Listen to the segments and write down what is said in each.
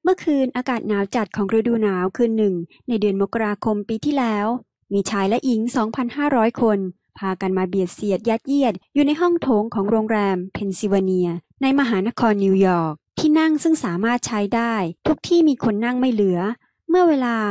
เมื่อคืนอากาศหนาวจัดของฤดูหนาวคืนหนึ่งในเดือนมกราคมปีที่แล้วมีชายและหญิง 2,500 คนพากันมาเบียดเสียดยัดเยียดอยู่ในห้องโถงของโรงแรมเพนซิลเวเนียในมหานครนิวยอร์กที่นั่งซึ่งสามารถใช้ได้ทุกที่มีคนนั่งไม่เหลือเมื่อเวลา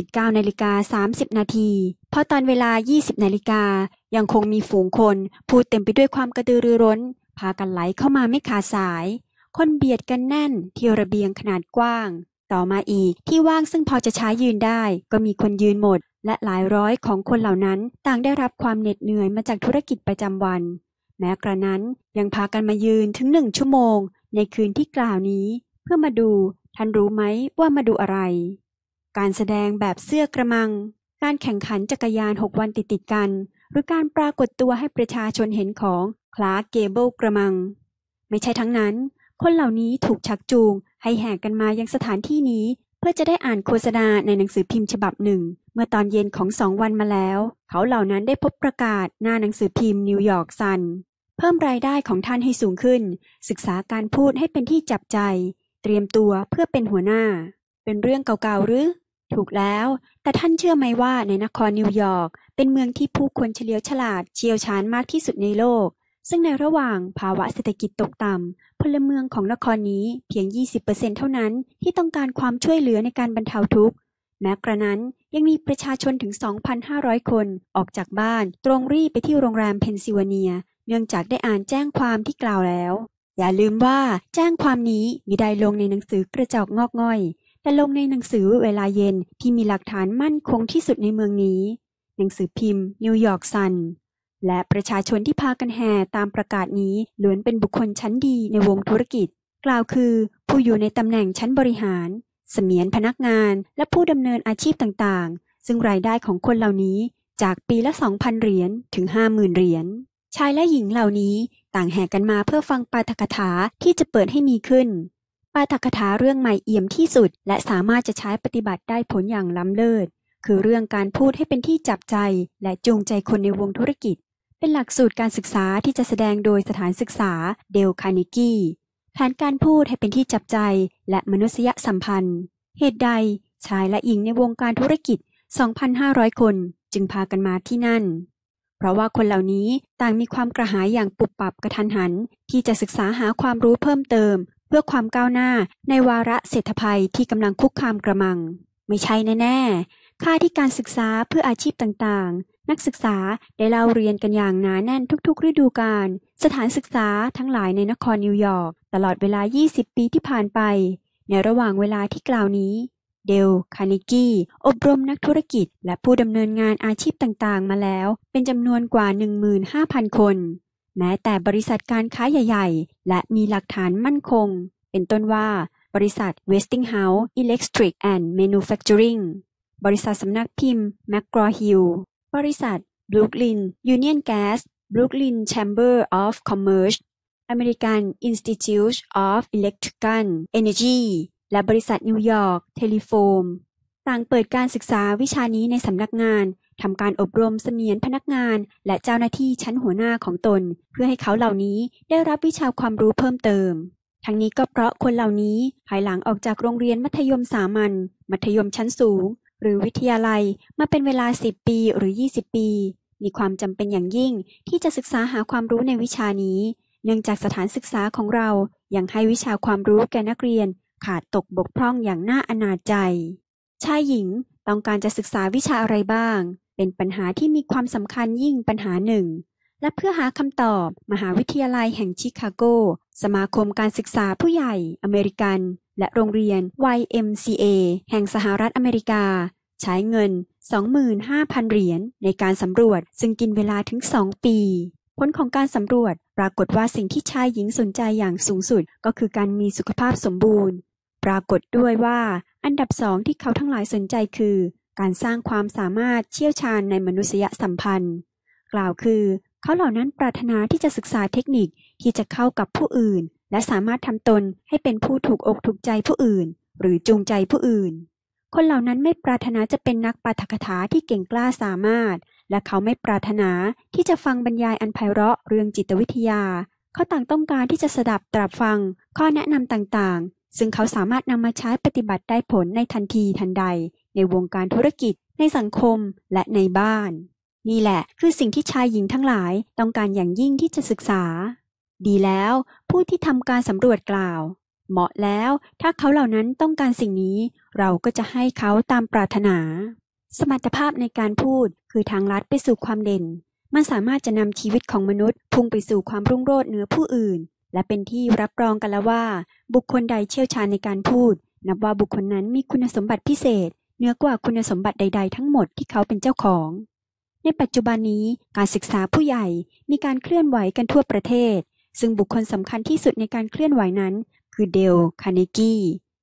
19:30 นาทีพอตอนเวลา 20 นาฬิกายังคงมีฝูงคนพูดเต็มไปด้วยความกระตือรือร้นพากันไหลเข้ามาไม่ขาดสายคนเบียดกันแน่นที่ระเบียงขนาดกว้างต่อมาอีกที่ว่างซึ่งพอจะใช้ยืนได้ก็มีคนยืนหมดและหลายร้อยของคนเหล่านั้นต่างได้รับความเหน็ดเหนื่อยมาจากธุรกิจประจำวันแม้กระนั้นยังพากันมายืนถึง1 ชั่วโมงในคืนที่กล่าวนี้เพื่อมาดูท่านรู้ไหมว่ามาดูอะไรการแสดงแบบเสื้อกระมังการแข่งขันจักรยาน6 วันติดๆกันหรือการปรากฏตัวให้ประชาชนเห็นของคลาร์ก เกเบิลกระมังไม่ใช่ทั้งนั้นคนเหล่านี้ถูกชักจูงให้แห่กันมายังสถานที่นี้เพื่อจะได้อ่านโฆษณาในหนังสือพิมพ์ฉบับหนึ่งเมื่อตอนเย็นของ2 วันมาแล้วเขาเหล่านั้นได้พบประกาศหน้าหนังสือพิมพ์นิวยอร์กซันเพิ่มรายได้ของท่านให้สูงขึ้นศึกษาการพูดให้เป็นที่จับใจเตรียมตัวเพื่อเป็นหัวหน้าเป็นเรื่องเก่าๆหรือถูกแล้วแต่ท่านเชื่อไหมว่าในนครนิวยอร์กเป็นเมืองที่ผู้คนเฉลียวฉลาดเชี่ยวชาญมากที่สุดในโลกซึ่งในระหว่างภาวะเศรษฐกิจตกต่ำพลเมืองของนครนี้เพียง 20% เท่านั้นที่ต้องการความช่วยเหลือในการบรรเทาทุกข์แม้กระนั้นยังมีประชาชนถึง 2,500 คนออกจากบ้านตรงรีไปที่โรงแรมเพนซิลเวเนียเนื่องจากได้อ่านแจ้งความที่กล่าวแล้วอย่าลืมว่าแจ้งความนี้มิได้ลงในหนังสือกระจอกงอกง่อยแต่ลงในหนังสือเวลาเย็นที่มีหลักฐานมั่นคงที่สุดในเมืองนี้หนังสือพิมพ์นิวยอร์กซันและประชาชนที่พากันแห่ตามประกาศนี้ล้วนเป็นบุคคลชั้นดีในวงธุรกิจกล่าวคือผู้อยู่ในตำแหน่งชั้นบริหารเสมียนพนักงานและผู้ดำเนินอาชีพต่างๆซึ่งรายได้ของคนเหล่านี้จากปีละ 2,000 เหรียญถึง 50,000 เหรียญชายและหญิงเหล่านี้ต่างแห่กันมาเพื่อฟังปาฐกถาที่จะเปิดให้มีขึ้นปาฐกถาเรื่องใหม่เอี่ยมที่สุดและสามารถจะใช้ปฏิบัติได้ผลอย่างล้ำเลิศคือเรื่องการพูดให้เป็นที่จับใจและจูงใจคนในวงธุรกิจเป็นหลักสูตรการศึกษาที่จะแสดงโดยสถานศึกษาเดล คาร์เนกีแผนการพูดให้เป็นที่จับใจและมนุษยสัมพันธ์เหตุใดชายและหญิงในวงการธุรกิจ 2,500 คนจึงพากันมาที่นั่นเพราะว่าคนเหล่านี้ต่างมีความกระหายอย่างปุบปับกระทันหันที่จะศึกษาหาความรู้เพิ่มเติมเพื่อความก้าวหน้าในวาระเศรษฐภัยที่กำลังคุกคามกระมังไม่ใช่แน่ๆค่าที่การศึกษาเพื่ออาชีพต่างๆนักศึกษาได้เล่าเรียนกันอย่างหนาแน่นทุกๆฤดูกาลสถานศึกษาทั้งหลายในนครนิวยอร์กตลอดเวลา20 ปีที่ผ่านไปในระหว่างเวลาที่กล่าวนี้เดล คาร์เนกีอบรมนักธุรกิจและผู้ดำเนินงานอาชีพต่างๆมาแล้วเป็นจำนวนกว่า 15,000 คนแม้แต่บริษัทการค้าใหญ่ๆและมีหลักฐานมั่นคงเป็นต้นว่าบริษัท Westinghouse Electric and Manufacturing บริษัทสำนักพิมพ์ McGraw-Hill บริษัท Brooklyn Union Gas Brooklyn Chamber of Commerce American Institute of Electrical Energy และบริษัทนิวยอร์กเทลิโฟมต่างเปิดการศึกษาวิชานี้ในสำนักงานทำการอบรมเสมียนพนักงานและเจ้าหน้าที่ชั้นหัวหน้าของตนเพื่อให้เขาเหล่านี้ได้รับวิชาความรู้เพิ่มเติมทั้งนี้ก็เพราะคนเหล่านี้ภายหลังออกจากโรงเรียนมัธยมสามัญมัธยมชั้นสูงหรือวิทยาลัยมาเป็นเวลา10 ปีหรือ20 ปีมีความจำเป็นอย่างยิ่งที่จะศึกษาหาความรู้ในวิชานี้เนื่องจากสถานศึกษาของเรายังให้วิชาความรู้แก่นักเรียนขาดตกบกพร่องอย่างน่าอนาจใจชายหญิงต้องการจะศึกษาวิชาอะไรบ้างเป็นปัญหาที่มีความสำคัญยิ่งปัญหาหนึ่งและเพื่อหาคำตอบมหาวิทยาลัยแห่งชิคาโกสมาคมการศึกษาผู้ใหญ่อเมริกันและโรงเรียน YMCA แห่งสหรัฐอเมริกาใช้เงิน 25,000 เหรียญในการสำรวจซึ่งกินเวลาถึง2 ปีผลของการสำรวจปรากฏว่าสิ่งที่ชายหญิงสนใจอย่างสูงสุดก็คือการมีสุขภาพสมบูรณ์ปรากฏด้วยว่าอันดับ2ที่เขาทั้งหลายสนใจคือการสร้างความสามารถเชี่ยวชาญในมนุษยสัมพันธ์กล่าวคือเขาเหล่านั้นปรารถนาที่จะศึกษาเทคนิคที่จะเข้ากับผู้อื่นและสามารถทำตนให้เป็นผู้ถูกอกถูกใจผู้อื่นหรือจูงใจผู้อื่นคนเหล่านั้นไม่ปรารถนาจะเป็นนักปาฐกถาที่เก่งกล้าสามารถและเขาไม่ปรารถนาที่จะฟังบรรยายอันไพเราะเรื่องจิตวิทยาเขาต่างต้องการที่จะสดับตรับฟังข้อแนะนำต่างๆซึ่งเขาสามารถนำมาใช้ปฏิบัติได้ผลในทันทีทันใดในวงการธุรกิจในสังคมและในบ้านนี่แหละคือสิ่งที่ชายหญิงทั้งหลายต้องการอย่างยิ่งที่จะศึกษาดีแล้วผู้ที่ทำการสำรวจกล่าวเหมาะแล้วถ้าเขาเหล่านั้นต้องการสิ่งนี้เราก็จะให้เขาตามปรารถนาสมรรถภาพในการพูดคือทางลัดไปสู่ความเด่นมันสามารถจะนำชีวิตของมนุษย์พุ่งไปสู่ความรุ่งโรจน์เหนือผู้อื่นและเป็นที่รับรองกันแล้วว่าบุคคลใดเชี่ยวชาญในการพูดนับว่าบุคคลนั้นมีคุณสมบัติพิเศษเหนือกว่าคุณสมบัติใดๆทั้งหมดที่เขาเป็นเจ้าของในปัจจุบันนี้การศึกษาผู้ใหญ่มีการเคลื่อนไหวกันทั่วประเทศซึ่งบุคคลสำคัญที่สุดในการเคลื่อนไหวนั้นคือเดล คาร์เนกี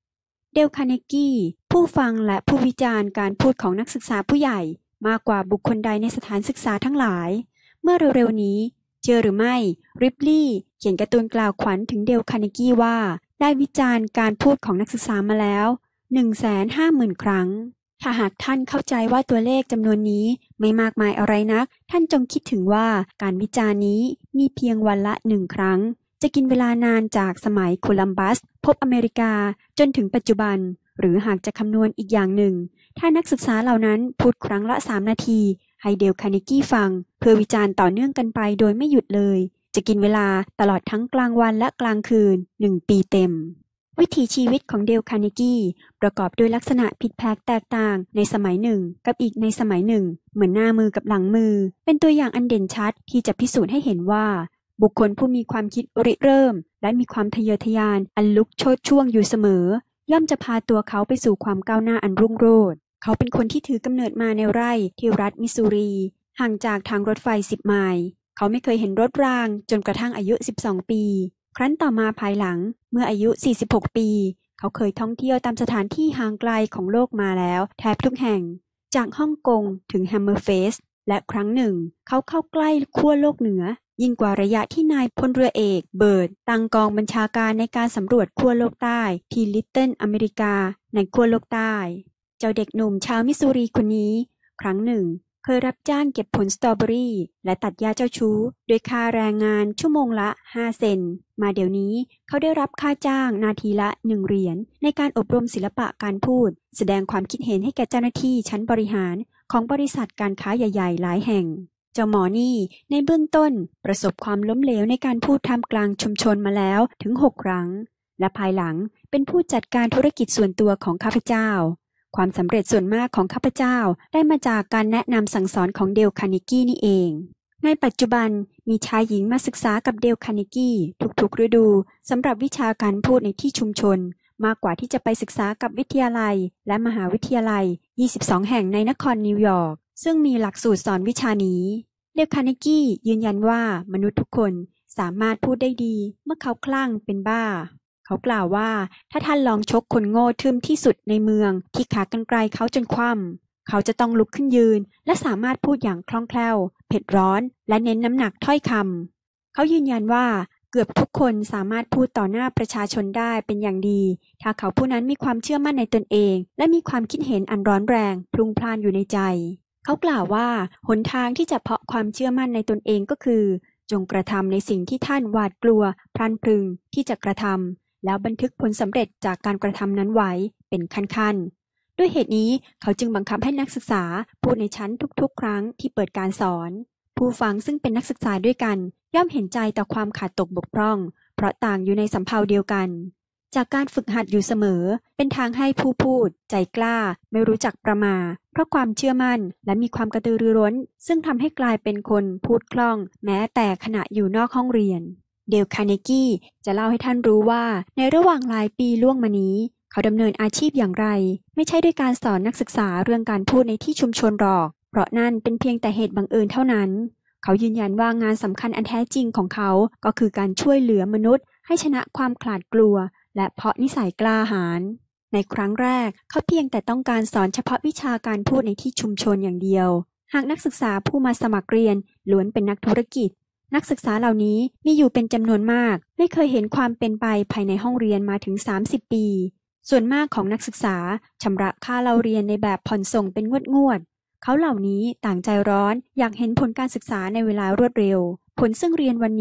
ผู้ฟังและผู้วิจารณ์การพูดของนักศึกษาผู้ใหญ่มากกว่าบุคคลใดในสถานศึกษาทั้งหลายเมื่อเร็วๆนี้เชื่อหรือไม่ริปลีย์เขียนการ์ตูนกล่าวขวัญถึงเดล คาร์เนกีว่าได้วิจารณ์การพูดของนักศึกษามาแล้ว 150,000 ครั้งถ้าหากท่านเข้าใจว่าตัวเลขจำนวนนี้ไม่มากมายอะไรนักท่านจงคิดถึงว่าการวิจารณ์นี้มีเพียงวันละ1 ครั้งจะกินเวลานานจากสมัยโคลัมบัสพบอเมริกาจนถึงปัจจุบันหรือหากจะคำนวณอีกอย่างหนึ่งถ้านักศึกษาเหล่านั้นพูดครั้งละ3 นาทีให้เดล คาร์เนกีฟังเพื่อวิจารณ์ต่อเนื่องกันไปโดยไม่หยุดเลยจะกินเวลาตลอดทั้งกลางวันและกลางคืน1 ปีเต็มวิถีชีวิตของเดล คาร์เนกีประกอบด้วยลักษณะผิดแผกแตกต่างในสมัยหนึ่งกับอีกในสมัยหนึ่งเหมือนหน้ามือกับหลังมือเป็นตัวอย่างอันเด่นชัดที่จะพิสูจน์ให้เห็นว่าบุคคลผู้มีความคิดริเริ่มและมีความทะเยอทะยานอันลุกโชติช่วงอยู่เสมอย่อมจะพาตัวเขาไปสู่ความก้าวหน้าอันรุ่งโรจน์เขาเป็นคนที่ถือกำเนิดมาในไร่ที่รัฐมิสซูรีห่างจากทางรถไฟ10 ไมล์เขาไม่เคยเห็นรถรางจนกระทั่งอายุ12 ปีครั้นต่อมาภายหลังเมื่ออายุ46 ปีเขาเคยท่องเที่ยวตามสถานที่ห่างไกลของโลกมาแล้วแทบทุกแห่งจากฮ่องกงถึงแฮมเมอร์เฟสและครั้งหนึ่งเขาเข้าใกล้ขั้วโลกเหนือยิ่งกว่าระยะที่นายพลเรือเอกเบิร์ดตั้งกองบัญชาการในการสำรวจขั้วโลกใต้ที่ลิตเติ้ลอเมริกาในขั้วโลกใต้เจ้าเด็กหนุ่มชาวมิสซูรีคนนี้ครั้งหนึ่งเคยรับจ้างเก็บผลสตรอเบอรี่และตัดหญ้าเจ้าชู้โดยค่าแรงงานชั่วโมงละ5 เซนต์มาเดี๋ยวนี้เขาได้รับค่าจ้างนาทีละ1 เหรียญในการอบรมศิลปะการพูดแสดงความคิดเห็นให้แก่เจ้าหน้าที่ชั้นบริหารของบริษัทการค้าใหญ่ๆหลายแห่งเจ้าหมอนี่ในเบื้องต้นประสบความล้มเหลวในการพูดท่ามกลางชุมชนมาแล้วถึง6 ครั้งและภายหลังเป็นผู้จัดการธุรกิจส่วนตัวของข้าพเจ้าความสำเร็จส่วนมากของข้าพเจ้าได้มาจากการแนะนำสั่งสอนของเดล คาร์เนกีนี่เองในปัจจุบันมีชายหญิงมาศึกษากับเดล คาร์เนกีทุกๆฤดูสำหรับวิชาการพูดในที่ชุมชนมากกว่าที่จะไปศึกษากับวิทยาลัยและมหาวิทยาลัย22 แห่งในนครนิวยอร์กซึ่งมีหลักสูตรสอนวิชานี้เดล คาร์เนกียืนยันว่ามนุษย์ทุกคนสามารถพูดได้ดีเมื่อเขาคลั่งเป็นบ้าเขากล่าวว่าถ้าท่านลองชกคนโง่ทึมที่สุดในเมืองที่ขากรรไกรเขาจนคว่ำเขาจะต้องลุกขึ้นยืนและสามารถพูดอย่างคล่องแคล่วเผ็ดร้อนและเน้นน้ำหนักถ้อยคำเขายืนยันว่าเกือบทุกคนสามารถพูดต่อหน้าประชาชนได้เป็นอย่างดีถ้าเขาผู้นั้นมีความเชื่อมั่นในตนเองและมีความคิดเห็นอันร้อนแรงพลุงพล่านอยู่ในใจเขากล่าวว่าหนทางที่จะเพาะความเชื่อมั่นในตนเองก็คือจงกระทำในสิ่งที่ท่านหวาดกลัวพลันพรึงที่จะกระทำแล้วบันทึกผลสำเร็จจากการกระทำนั้นไว้เป็นขั้นๆด้วยเหตุนี้เขาจึงบังคับให้นักศึกษาพูดในชั้นทุกๆครั้งที่เปิดการสอนผู้ฟังซึ่งเป็นนักศึกษาด้วยกันย่อมเห็นใจต่อความขาดตกบกพร่องเพราะต่างอยู่ในสำเภาเดียวกันจากการฝึกหัดอยู่เสมอเป็นทางให้ผู้พูดใจกล้าไม่รู้จักประมาทเพราะความเชื่อมั่นและมีความกระตือรือร้นซึ่งทำให้กลายเป็นคนพูดคล่องแม้แต่ขณะอยู่นอกห้องเรียนเดล คาร์เนกีจะเล่าให้ท่านรู้ว่าในระหว่างหลายปีล่วงมานี้เขาดำเนินอาชีพอย่างไรไม่ใช่ด้วยการสอนนักศึกษาเรื่องการพูดในที่ชุมชนหรอกเพราะนั่นเป็นเพียงแต่เหตุบังเอิญเท่านั้นเขายืนยันว่างานสำคัญอันแท้จริงของเขาก็คือการช่วยเหลือมนุษย์ให้ชนะความขลาดกลัวและเพาะนิสัยกล้าหาญในครั้งแรกเขาเพียงแต่ต้องการสอนเฉพาะวิชาการพูดในที่ชุมชนอย่างเดียวหากนักศึกษาผู้มาสมัครเรียนล้วนเป็นนักธุรกิจนักศึกษาเหล่านี้มีอยู่เป็นจำนวนมากไม่เคยเห็นความเป็นไปภายในห้องเรียนมาถึง30 ปีส่วนมากของนักศึกษาชำระค่าเล่าเรียนในแบบผ่อนส่งเป็นงวดเขาเหล่านี้ต่างใจร้อนอยากเห็นผลการศึกษาในเวลารวดเร็วผลซึ่งเรียนวันนี้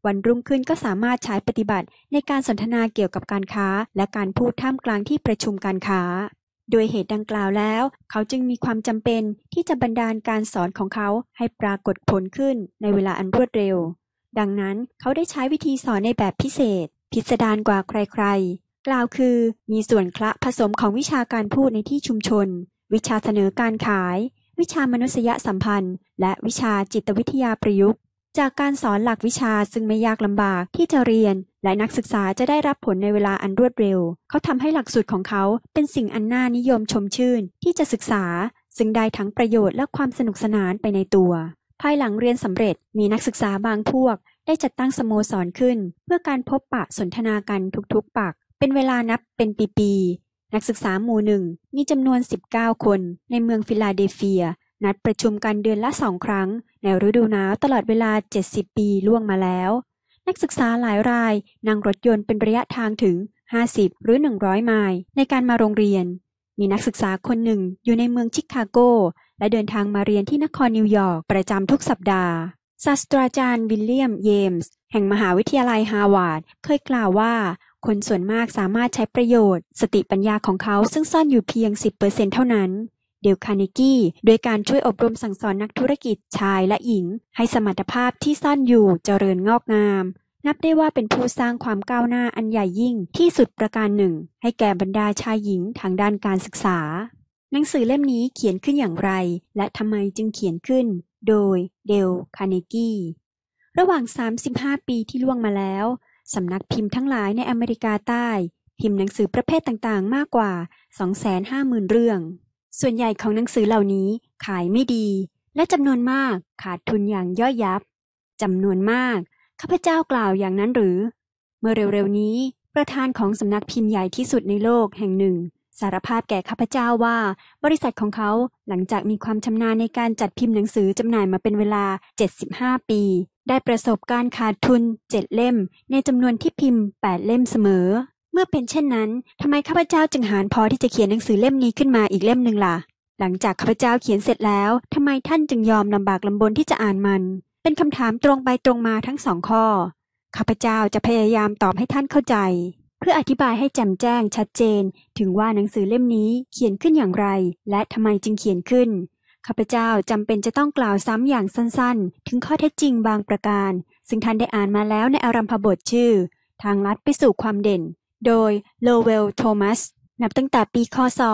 วันรุ่งขึ้นก็สามารถใช้ปฏิบัติในการสนทนาเกี่ยวกับการค้าและการพูดท่ามกลางที่ประชุมการค้าโดยเหตุดังกล่าวแล้วเขาจึงมีความจำเป็นที่จะบันดาลการสอนของเขาให้ปรากฏผลขึ้นในเวลาอันรวดเร็วดังนั้นเขาได้ใช้วิธีสอนในแบบพิเศษพิสดารกว่าใครๆกล่าวคือมีส่วนคละผสมของวิชาการพูดในที่ชุมชนวิชาเสนอการขายวิชามนุษยสัมพันธ์และวิชาจิตวิทยาประยุกต์จากการสอนหลักวิชาซึ่งไม่ยากลำบากที่จะเรียนและนักศึกษาจะได้รับผลในเวลาอันรวดเร็วเขาทำให้หลักสูตรของเขาเป็นสิ่งอันน่านิยมชมชื่นที่จะศึกษาซึ่งได้ทั้งประโยชน์และความสนุกสนานไปในตัวภายหลังเรียนสำเร็จมีนักศึกษาบางพวกได้จัดตั้งสโมสรขึ้นเพื่อการพบปะสนทนากันทุกๆปักเป็นเวลานับเป็นปีๆนักศึกษาหมู่หนึ่งมีจำนวน19คนในเมืองฟิลาเดลเฟียนัดประชุมกันเดือนละ2 ครั้งในฤดูหนาวตลอดเวลา70 ปีล่วงมาแล้วนักศึกษาหลายรายนั่งรถยนต์เป็นระยะทางถึง50หรือ100ไมล์ในการมาโรงเรียนมีนักศึกษาคนหนึ่งอยู่ในเมืองชิคาโกและเดินทางมาเรียนที่นครนิวยอร์กประจำทุกสัปดาห์ศาสตราจารย์วิลเลียมเยมส์แห่งมหาวิทยาลัยฮาร์วาร์ดเคยกล่าวว่าคนส่วนมากสามารถใช้ประโยชน์สติปัญญาของเขาซึ่งซ่อนอยู่เพียง 10% เท่านั้นเดลคาร์เนกี้โดยการช่วยอบรมสั่งสอนนักธุรกิจชายและหญิงให้สมรรถภาพที่ซ่อนอยู่เจริญงอกงามนับได้ว่าเป็นผู้สร้างความก้าวหน้าอันใหญ่ยิ่งที่สุดประการหนึ่งให้แก่บรรดาชายหญิงทางด้านการศึกษาหนังสือเล่มนี้เขียนขึ้นอย่างไรและทำไมจึงเขียนขึ้นโดยเดลคาร์เนกี้ระหว่าง35 ปีที่ล่วงมาแล้วสำนักพิมพ์ทั้งหลายในอเมริกาใต้พิมพ์หนังสือประเภทต่างๆมากกว่า 250,000 เรื่องส่วนใหญ่ของหนังสือเหล่านี้ขายไม่ดีและจำนวนมากขาดทุนอย่างย่อยยับจำนวนมากข้าพเจ้ากล่าวอย่างนั้นหรือเมื่อเร็วๆนี้ประธานของสำนักพิมพ์ใหญ่ที่สุดในโลกแห่งหนึ่งสารภาพแก่ข้าพเจ้าว่าบริษัทของเขาหลังจากมีความชำนาญในการจัดพิมพ์หนังสือจำหน่ายมาเป็นเวลา75 ปีได้ประสบการขาดทุน7 เล่มในจำนวนที่พิมพ์8 เล่มเสมอเมื่อเป็นเช่นนั้นทำไมข้าพเจ้าจึงหาญพอที่จะเขียนหนังสือเล่มนี้ขึ้นมาอีกเล่มหนึ่งล่ะหลังจากข้าพเจ้าเขียนเสร็จแล้วทำไมท่านจึงยอมลำบากลำบนที่จะอ่านมันเป็นคำถามตรงไปตรงมาทั้ง2 ข้อข้าพเจ้าจะพยายามตอบให้ท่านเข้าใจเพื่ออธิบายให้แจ่มแจ้งชัดเจนถึงว่าหนังสือเล่มนี้เขียนขึ้นอย่างไรและทำไมจึงเขียนขึ้นข้าพเจ้าจำเป็นจะต้องกล่าวซ้ำอย่างสั้นๆถึงข้อเท็จจริงบางประการซึ่งท่านได้อ่านมาแล้วในอารัมภบทชื่อทางลัดไปสู่ความเด่นโดยโลเวลโทมัสนับตั้งแต่ปีคศ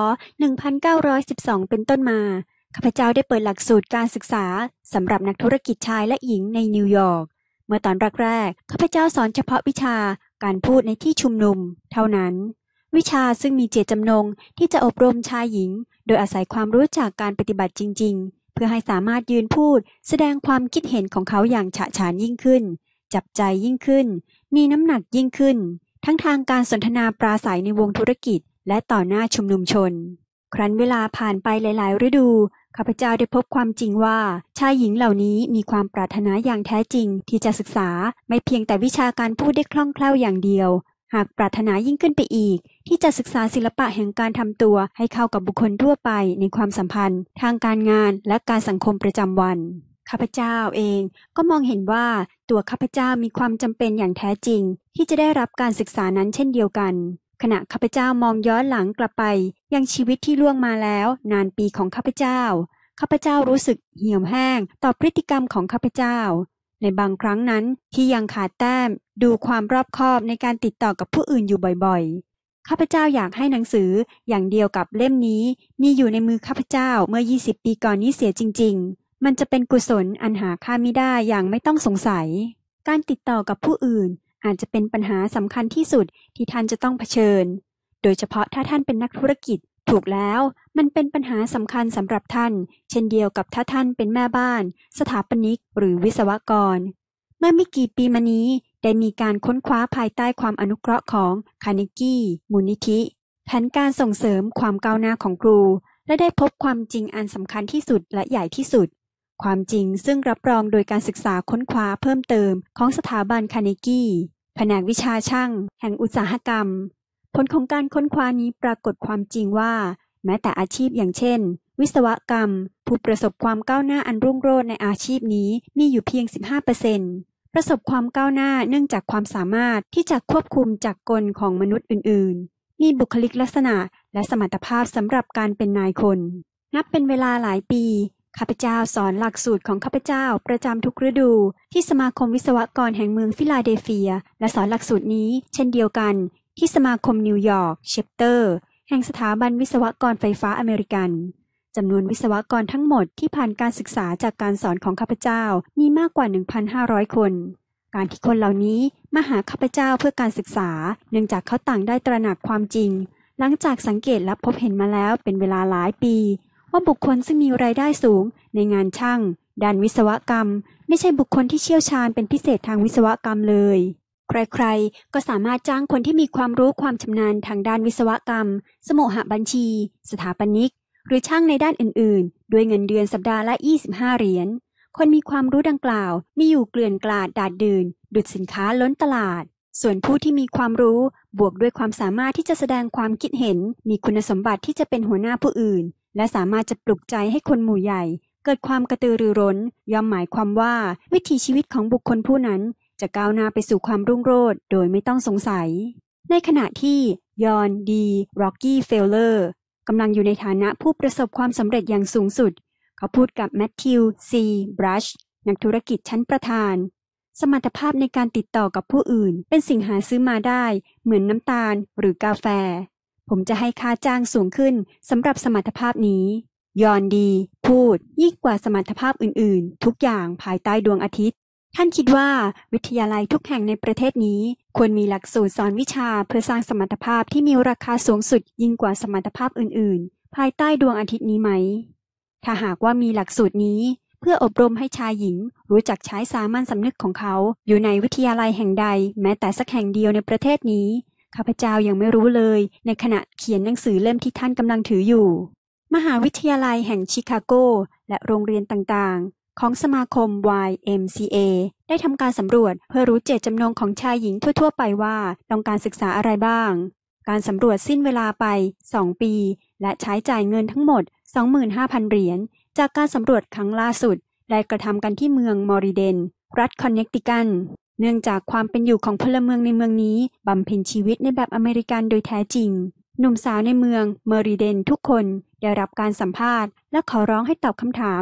1912เป็นต้นมาข้าพเจ้าได้เปิดหลักสูตรการศึกษาสำหรับนักธุรกิจชายและหญิงในนิวยอร์กเมื่อตอนแรกๆข้าพเจ้าสอนเฉพาะวิชาการพูดในที่ชุมนุมเท่านั้นวิชาซึ่งมีเจตจำนงที่จะอบรมชายหญิงโดยอาศัยความรู้จากการปฏิบัติจริงๆเพื่อให้สามารถยืนพูดแสดงความคิดเห็นของเขาอย่างฉะฉานยิ่งขึ้นจับใจยิ่งขึ้นมีน้ำหนักยิ่งขึ้นทั้งทางการสนทนาปราศัยในวงธุรกิจและต่อหน้าชุมนุมชนครั้นเวลาผ่านไปหลายๆฤดูข้าพเจ้าได้พบความจริงว่าชายหญิงเหล่านี้มีความปรารถนาอย่างแท้จริงที่จะศึกษาไม่เพียงแต่วิชาการพูดได้คล่องแคล่วอย่างเดียวหากปรารถนายิ่งขึ้นไปอีกที่จะศึกษาศิลปะแห่งการทำตัวให้เข้ากับบุคคลทั่วไปในความสัมพันธ์ทางการงานและการสังคมประจำวันข้าพเจ้าเองก็มองเห็นว่าตัวข้าพเจ้ามีความจำเป็นอย่างแท้จริงที่จะได้รับการศึกษานั้นเช่นเดียวกันขณะข้าพเจ้ามองย้อนหลังกลับไปยังชีวิตที่ล่วงมาแล้วนานปีของข้าพเจ้าข้าพเจ้ารู้สึกเหี่ยวแห้งต่อพฤติกรรมของข้าพเจ้าในบางครั้งนั้นที่ยังขาดแต้มดูความรอบคอบในการติดต่อกับผู้อื่นอยู่บ่อยๆข้าพเจ้าอยากให้หนังสืออย่างเดียวกับเล่มนี้มีอยู่ในมือข้าพเจ้าเมื่อ20 ปีก่อนนี้เสียจริงๆมันจะเป็นกุศลอันหาค่ามิได้อย่างไม่ต้องสงสัยการติดต่อกับผู้อื่นอาจจะเป็นปัญหาสำคัญที่สุดที่ท่านจะต้องเผชิญโดยเฉพาะถ้าท่านเป็นนักธุรกิจถูกแล้วมันเป็นปัญหาสำคัญสำหรับท่านเช่นเดียวกับถ้าท่านเป็นแม่บ้านสถาปนิกหรือวิศวกรเมื่อไม่กี่ปีมานี้ได้มีการค้นคว้าภายใต้ความอนุเคราะห์ของคาร์เนกี้มูลนิธิแผนการส่งเสริมความก้าวหน้าของครูและได้พบความจริงอันสำคัญที่สุดและใหญ่ที่สุดความจริงซึ่งรับรองโดยการศึกษาค้นคว้าเพิ่มเติมของสถาบันคาร์เนกี้แผนกวิชาช่างแห่งอุตสาหกรรมผลของการค้นคว้านี้ปรากฏความจริงว่าแม้แต่อาชีพอย่างเช่นวิศวกรรมผู้ประสบความก้าวหน้าอันรุ่งโรจน์ในอาชีพนี้มีอยู่เพียง 15% ประสบความก้าวหน้าเนื่องจากความสามารถที่จะควบคุมจักรกลของมนุษย์อื่นๆมีบุคลิกลักษณะและสมรรถภาพสำหรับการเป็นนายคนนับเป็นเวลาหลายปีข้าพเจ้าสอนหลักสูตรของข้าพเจ้าประจำทุกฤดูที่สมาคมวิศวกรแห่งเมืองฟิลาเดลเฟียและสอนหลักสูตรนี้เช่นเดียวกันที่สมาคมนิวยอร์กเชปเตอร์แห่งสถาบันวิศวกรไฟฟ้าอเมริกันจำนวนวิศวกรทั้งหมดที่ผ่านการศึกษาจากการสอนของข้าพเจ้ามีมากกว่า 1,500 คนการที่คนเหล่านี้มาหาข้าพเจ้าเพื่อการศึกษาเนื่องจากเขาต่างได้ตระหนักความจริงหลังจากสังเกตและพบเห็นมาแล้วเป็นเวลาหลายปีว่าบุคคลซึ่งมีรายได้สูงในงานช่างด้านวิศวกรรมไม่ใช่บุคคลที่เชี่ยวชาญเป็นพิเศษทางวิศวกรรมเลยใครๆก็สามารถจ้างคนที่มีความรู้ความชำนาญทางด้านวิศวกรรมสมุหบัญชีสถาปนิกหรือช่างในด้านอื่นๆด้วยเงินเดือนสัปดาห์ละ25 เหรียญคนมีความรู้ดังกล่าวมีอยู่เกลื่อนกลาดดาดดื่นดุจสินค้าล้นตลาดส่วนผู้ที่มีความรู้บวกด้วยความสามารถที่จะแสดงความคิดเห็นมีคุณสมบัติที่จะเป็นหัวหน้าผู้อื่นและสามารถจะปลุกใจให้คนหมู่ใหญ่เกิดความกระตือรือร้นย่อมหมายความว่าวิถีชีวิตของบุคคลผู้นั้นจะก้าวหน้าไปสู่ความรุ่งโรจน์โดยไม่ต้องสงสัยในขณะที่ยอนดีร็อกกี้เฟลเลอร์กำลังอยู่ในฐานะผู้ประสบความสำเร็จอย่างสูงสุดเขาพูดกับแมทธิวซีบรัชนักธุรกิจชั้นประธานสมรรถภาพในการติดต่อกับผู้อื่นเป็นสิ่งหาซื้อมาได้เหมือนน้ำตาลหรือกาแฟผมจะให้ค่าจ้างสูงขึ้นสำหรับสมรรถภาพนี้ยอนดีพูดยิ่งกว่าสมรรถภาพอื่นๆทุกอย่างภายใต้ดวงอาทิตย์ท่านคิดว่าวิทยาลัยทุกแห่งในประเทศนี้ควรมีหลักสูตรสอนวิชาเพื่อสร้างสมรรถภาพที่มีราคาสูงสุดยิ่งกว่าสมรรถภาพอื่นๆภายใต้ดวงอาทิตย์นี้ไหมถ้าหากว่ามีหลักสูตรนี้เพื่ออบรมให้ชายหญิงรู้จักใช้สามัญสำนึกของเขาอยู่ในวิทยาลัยแห่งใดแม้แต่สักแห่งเดียวในประเทศนี้ข้าพเจ้ายังไม่รู้เลยในขณะเขียนหนังสือเล่มที่ท่านกำลังถืออยู่มหาวิทยาลัยแห่งชิคาโกและโรงเรียนต่างๆของสมาคม YMCA ได้ทำการสำรวจเพื่อรู้เจตจำนงของชายหญิงทั่วๆไปว่าต้องการศึกษาอะไรบ้างการสำรวจสิ้นเวลาไป2 ปีและใช้จ่ายเงินทั้งหมด 25,000 เหรียญจากการสำรวจครั้งล่าสุดได้กระทำกันที่เมืองมอริเดนรัฐคอนเนคติคัตเนื่องจากความเป็นอยู่ของพลเมืองในเมืองนี้บำเพ็ญชีวิตในแบบอเมริกันโดยแท้จริงหนุ่มสาวในเมืองเมอริเดนทุกคนได้รับการสัมภาษณ์และขอร้องให้ตอบคำถาม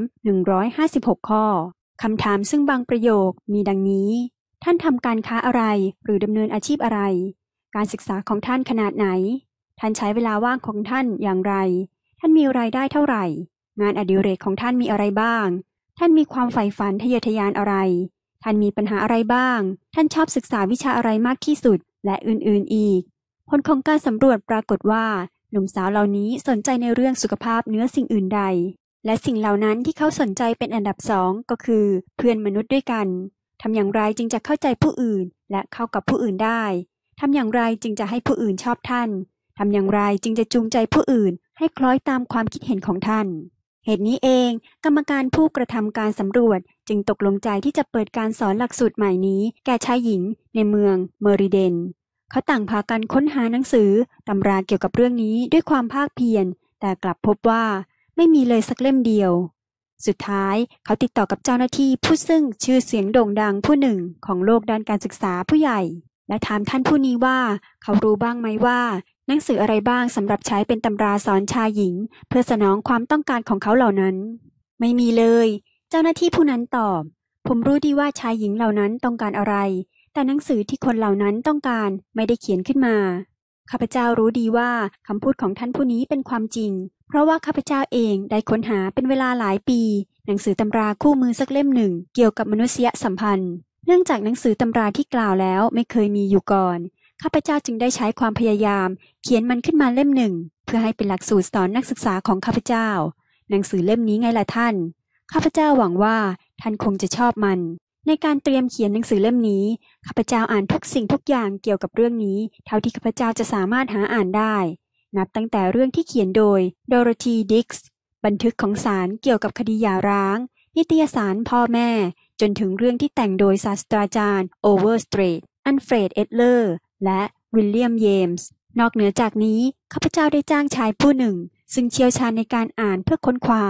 156 ข้อคำถามซึ่งบางประโยคมีดังนี้ท่านทำการค้าอะไรหรือดำเนินอาชีพอะไรการศึกษาของท่านขนาดไหนท่านใช้เวลาว่างของท่านอย่างไรท่านมีรายได้เท่าไหร่งานอดิเรกของท่านมีอะไรบ้างท่านมีความใฝ่ฝันทะเยอทะยานอะไรท่านมีปัญหาอะไรบ้างท่านชอบศึกษาวิชาอะไรมากที่สุดและอื่นๆอีกผลของการสำรวจปรากฏว่าหนุ่มสาวเหล่านี้สนใจในเรื่องสุขภาพเหนือสิ่งอื่นใดและสิ่งเหล่านั้นที่เขาสนใจเป็นอันดับ2ก็คือเพื่อนมนุษย์ด้วยกันทำอย่างไรจึงจะเข้าใจผู้อื่นและเข้ากับผู้อื่นได้ทำอย่างไรจึงจะให้ผู้อื่นชอบท่านทำอย่างไรจึงจะจูงใจผู้อื่นให้คล้อยตามความคิดเห็นของท่านเหตุนี้เองกรรมการผู้กระทำการสำรวจจึงตกลงใจที่จะเปิดการสอนหลักสูตรใหม่นี้แก่ชายหญิงในเมืองเมอริเดนเขาต่างพากันค้นหาหนังสือตำราเกี่ยวกับเรื่องนี้ด้วยความภาคเพียรแต่กลับพบว่าไม่มีเลยสักเล่มเดียวสุดท้ายเขาติดต่อกับเจ้าหน้าที่ผู้ซึ่งชื่อเสียงโด่งดังผู้หนึ่งของโลกด้านการศึกษาผู้ใหญ่และถามท่านผู้นี้ว่าเขารู้บ้างไหมว่าหนังสืออะไรบ้างสำหรับใช้เป็นตำราสอนชายหญิงเพื่อสนองความต้องการของเขาเหล่านั้นไม่มีเลยเจ้าหน้าที่ผู้นั้นตอบผมรู้ดีว่าชายหญิงเหล่านั้นต้องการอะไรแต่หนังสือที่คนเหล่านั้นต้องการไม่ได้เขียนขึ้นมาข้าพเจ้ารู้ดีว่าคำพูดของท่านผู้นี้เป็นความจริงเพราะว่าข้าพเจ้าเองได้ค้นหาเป็นเวลาหลายปีหนังสือตำราคู่มือสักเล่มหนึ่งเกี่ยวกับมนุษยสัมพันธ์เนื่องจากหนังสือตำราที่กล่าวแล้วไม่เคยมีอยู่ก่อนข้าพเจ้าจึงได้ใช้ความพยายามเขียนมันขึ้นมาเล่มหนึ่งเพื่อให้เป็นหลักสูตรสอนนักศึกษาของข้าพเจ้าหนังสือเล่มนี้ไงล่ะท่านข้าพเจ้าหวังว่าท่านคงจะชอบมันในการเตรียมเขียนหนังสือเล่มนี้ข้าพเจ้าอ่านทุกสิ่งทุกอย่างเกี่ยวกับเรื่องนี้เท่าที่ข้าพเจ้าจะสามารถหาอ่านได้นับตั้งแต่เรื่องที่เขียนโดยโดโรธีดิกส์บันทึกของศาลเกี่ยวกับคดีหย่าร้างนิตยสารพ่อแม่จนถึงเรื่องที่แต่งโดยศาสตราจารย์โอเวอร์สเตรทอัลเฟรดเอดเลอร์และวิลเลียมเยมส์นอกเหนือจากนี้ข้าพเจ้าได้จ้างชายผู้หนึ่งซึ่งเชี่ยวชาญในการอ่านเพื่อค้นคว้า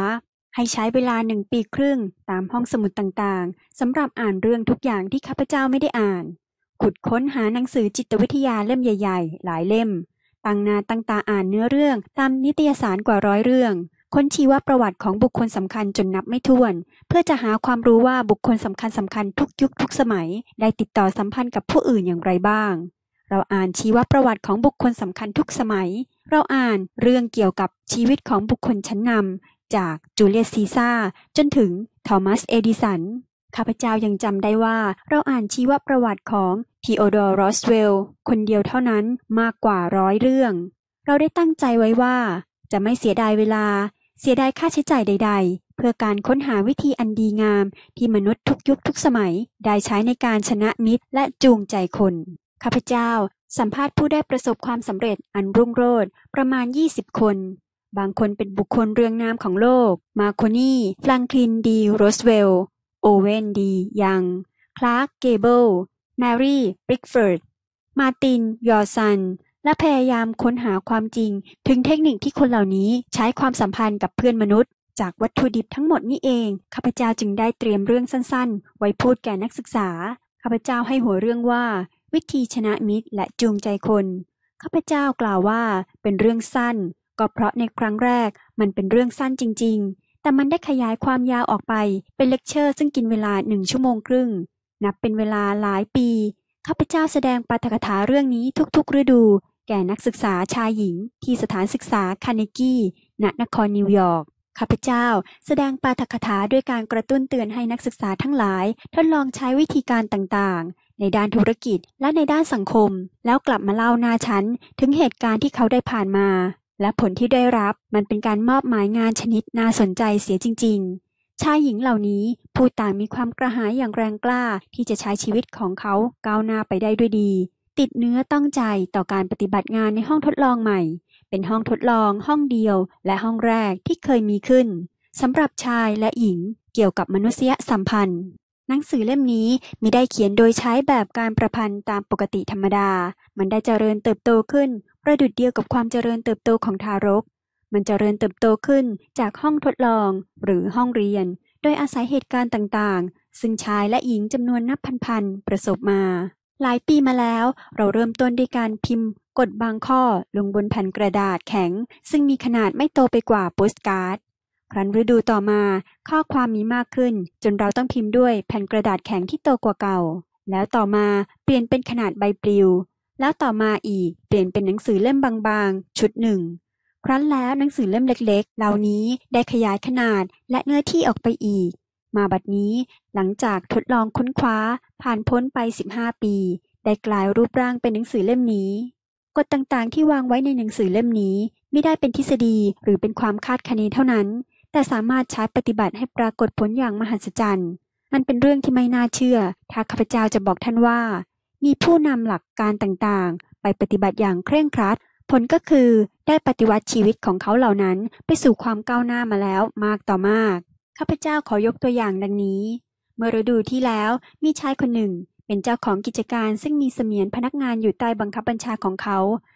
ให้ใช้เวลา1 ปีครึ่งตามห้องสมุดต่างๆสำหรับอ่านเรื่องทุกอย่างที่ข้าพเจ้าไม่ได้อ่านขุดค้นหาหนังสือจิตวิทยาเล่มใหญ่ๆหลายเล่มตั้งหน้าตั้งตาอ่านเนื้อเรื่องตามนิตยสารกว่า100 เรื่องค้นชีวประวัติของบุคคลสำคัญจนนับไม่ถ้วนเพื่อจะหาความรู้ว่าบุคคลสำคัญทุกยุคทุกสมัยได้ติดต่อสัมพันธ์กับผู้อื่นอย่างไรบ้างเราอ่านชีวประวัติของบุคคลสำคัญทุกสมัยเราอ่านเรื่องเกี่ยวกับชีวิตของบุคคลชั้นนำจากจูเลียสซีซ่าร์จนถึงทอมัสเอดิสันข้าพเจ้ายังจำได้ว่าเราอ่านชีวประวัติของธีโอดอร์ โรสเวลล์คนเดียวเท่านั้นมากกว่า100 เรื่องเราได้ตั้งใจไว้ว่าจะไม่เสียดายเวลาเสียดายค่าใช้จ่ายใดๆเพื่อการค้นหาวิธีอันดีงามที่มนุษย์ทุกยุคทุกสมัยได้ใช้ในการชนะมิตรและจูงใจคนข้าพเจ้าสัมภาษณ์ผู้ได้ประสบความสำเร็จอันรุ่งโรจน์ประมาณ20 คนบางคนเป็นบุคคลเรืองนามของโลกมาโคนีฟรังคลินดีโรสเวลล์โอเวนดียังคลาร์กเกเบิลแมรี่บริกฟอร์ดมาร์ตินยอร์ซันและพยายามค้นหาความจริงถึงเทคนิคที่คนเหล่านี้ใช้ความสัมพันธ์กับเพื่อนมนุษย์จากวัตถุดิบทั้งหมดนี้เองข้าพเจ้าจึงได้เตรียมเรื่องสั้นๆไว้พูดแก่นักศึกษาข้าพเจ้าให้หัวเรื่องว่าวิธีชนะมิตรและจูงใจคนข้าพเจ้ากล่าวว่าเป็นเรื่องสั้นก็เพราะในครั้งแรกมันเป็นเรื่องสั้นจริงๆแต่มันได้ขยายความยาวออกไปเป็นเลคเชอร์ซึ่งกินเวลา1 ชั่วโมงครึ่งนับเป็นเวลาหลายปีข้าพเจ้าแสดงปาฐกถาเรื่องนี้ทุกๆฤดูแก่นักศึกษาชายหญิงที่สถานศึกษาคาร์เนกีณนครนิวยอร์กข้าพเจ้าแสดงปาฐกถาด้วยการกระตุ้นเตือนให้นักศึกษาทั้งหลายทดลองใช้วิธีการต่างๆในด้านธุรกิจและในด้านสังคมแล้วกลับมาเล่าหน้าชั้นถึงเหตุการณ์ที่เขาได้ผ่านมาและผลที่ได้รับมันเป็นการมอบหมายงานชนิดน่าสนใจเสียจริงๆชายหญิงเหล่านี้ผู้ต่างมีความกระหายอย่างแรงกล้าที่จะใช้ชีวิตของเขาก้าวหน้าไปได้ด้วยดีติดเนื้อต้องใจต่อการปฏิบัติงานในห้องทดลองใหม่เป็นห้องทดลองห้องเดียวและห้องแรกที่เคยมีขึ้นสำหรับชายและหญิงเกี่ยวกับมนุษยสัมพันธ์หนังสือเล่มนี้มิได้เขียนโดยใช้แบบการประพันธ์ตามปกติธรรมดามันได้เจริญเติบโตขึ้นประดุจเดียวกับความเจริญเติบโตของทารกมันเจริญเติบโตขึ้นจากห้องทดลองหรือห้องเรียนโดยอาศัยเหตุการณ์ต่างๆซึ่งชายและหญิงจำนวนนับพันๆประสบมาหลายปีมาแล้วเราเริ่มต้นด้วยการพิมพ์กฎบางข้อลงบนแผ่นกระดาษแข็งซึ่งมีขนาดไม่โตไปกว่าโปสการ์ดครั้นฤดูต่อมาข้อความมีมากขึ้นจนเราต้องพิมพ์ด้วยแผ่นกระดาษแข็งที่โตกว่าเก่าแล้วต่อมาเปลี่ยนเป็นขนาดใบปลิวแล้วต่อมาอีกเปลี่ยนเป็นหนังสือเล่มบางๆชุดหนึ่งครั้นแล้วหนังสือเล่มเล็กๆเหล่านี้ได้ขยายขนาดและเนื้อที่ออกไปอีกมาบัดนี้หลังจากทดลองค้นคว้าผ่านพ้นไป15 ปีได้กลายรูปร่างเป็นหนังสือเล่มนี้กฎต่างๆที่วางไว้ในหนังสือเล่มนี้ไม่ได้เป็นทฤษฎีหรือเป็นความคาดคะเนเท่านั้นแต่สามารถใช้ปฏิบัติให้ปรากฏผลอย่างมหัศจรรย์มันเป็นเรื่องที่ไม่น่าเชื่อถ้าข้าพเจ้าจะบอกท่านว่ามีผู้นำหลักการต่างๆไปปฏิบัติอย่างเคร่งครัดผลก็คือได้ปฏิวัติชีวิตของเขาเหล่านั้นไปสู่ความก้าวหน้ามาแล้วมากต่อมากข้าพเจ้าขอยกตัวอย่างดังนี้เมื่อฤดูที่แล้วมีชายคนหนึ่งเป็นเจ้าของกิจการซึ่งมีเสมียนพนักงานอยู่ใต้บังคับบัญชาของเขา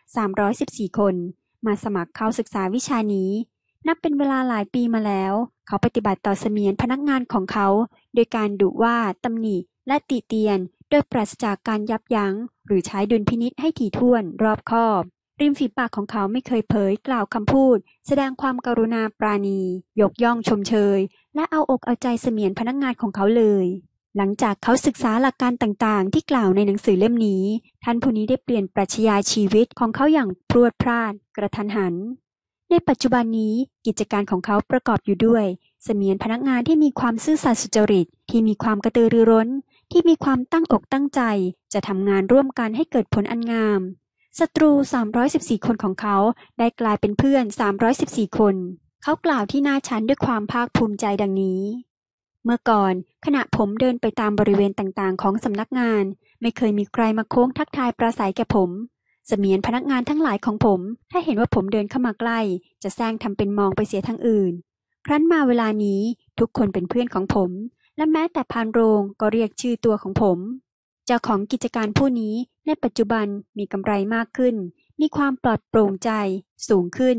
314 คนมาสมัครเข้าศึกษาวิชานี้นับเป็นเวลาหลายปีมาแล้วเขาปฏิบัติต่อเสมียนพนักงานของเขาโดยการดุว่าตำหนิและติเตียนโดยปราศจากการยับยั้งหรือใช้ดุลพินิจให้ถี่ถ้วนรอบคอบริมฝีปากของเขาไม่เคยเผยกล่าวคำพูดแสดงความกรุณาปราณียกย่องชมเชยและเอาอกเอาใจเสมียนพนักงานของเขาเลยหลังจากเขาศึกษาหลักการต่างๆที่กล่าวในหนังสือเล่มนี้ท่านผู้นี้ได้เปลี่ยนปรัชญาชีวิตของเขาอย่างพรวดพราดกระทันหันในปัจจุบันนี้กิจการของเขาประกอบอยู่ด้วยเสมียนพนักงานที่มีความซื่อสัตย์สุจริตที่มีความกระตือรือร้นที่มีความตั้งอกตั้งใจจะทำงานร่วมกันให้เกิดผลอันงามศัตรู314 คนของเขาได้กลายเป็นเพื่อน314 คนเขากล่าวที่หน้าชั้นด้วยความภาคภูมิใจดังนี้เมื่อก่อนขณะผมเดินไปตามบริเวณต่างๆของสำนักงานไม่เคยมีใครมาโค้งทักทายปราศัยแก่ผมเสมียนพนักงานทั้งหลายของผมถ้าเห็นว่าผมเดินเข้ามาใกล้จะแซงทำเป็นมองไปเสียทางอื่นครั้นมาเวลานี้ทุกคนเป็นเพื่อนของผมและแม้แต่พานโรงก็เรียกชื่อตัวของผมเจ้าของกิจการผู้นี้ในปัจจุบันมีกำไรมากขึ้นมีความปลอดโปร่งใจสูงขึ้น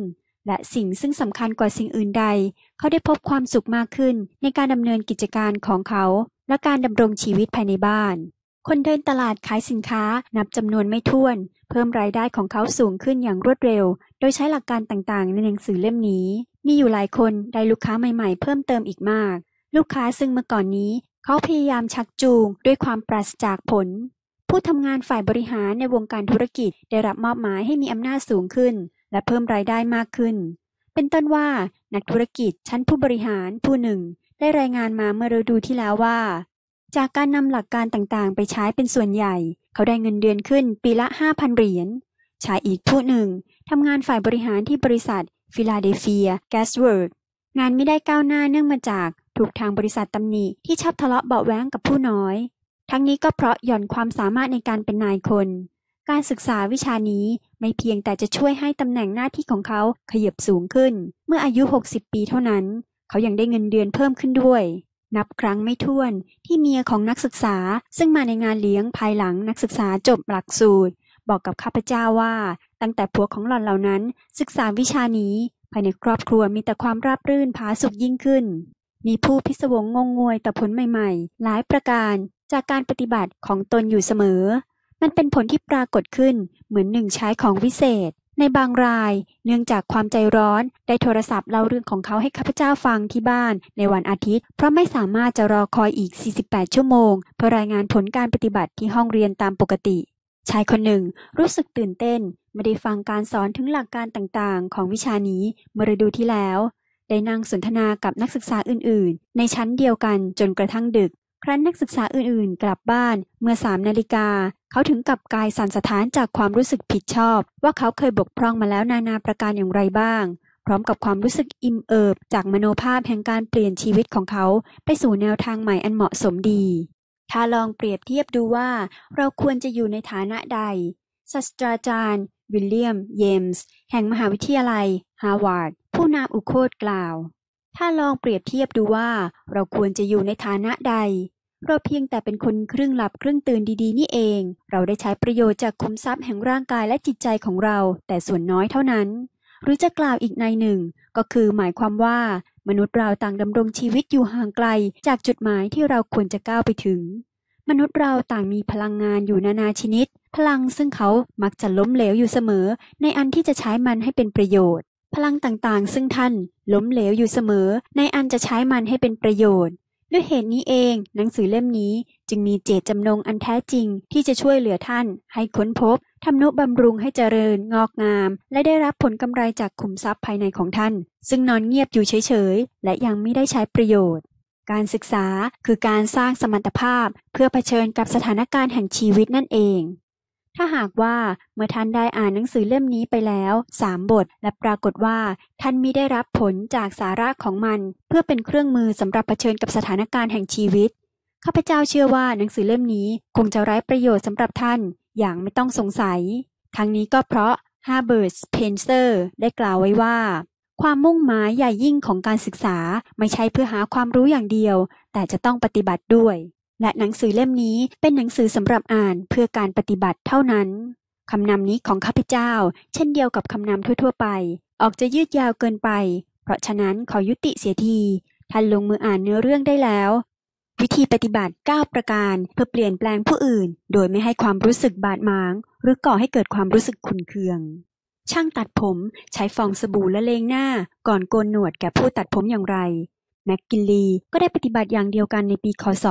และสิ่งซึ่งสำคัญกว่าสิ่งอื่นใดเขาได้พบความสุขมากขึ้นในการดำเนินกิจการของเขาและการดำรงชีวิตภายในบ้านคนเดินตลาดขายสินค้านับจำนวนไม่ถ้วนเพิ่มรายได้ของเขาสูงขึ้นอย่างรวดเร็วโดยใช้หลักการต่างๆในหนังสือเล่มนี้มีอยู่หลายคนได้ลูกค้าใหม่ๆเพิ่มเติมอีกมากลูกค้าซึ่งเมื่อก่อนนี้เขาพยายามชักจูงด้วยความปราศจากผลผู้ทำงานฝ่ายบริหารในวงการธุรกิจได้รับมอบหมายให้มีอำนาจสูงขึ้นและเพิ่มรายได้มากขึ้นเป็นต้นว่านักธุรกิจชั้นผู้บริหารผู้หนึ่งได้รายงานมาเมื่อฤดูที่แล้วว่าจากการนำหลักการต่างๆไปใช้เป็นส่วนใหญ่เขาได้เงินเดือนขึ้นปีละ 5,000 เหรียญชายอีกผู้หนึ่งทำงานฝ่ายบริหารที่บริษัทฟิลาเดลเฟียแก๊สเวิร์กงานไม่ได้ก้าวหน้าเนื่องมาจากถูกทางบริษัทตำหนิที่ชอบทะเลาะเบาะแว้งกับผู้น้อยทั้งนี้ก็เพราะหย่อนความสามารถในการเป็นนายคนการศึกษาวิชานี้ไม่เพียงแต่จะช่วยให้ตำแหน่งหน้าที่ของเขาขยับสูงขึ้นเมื่ออายุ60 ปีเท่านั้นเขายังได้เงินเดือนเพิ่มขึ้นด้วยนับครั้งไม่ถ้วนที่เมียของนักศึกษาซึ่งมาในงานเลี้ยงภายหลังนักศึกษาจบหลักสูตรบอกกับข้าพเจ้าว่าตั้งแต่ผัวของหล่อนเหล่านั้นศึกษาวิชานี้ภายในครอบครัวมีแต่ความราบรื่นผาสุกยิ่งขึ้นมีผู้พิศวงงงงวยต่อผลใหม่ๆหลายประการจากการปฏิบัติของตนอยู่เสมอมันเป็นผลที่ปรากฏขึ้นเหมือนหนึ่งใช้ของวิเศษในบางรายเนื่องจากความใจร้อนได้โทรศัพท์เล่าเรื่องของเขาให้ข้าพเจ้าฟังที่บ้านในวันอาทิตย์เพราะไม่สามารถจะรอคอยอีก48 ชั่วโมงเพื่อรายงานผลการปฏิบัติที่ห้องเรียนตามปกติชายคนหนึ่งรู้สึกตื่นเต้นไม่ได้ฟังการสอนถึงหลักการต่างๆของวิชานี้เมื่อฤดูที่แล้วได้นั่งสนทนากับนักศึกษาอื่นๆในชั้นเดียวกันจนกระทั่งดึกครั้นนักศึกษาอื่นๆกลับบ้านเมื่อ3 นาฬิกาเขาถึงกับกายสั่นสะท้านจากความรู้สึกผิดชอบว่าเขาเคยบกพร่องมาแล้วนานาประการอย่างไรบ้างพร้อมกับความรู้สึกอิ่มเอิบจากมโนภาพแห่งการเปลี่ยนชีวิตของเขาไปสู่แนวทางใหม่อันเหมาะสมดีถ้าลองเปรียบเทียบดูว่าเราควรจะอยู่ในฐานะใดศาสตราจารย์วิลเลียมเยมส์แห่งมหาวิทยาลัยฮาร์วาร์ดผู้นามอุโคตกล่าวถ้าลองเปรียบเทียบดูว่าเราควรจะอยู่ในฐานะใดเราเพียงแต่เป็นคนครึ่งหลับครึ่งตื่นดีๆนี่เองเราได้ใช้ประโยชน์จากขุมทรัพย์แห่งร่างกายและจิตใจของเราแต่ส่วนน้อยเท่านั้นหรือจะกล่าวอีกในหนึ่งก็คือหมายความว่ามนุษย์เราต่างดำรงชีวิตอยู่ห่างไกลจากจุดหมายที่เราควรจะก้าวไปถึงมนุษย์เราต่างมีพลังงานอยู่นานาชนิดพลังซึ่งเขามักจะล้มเหลวอยู่เสมอในอันที่จะใช้มันให้เป็นประโยชน์พลังต่างๆซึ่งท่านล้มเหลวอยู่เสมอในอันจะใช้มันให้เป็นประโยชน์ด้วยเหตุนี้เองหนังสือเล่มนี้จึงมีเจตจำนงอันแท้จริงที่จะช่วยเหลือท่านให้ค้นพบทำนุบำรุงให้เจริญงอกงามและได้รับผลกำไรจากขุมทรัพย์ภายในของท่านซึ่งนอนเงียบอยู่เฉยๆและยังไม่ได้ใช้ประโยชน์การศึกษาคือการสร้างสมรรถภาพเพื่อเผชิญกับสถานการณ์แห่งชีวิตนั่นเองถ้าหากว่าเมื่อท่านได้อ่านหนังสือเล่มนี้ไปแล้ว3 บทและปรากฏว่าท่านมิได้รับผลจากสาระของมันเพื่อเป็นเครื่องมือสำหรับเผชิญกับสถานการณ์แห่งชีวิตข้าพเจ้าเชื่อว่าหนังสือเล่มนี้คงจะไร้ประโยชน์สำหรับท่านอย่างไม่ต้องสงสัยทั้งนี้ก็เพราะฮาร์เบิร์ต สเพนเซอร์ได้กล่าวไว้ว่าความมุ่งหมายใหญ่ยิ่งของการศึกษาไม่ใช่เพื่อหาความรู้อย่างเดียวแต่จะต้องปฏิบัติด้วยและหนังสือเล่มนี้เป็นหนังสือสำหรับอ่านเพื่อการปฏิบัติเท่านั้นคำนำนี้ของข้าพเจ้าเช่นเดียวกับคำนำทั่วๆไปออกจะยืดยาวเกินไปเพราะฉะนั้นขอยุติเสียทีท่านลงมืออ่านเนื้อเรื่องได้แล้ววิธีปฏิบัติ9 ประการเพื่อเปลี่ยนแปลงผู้อื่นโดยไม่ให้ความรู้สึกบาดหมางหรือก่อให้เกิดความรู้สึกขุ่นเคืองช่างตัดผมใช้ฟองสบู่ละเลงหน้าก่อนโกนหนวดแก่ผู้ตัดผมอย่างไรแมคกินลีก็ได้ปฏิบัติอย่างเดียวกันในปีค.ศ.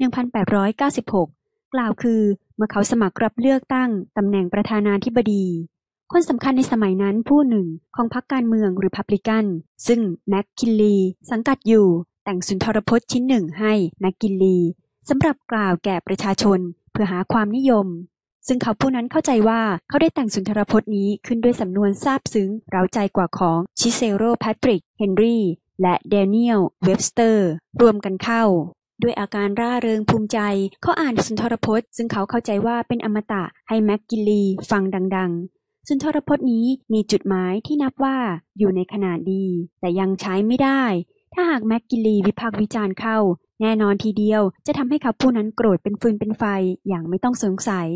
1896 กล่าวคือเมื่อเขาสมัครรับเลือกตั้งตำแหน่งประธานาธิบดีคนสำคัญในสมัยนั้นผู้หนึ่งของพรรคการเมืองริพับลิกันซึ่งแมคกินลีสังกัดอยู่แต่งสุนทรพจน์ชิ้นหนึ่งให้แมคกินลีสำหรับกล่าวแก่ประชาชนเพื่อหาความนิยมซึ่งเขาผู้นั้นเข้าใจว่าเขาได้แต่งสุนทรพจน์นี้ขึ้นด้วยสำนวนซาบซึ้งเร้าใจกว่าของชิเซโร แพทริก เฮนรี่และแดเนียล เว็บสเตอร์รวมกันเข้าด้วยอาการร่าเริงภูมิใจเขาอ่านสุนทรพจน์ซึ่งเขาเข้าใจว่าเป็นอมตะให้แมคกินลีฟังดังๆสุนทรพจน์นี้มีจุดหมายที่นับว่าอยู่ในขนาดดีแต่ยังใช้ไม่ได้ถ้าหากแมคกินลีวิพากษ์วิจารณ์เข้าแน่นอนทีเดียวจะทำให้เขาผู้นั้นโกรธเป็นฟืนเป็นไฟอย่างไม่ต้องสงสัย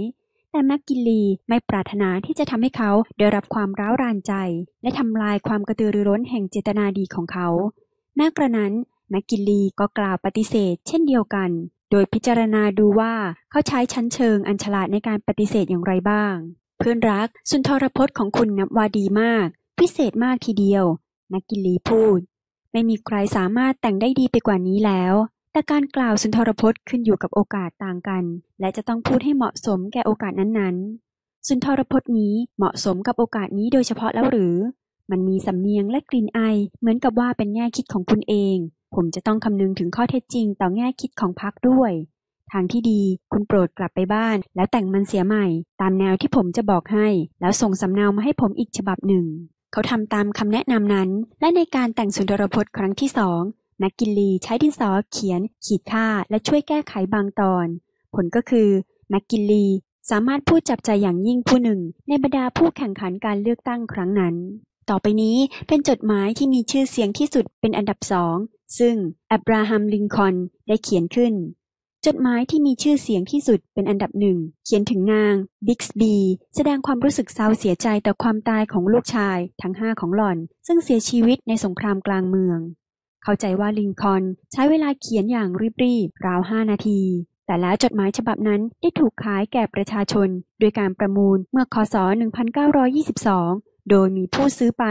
แต่แมคกินลีไม่ปรารถนาที่จะทำให้เขาได้รับความร้าวรานใจและทำลายความกระตือรือร้นแห่งเจตนาดีของเขาแม้กระนั้นแมคกินลีก็กล่าวปฏิเสธเช่นเดียวกันโดยพิจารณาดูว่าเขาใช้ชั้นเชิงอันฉลาดในการปฏิเสธอย่างไรบ้างเพื่อนรักสุนทรพจน์ของคุณนับว่าดีมากพิเศษมากทีเดียวแมคกินลีพูดไม่มีใครสามารถแต่งได้ดีไปกว่านี้แล้วแต่การกล่าวสุนทรพจน์ขึ้นอยู่กับโอกาสต่างกันและจะต้องพูดให้เหมาะสมแก่โอกาสนั้นๆสุนทรพจน์นี้เหมาะสมกับโอกาสนี้โดยเฉพาะแล้วหรือมันมีสำเนียงและกลิ่นอายเหมือนกับว่าเป็นแง่คิดของคุณเองผมจะต้องคำนึงถึงข้อเท็จจริงต่อแง่คิดของพรรคด้วยทางที่ดีคุณโปรดกลับไปบ้านแล้วแต่งมันเสียใหม่ตามแนวที่ผมจะบอกให้แล้วส่งสำเนามาให้ผมอีกฉบับหนึ่งเขาทำตามคำแนะนำนั้นและในการแต่งสุนทรพจน์ครั้งที่2แมคกินลีใช้ดินสอเขียนขีดค่าและช่วยแก้ไขบางตอนผลก็คือแมคกินลีสามารถพูดจับใจอย่างยิ่งผู้หนึ่งในบรรดาผู้แข่งขันการเลือกตั้งครั้งนั้นต่อไปนี้เป็นจดหมายที่มีชื่อเสียงที่สุดเป็นอันดับ2ซึ่งอับราฮัมลินคอล์นได้เขียนขึ้นจดหมายที่มีชื่อเสียงที่สุดเป็นอันดับ1เขียนถึงนางบิกส์บีแสดงความรู้สึกเศร้าเสียใจต่อความตายของลูกชายทั้ง5ของหล่อนซึ่งเสียชีวิตในสงครามกลางเมืองเข้าใจว่าลินคอล์นใช้เวลาเขียนอย่างรีบๆราว5 นาทีแต่แล้วจดหมายฉบับนั้นได้ถูกขายแก่ประชาชนโดยการประมูลเมื่อคศ1922โดยมีผู้ซื้อไป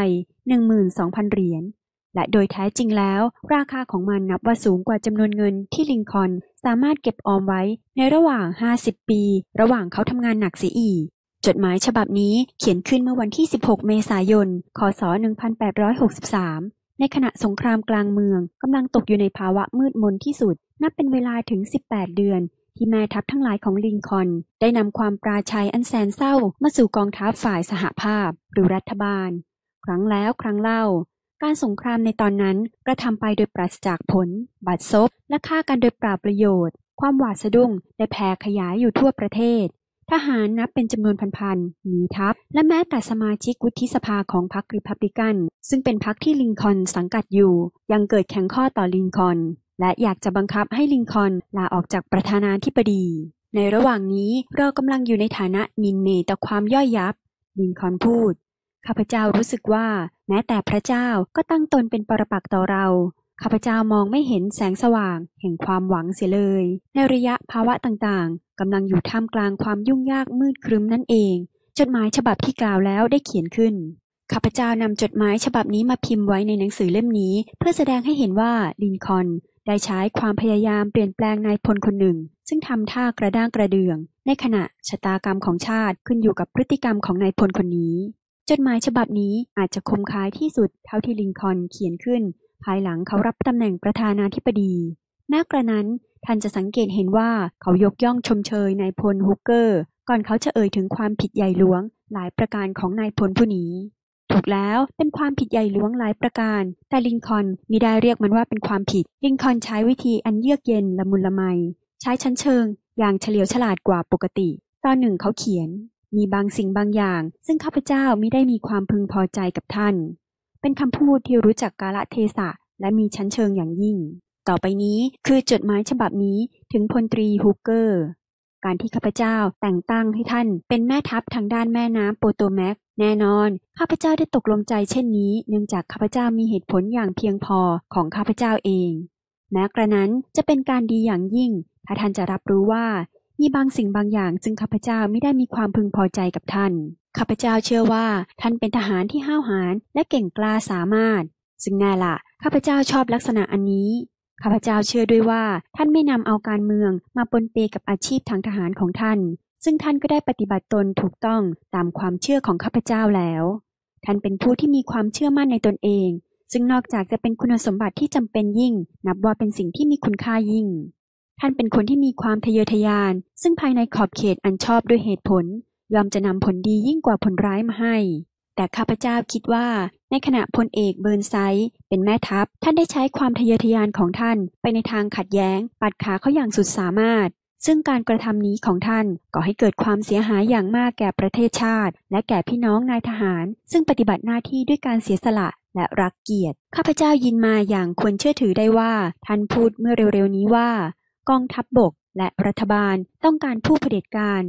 12,000 เหรียญและโดยแท้จริงแล้วราคาของมันนับว่าสูงกว่าจำนวนเงินที่ลินคอล์นสามารถเก็บออมไว้ในระหว่าง50 ปีระหว่างเขาทำงานหนักเสียอีกจดหมายฉบับนี้เขียนขึ้นเมื่อวันที่16 เมษายน คศ 1863ในขณะสงครามกลางเมืองกำลังตกอยู่ในภาวะมืดมนที่สุดนับเป็นเวลาถึง18 เดือนที่แม่ทัพทั้งหลายของลินคอล์นได้นำความปราชัยอันแสนเศร้ามาสู่กองทัพฝ่ายสหภาพหรือรัฐบาลครั้งแล้วครั้งเล่าการสงครามในตอนนั้นกระทำไปโดยปราศจากผลบัดซบและฆ่ากันโดยเปล่าประโยชน์ความหวาดสะดุ้งได้แผ่ขยายอยู่ทั่วประเทศทหารนับเป็นจำนวนพันๆหนีทัพและแม้แต่สมาชิกวุฒิสภาของพรรครีพับลิกันซึ่งเป็นพรรคที่ลินคอล์นสังกัดอยู่ยังเกิดแข่งข้อต่อลินคอล์นและอยากจะบังคับให้ลินคอล์นลาออกจากประธานาธิบดีในระหว่างนี้เรากำลังอยู่ในฐานะหมิ่นเหม่ต่อความย่อยยับลินคอล์นพูดข้าพเจ้ารู้สึกว่าแม้แต่พระเจ้าก็ตั้งตนเป็นปรปักษ์ต่อเราข้าพเจ้ามองไม่เห็นแสงสว่างแห่งความหวังเสียเลยในระยะภาวะต่างๆกำลังอยู่ท่ามกลางความยุ่งยากมืดครึ้มนั่นเองจดหมายฉบับที่กล่าวแล้วได้เขียนขึ้นข้าพเจ้านำจดหมายฉบับนี้มาพิมพ์ไว้ในหนังสือเล่มนี้เพื่อแสดงให้เห็นว่าลินคอล์นได้ใช้ความพยายามเปลี่ยนแปลงนายพลคนหนึ่งซึ่งทำท่ากระด้างกระเดืองในขณะชะตากรรมของชาติขึ้นอยู่กับพฤติกรรมของนายพลคนนี้จดหมายฉบับนี้อาจจะคมคายที่สุดเท่าที่ลินคอล์นเขียนขึ้นภายหลังเขารับตำแหน่งประธานาธิบดีแม้กระนั้นท่านจะสังเกตเห็นว่าเขายกย่องชมเชยนายพลฮุกเกอร์ก่อนเขาจะเอ่ยถึงความผิดใหญ่หลวงหลายประการของนายพลผู้นี้ถูกแล้วเป็นความผิดใหญ่หลวงหลายประการแต่ลินคอล์นมิได้เรียกมันว่าเป็นความผิดลินคอล์นใช้วิธีอันเยือกเย็นละมุนละไมใช้ชั้นเชิงอย่างเฉลียวฉลาดกว่าปกติตอนหนึ่งเขาเขียนมีบางสิ่งบางอย่างซึ่งข้าพเจ้ามิได้มีความพึงพอใจกับท่านเป็นคำพูดที่รู้จักกาลเทศะและมีชั้นเชิงอย่างยิ่งต่อไปนี้คือจดหมายฉบับนี้ถึงพลตรีฮุกเกอร์การที่ข้าพเจ้าแต่งตั้งให้ท่านเป็นแม่ทัพทางด้านแม่น้ำโปโตแมกแน่นอนข้าพเจ้าได้ตกลงใจเช่นนี้เนื่องจากข้าพเจ้ามีเหตุผลอย่างเพียงพอของข้าพเจ้าเองแม้กระนั้นจะเป็นการดีอย่างยิ่งถ้าท่านจะรับรู้ว่ามีบางสิ่งบางอย่างซึ่งข้าพเจ้าไม่ได้มีความพึงพอใจกับท่านข้าพเจ้าเชื่อว่าท่านเป็นทหารที่ห้าวหาญและเก่งกล้าสามารถซึ่งแน่ละข้าพเจ้าชอบลักษณะอันนี้ข้าพเจ้าเชื่อด้วยว่าท่านไม่นำเอาการเมืองมาปนเปกับอาชีพทางทหารของท่านซึ่งท่านก็ได้ปฏิบัติตนถูกต้องตามความเชื่อของข้าพเจ้าแล้วท่านเป็นผู้ที่มีความเชื่อมั่นในตนเองซึ่งนอกจากจะเป็นคุณสมบัติที่จำเป็นยิ่งนับว่าเป็นสิ่งที่มีคุณค่ายิ่งท่านเป็นคนที่มีความทะเยอทะยานซึ่งภายในขอบเขตอันชอบด้วยเหตุผลยอมจะนำผลดียิ่งกว่าผลร้ายมาให้แต่ข้าพเจ้าคิดว่าในขณะพลเอกเบิร์นไซด์เป็นแม่ทัพท่านได้ใช้ความทะเยอทะยานของท่านไปในทางขัดแย้งปัดขาเขาอย่างสุดสามารถซึ่งการกระทำนี้ของท่านก่อให้เกิดความเสียหายอย่างมากแก่ประเทศชาติและแก่พี่น้องนายทหารซึ่งปฏิบัติหน้าที่ด้วยการเสียสละและรักเกียรติข้าพเจ้ายินมาอย่างควรเชื่อถือได้ว่าท่านพูดเมื่อเร็วๆนี้ว่ากองทัพบกและรัฐบาลต้องการผู้เผด็จการแ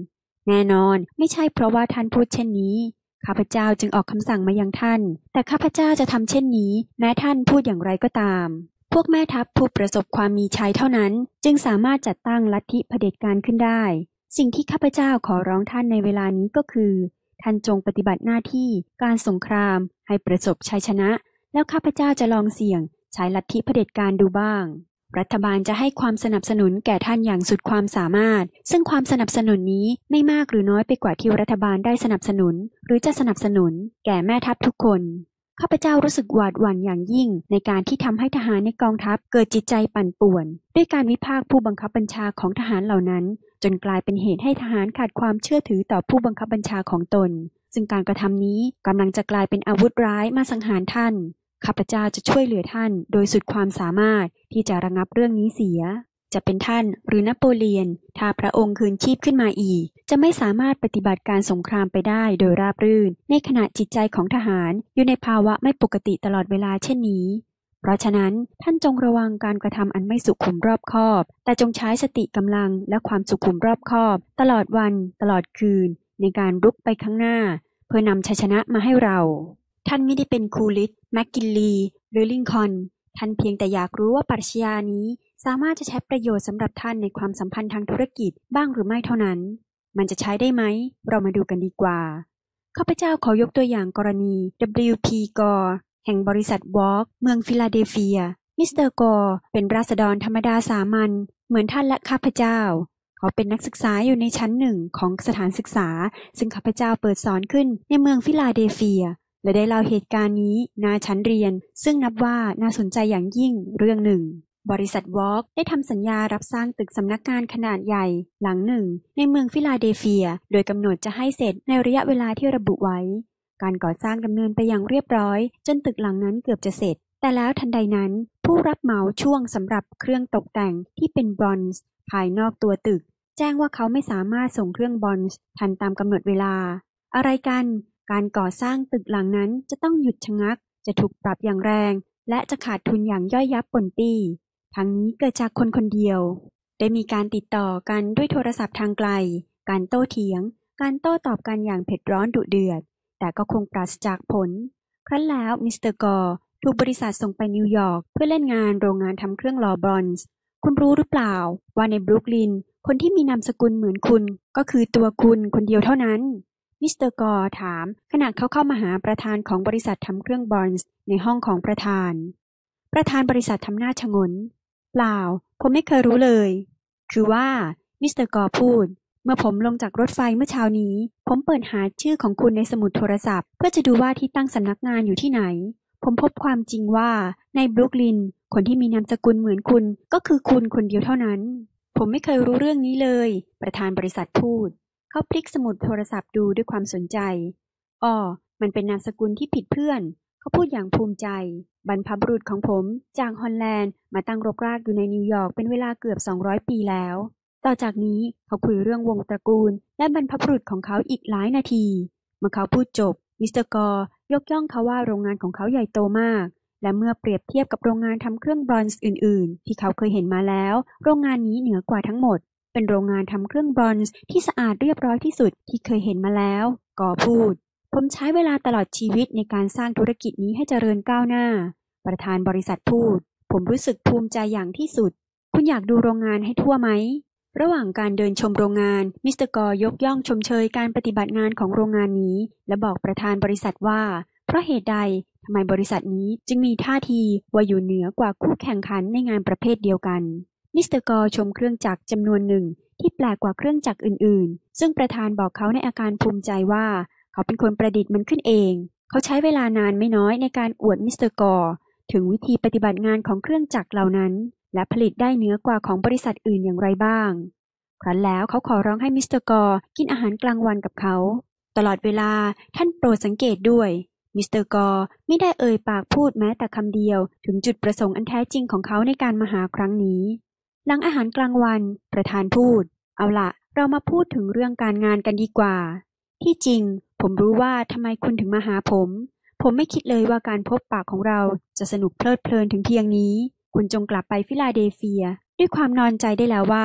แน่นอนไม่ใช่เพราะว่าท่านพูดเช่นนี้ข้าพเจ้าจึงออกคำสั่งมายังท่านแต่ข้าพเจ้าจะทำเช่นนี้แม้ท่านพูดอย่างไรก็ตามพวกแม่ทัพผู้ประสบความมีชัยเท่านั้นจึงสามารถจัดตั้งลัทธิเผด็จการขึ้นได้สิ่งที่ข้าพเจ้าขอร้องท่านในเวลานี้ก็คือท่านจงปฏิบัติหน้าที่การสงครามให้ประสบชัยชนะแล้วข้าพเจ้าจะลองเสี่ยงใช้ลัทธิเผด็จการดูบ้างรัฐบาลจะให้ความสนับสนุนแก่ท่านอย่างสุดความสามารถซึ่งความสนับสนุนนี้ไม่มากหรือน้อยไปกว่าที่รัฐบาลได้สนับสนุนหรือจะสนับสนุนแก่แม่ทัพทุกคนข้าพเจ้ารู้สึกหวาดหวั่นอย่างยิ่งในการที่ทำให้ทหารในกองทัพเกิดจิตใจปั่นป่วนด้วยการวิพากษ์ผู้บังคับบัญชาของทหารเหล่านั้นจนกลายเป็นเหตุให้ทหารขาดความเชื่อถือต่อผู้บังคับบัญชาของตนซึ่งการกระทำนี้กำลังจะกลายเป็นอาวุธร้ายมาสังหารท่านข้าพเจ้าจะช่วยเหลือท่านโดยสุดความสามารถที่จะระงับเรื่องนี้เสียจะเป็นท่านหรือนโปเลียนถ้าพระองค์คืนชีพขึ้นมาอีกจะไม่สามารถปฏิบัติการสงครามไปได้โดยราบรื่นในขณะจิตใจของทหารอยู่ในภาวะไม่ปกติตลอดเวลาเช่นนี้เพราะฉะนั้นท่านจงระวังการกระทำอันไม่สุขุมรอบคอบแต่จงใช้สติกำลังและความสุขุมรอบคอบตลอดวันตลอดคืนในการรุกไปข้างหน้าเพื่อนำชัยชนะมาให้เราท่านไม่ได้เป็นคูลิสแมคกินลีหรือลิงคอล์นท่านเพียงแต่อยากรู้ว่าปรัชญานี้สามารถจะใช้ประโยชน์สำหรับท่านในความสัมพันธ์ทางธุรกิจบ้างหรือไม่เท่านั้นมันจะใช้ได้ไหมเรามาดูกันดีกว่าข้าพเจ้าขอยกตัวอย่างกรณี W.P. Gore แห่งบริษัทวอล์กเมืองฟิลาเดลเฟียมิสเตอร์กอร์เป็นราษฎรธรรมดาสามัญเหมือนท่านและข้าพเจ้าเขาเป็นนักศึกษาอยู่ในชั้นหนึ่งของสถานศึกษาซึ่งข้าพเจ้าเปิดสอนขึ้นในเมืองฟิลาเดลเฟียและได้เล่าเหตุการณ์นี้ณชั้นเรียนซึ่งนับว่าน่าสนใจอย่างยิ่งเรื่องหนึ่งบริษัทวอล์กได้ทำสัญญารับสร้างตึกสำนักงานขนาดใหญ่หลังหนึ่งในเมืองฟิลาเดลเฟียโดยกำหนดจะให้เสร็จในระยะเวลาที่ระบุไว้การก่อสร้างดำเนินไปอย่างเรียบร้อยจนตึกหลังนั้นเกือบจะเสร็จแต่แล้วทันใดนั้นผู้รับเหมาช่วงสำหรับเครื่องตกแต่งที่เป็นบรอนซ์ภายนอกตัวตึกแจ้งว่าเขาไม่สามารถส่งเครื่องบรอนซ์ทันตามกำหนดเวลาอะไรกันการก่อสร้างตึกหลังนั้นจะต้องหยุดชะงักจะถูกปรับอย่างแรงและจะขาดทุนอย่างย่อยยับปนปี้ทั้งนี้เกิดจากคนคนเดียวได้มีการติดต่อกันด้วยโทรศัพท์ทางไกลการโต้เถียงการโต้ตอบกันอย่างเผ็ดร้อนดุเดือดแต่ก็คงปราศจากผลครั้นแล้วมิสเตอร์กอร์ถูกบริษัทส่งไปนิวยอร์กเพื่อเล่นงานโรงงานทำเครื่องหล่อบรอนซ์คุณรู้หรือเปล่าว่าในบรุกลินคนที่มีนามสกุลเหมือนคุณก็คือตัวคุณคนเดียวเท่านั้นมิสเตอร์กอร์ถามขณะเขาเข้ามาหาประธานของบริษัททำเครื่องบรอนซ์ในห้องของประธานบริษัททำหน้าชงนเปล่าผมไม่เคยรู้เลยคือว่ามิสเตอร์กอร์พูดเมื่อผมลงจากรถไฟเมื่อเช้านี้ผมเปิดหาชื่อของคุณในสมุดโทรศัพท์เพื่อจะดูว่าที่ตั้งสำนักงานอยู่ที่ไหนผมพบความจริงว่าในบรุกลินคนที่มีนามสกุลเหมือนคุณก็คือคุณคนเดียวเท่านั้นผมไม่เคยรู้เรื่องนี้เลยประธานบริษัทพูดเขาพลิกสมุดโทรศัพท์ดูด้วยความสนใจมันเป็นนามสกุลที่ผิดเพื่อนเขาพูดอย่างภูมิใจบรรพบุรุษของผมจากฮอลแลนด์มาตั้งรกรากอยู่ในนิวยอร์กเป็นเวลาเกือบ200 ปีแล้วต่อจากนี้เขาคุยเรื่องวงตระกูลและบรรพบุรุษของเขาอีกหลายนาทีเมื่อเขาพูดจบมิสเตอร์กอร์ยกย่องเขาว่าโรงงานของเขาใหญ่โตมากและเมื่อเปรียบเทียบกับโรงงานทำเครื่องบรอนซ์อื่นๆที่เขาเคยเห็นมาแล้วโรงงานนี้เหนือกว่าทั้งหมดเป็นโรงงานทำเครื่องบรอนซ์ที่สะอาดเรียบร้อยที่สุดที่เคยเห็นมาแล้วกอพูดผมใช้เวลาตลอดชีวิตในการสร้างธุรกิจนี้ให้เจริญก้าวหน้าประธานบริษัทพูดผมรู้สึกภูมิใจอย่างที่สุดคุณอยากดูโรงงานให้ทั่วไหมระหว่างการเดินชมโรงงานมิสเตอร์กอร์ยกย่องชมเชยการปฏิบัติงานของโรงงานนี้และบอกประธานบริษัทว่าเพราะเหตุใดทำไมบริษัทนี้จึงมีท่าทีว่าอยู่เหนือกว่าคู่แข่งขันในงานประเภทเดียวกันมิสเตอร์กอร์ชมเครื่องจักรจำนวนหนึ่งที่แปลกกว่าเครื่องจักรอื่นๆซึ่งประธานบอกเขาในอาการภูมิใจว่าเขาเป็นคนประดิษฐ์มันขึ้นเองเขาใช้เวลานานไม่น้อยในการอวดมิสเตอร์กอร์ถึงวิธีปฏิบัติงานของเครื่องจักรเหล่านั้นและผลิตได้เหนือกว่าของบริษัทอื่นอย่างไรบ้างครั้นแล้วเขาขอร้องให้มิสเตอร์กอร์กินอาหารกลางวันกับเขาตลอดเวลาท่านโปรดสังเกตด้วยมิสเตอร์กอร์ไม่ได้เอ่ยปากพูดแม้แต่คำเดียวถึงจุดประสงค์อันแท้จริงของเขาในการมาหาครั้งนี้หลังอาหารกลางวันประธานพูดเอาล่ะเรามาพูดถึงเรื่องการงานกันดีกว่าที่จริงผมรู้ว่าทำไมคุณถึงมาหาผมไม่คิดเลยว่าการพบปะของเราจะสนุกเพลิดเพลินถึงเพียงนี้คุณจงกลับไปฟิลาเดลเฟียด้วยความนอนใจได้แล้วว่า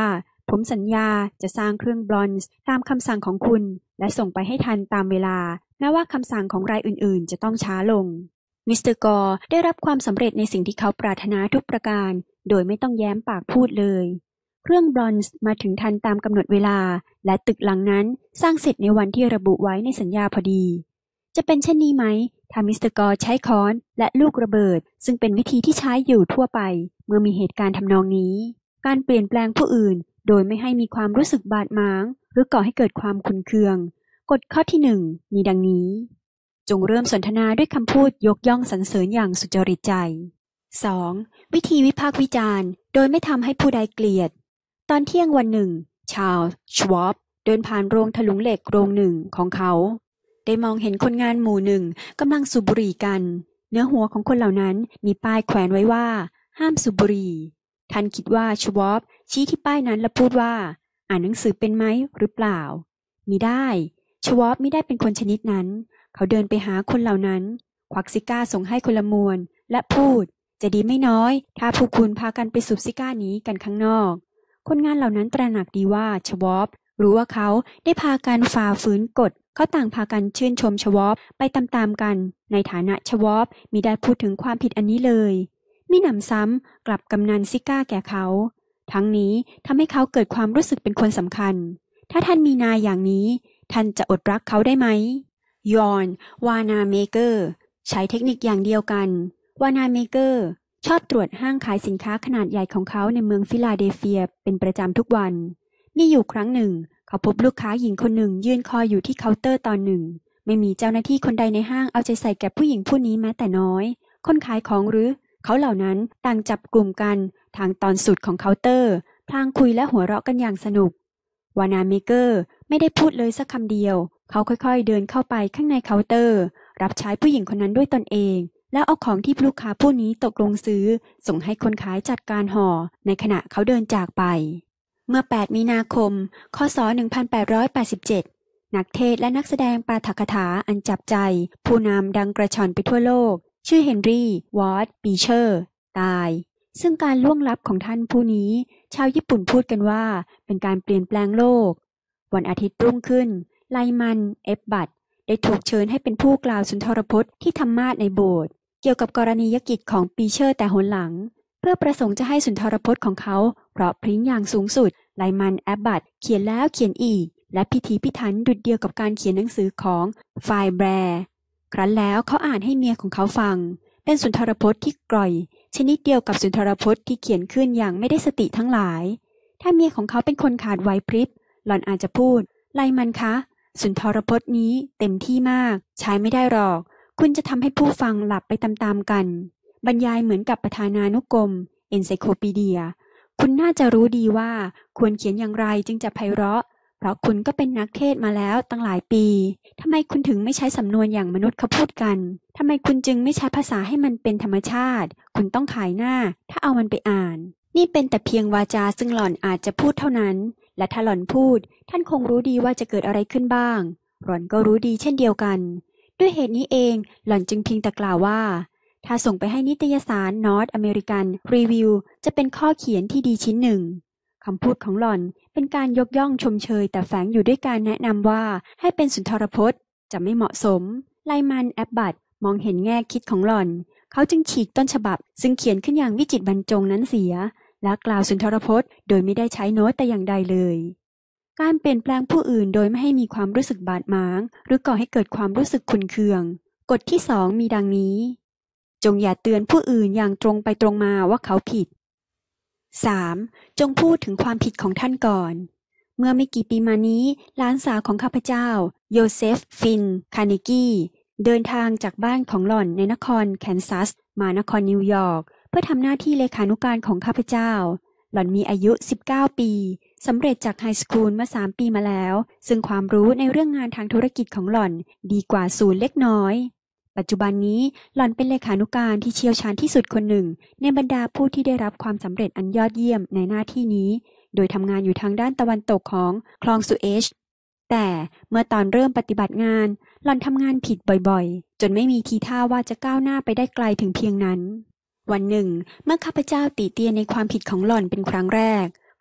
ผมสัญญาจะสร้างเครื่องบรอนซ์ตามคำสั่งของคุณและส่งไปให้ทันตามเวลาแม้ว่าคำสั่งของรายอื่นๆจะต้องช้าลงมิสเตอร์กอร์ได้รับความสำเร็จในสิ่งที่เขาปรารถนาทุกประการโดยไม่ต้องแย้มปากพูดเลยเครื่องบรอนซ์มาถึงทันตามกำหนดเวลาและตึกหลังนั้นสร้างเสร็จในวันที่ระบุไว้ในสัญญาพอดีจะเป็นเช่นนี้ไหมถ้ามิสเตอร์กอร์ใช้ค้อนและลูกระเบิดซึ่งเป็นวิธีที่ใช้อยู่ทั่วไปเมื่อมีเหตุการณ์ทำนองนี้การเปลี่ยนแปลงผู้อื่นโดยไม่ให้มีความรู้สึกบาดหมางหรือก่อให้เกิดความขุ่นเคืองกฎข้อที่1มีดังนี้จงเริ่มสนทนาด้วยคำพูดยกย่องสรรเสริญอย่างสุจริตใจ 2. วิธีวิพากษ์วิจารณ์โดยไม่ทำให้ผู้ใดเกลียดตอนเที่ยงวันหนึ่งชาร์ลส์ ชวอปเดินผ่านโรงถลุงเหล็กโรงหนึ่งของเขาได้มองเห็นคนงานหมู่หนึ่งกำลังสูบบุหรี่กันเนื้อหัวของคนเหล่านั้นมีป้ายแขวนไว้ว่าห้ามสูบบุหรี่ท่านคิดว่าชวอปชี้ที่ป้ายนั้นและพูดว่าอ่านหนังสือเป็นไหมหรือเปล่ามิได้ชวอปไม่ได้เป็นคนชนิดนั้นเขาเดินไปหาคนเหล่านั้นควักซิก้าส่งให้คนละมวนและพูดจะดีไม่น้อยถ้าพวกคุณพากันไปสูบซิก้านี้กันข้างนอกคนงานเหล่านั้นตระหนักดีว่าชวอปรู้ว่าเขาได้พากันฝ่าฝืนกฎเขาต่างพากันชื่นชมชวอปไปตามๆกันในฐานะชวอปมิได้พูดถึงความผิดอันนี้เลยมิหนำซ้ำกลับกำนันซิก้าแก่เขาทั้งนี้ทำให้เขาเกิดความรู้สึกเป็นคนสำคัญถ้าท่านมีนายอย่างนี้ท่านจะอดรักเขาได้ไหมยอนวานาเมเกอร์ใช้เทคนิคอย่างเดียวกันวานาเมเกอร์ชอบตรวจห้างขายสินค้าขนาดใหญ่ของเขาในเมืองฟิลาเดลเฟียเป็นประจำทุกวันมีอยู่ครั้งหนึ่งเขาพบลูกค้าหญิงคนหนึ่งยืนคอยอยู่ที่เคาน์เตอร์ตอนหนึ่งไม่มีเจ้าหน้าที่คนใดในห้างเอาใจใส่แก่ผู้หญิงผู้นี้แม้แต่น้อยคนขายของหรือเขาเหล่านั้นต่างจับกลุ่มกันทางตอนสุดของเคาน์เตอร์พลางคุยและหัวเราะกันอย่างสนุกวานาเมเกอร์ไม่ได้พูดเลยสักคำเดียวเขาค่อยๆเดินเข้าไปข้างในเคาน์เตอร์รับใช้ผู้หญิงคนนั้นด้วยตนเองแล้วเอาของที่ลูกค้าผู้นี้ตกลงซื้อส่งให้คนขายจัดการห่อในขณะเขาเดินจากไปเมื่อ8มีนาคมคศ1887นักเทศและนักแสดงปาฐกถาอันจับใจผู้นำดังกระชอนไปทั่วโลกชื่อเฮนรี่วอร์ดบีเชอร์ตายซึ่งการล่วงลับของท่านผู้นี้ชาวญี่ปุ่นพูดกันว่าเป็นการเปลี่ยนแปลงโลกวันอาทิตย์รุ่งขึ้นไลมันเอฟบัตได้ถูกเชิญให้เป็นผู้กล่าวสุนทรพจน์ที่ธรรมาสน์ในโบสถ์เกี่ยวกับกรณียกิจของปีเชอร์แต่หนหลังเพื่อประสงค์จะให้สุนทรพจน์ของเขาเพราะพริ้งอย่างสูงสุดไลมันแอฟบัตเขียนแล้วเขียนอีกและพิถีพิถันดุจเดียวกับการเขียนหนังสือของไฟแบร์ครั้นแล้วเขาอ่านให้เมียของเขาฟังเป็นสุนทรพจน์ที่กร่อยชนิดเดียวกับสุนทรพจน์ที่เขียนขึ้นอย่างไม่ได้สติทั้งหลายถ้าเมียของเขาเป็นคนขาดไหวพริบหล่อนอาจจะพูดไลมันคะสุนทรพจน์นี้เต็มที่มากใช้ไม่ได้หรอกคุณจะทำให้ผู้ฟังหลับไปตามๆกันบรรยายเหมือนกับประธานานุกรมเอนไซโคปีเดียคุณน่าจะรู้ดีว่าควรเขียนอย่างไรจึงจะไพเราะเพราะคุณก็เป็นนักเทศมาแล้วตั้งหลายปีทำไมคุณถึงไม่ใช้สำนวนอย่างมนุษย์เขาพูดกันทำไมคุณจึงไม่ใช้ภาษาให้มันเป็นธรรมชาติคุณต้องขายหน้าถ้าเอามันไปอ่านนี่เป็นแต่เพียงวาจาซึ่งหล่อนอาจจะพูดเท่านั้นและถ้าหล่อนพูดท่านคงรู้ดีว่าจะเกิดอะไรขึ้นบ้างหล่อนก็รู้ดีเช่นเดียวกันด้วยเหตุนี้เองหล่อนจึงเพียงแต่กล่าวว่าถ้าส่งไปให้นิตยสาร North American Review จะเป็นข้อเขียนที่ดีชิ้นหนึ่งคำพูดของหล่อนเป็นการยกย่องชมเชยแต่แฝงอยู่ด้วยการแนะนำว่าให้เป็นสุนทรพจน์จะไม่เหมาะสมไลมันแอปบัตมองเห็นแง่คิดของหล่อนเขาจึงฉีกต้นฉบับซึ่งเขียนขึ้นอย่างวิจิตรบรรจงนั้นเสียและกล่าวสุนทรพจน์โดยไม่ได้ใช้โน้ตแต่อย่างใดเลยการเปลี่ยนแปลงผู้อื่นโดยไม่ให้มีความรู้สึกบาดหมางหรือก่อให้เกิดความรู้สึกขุ่นเคืองกฎที่2มีดังนี้จงอย่าเตือนผู้อื่นอย่างตรงไปตรงมาว่าเขาผิด 3. จงพูดถึงความผิดของท่านก่อนเมื่อไม่กี่ปีมานี้หลานสาวของข้าพเจ้าโยเซฟฟินคาร์เนกีเดินทางจากบ้านของหล่อนในนครแคนซัสมานครนิวยอร์กเพื่อทำหน้าที่เลขานุการของข้าพเจ้าหล่อนมีอายุ19ปีสำเร็จจากไฮสคูลมา3ปีมาแล้วซึ่งความรู้ในเรื่องงานทางธุรกิจของหล่อนดีกว่าศูนย์เล็กน้อยปัจจุบันนี้หล่อนเป็นเลขานุการที่เชี่ยวชาญที่สุดคนหนึ่งในบรรดาผู้ที่ได้รับความสำเร็จอันยอดเยี่ยมในหน้าที่นี้โดยทำงานอยู่ทางด้านตะวันตกของคลองสุเอชแต่เมื่อตอนเริ่มปฏิบัติงานหล่อนทำงานผิดบ่อยๆจนไม่มีทีท่าว่าจะก้าวหน้าไปได้ไกลถึงเพียงนั้นวันหนึ่งเมื่อข้าพเจ้าติเตียนในความผิดของหล่อนเป็นครั้งแรก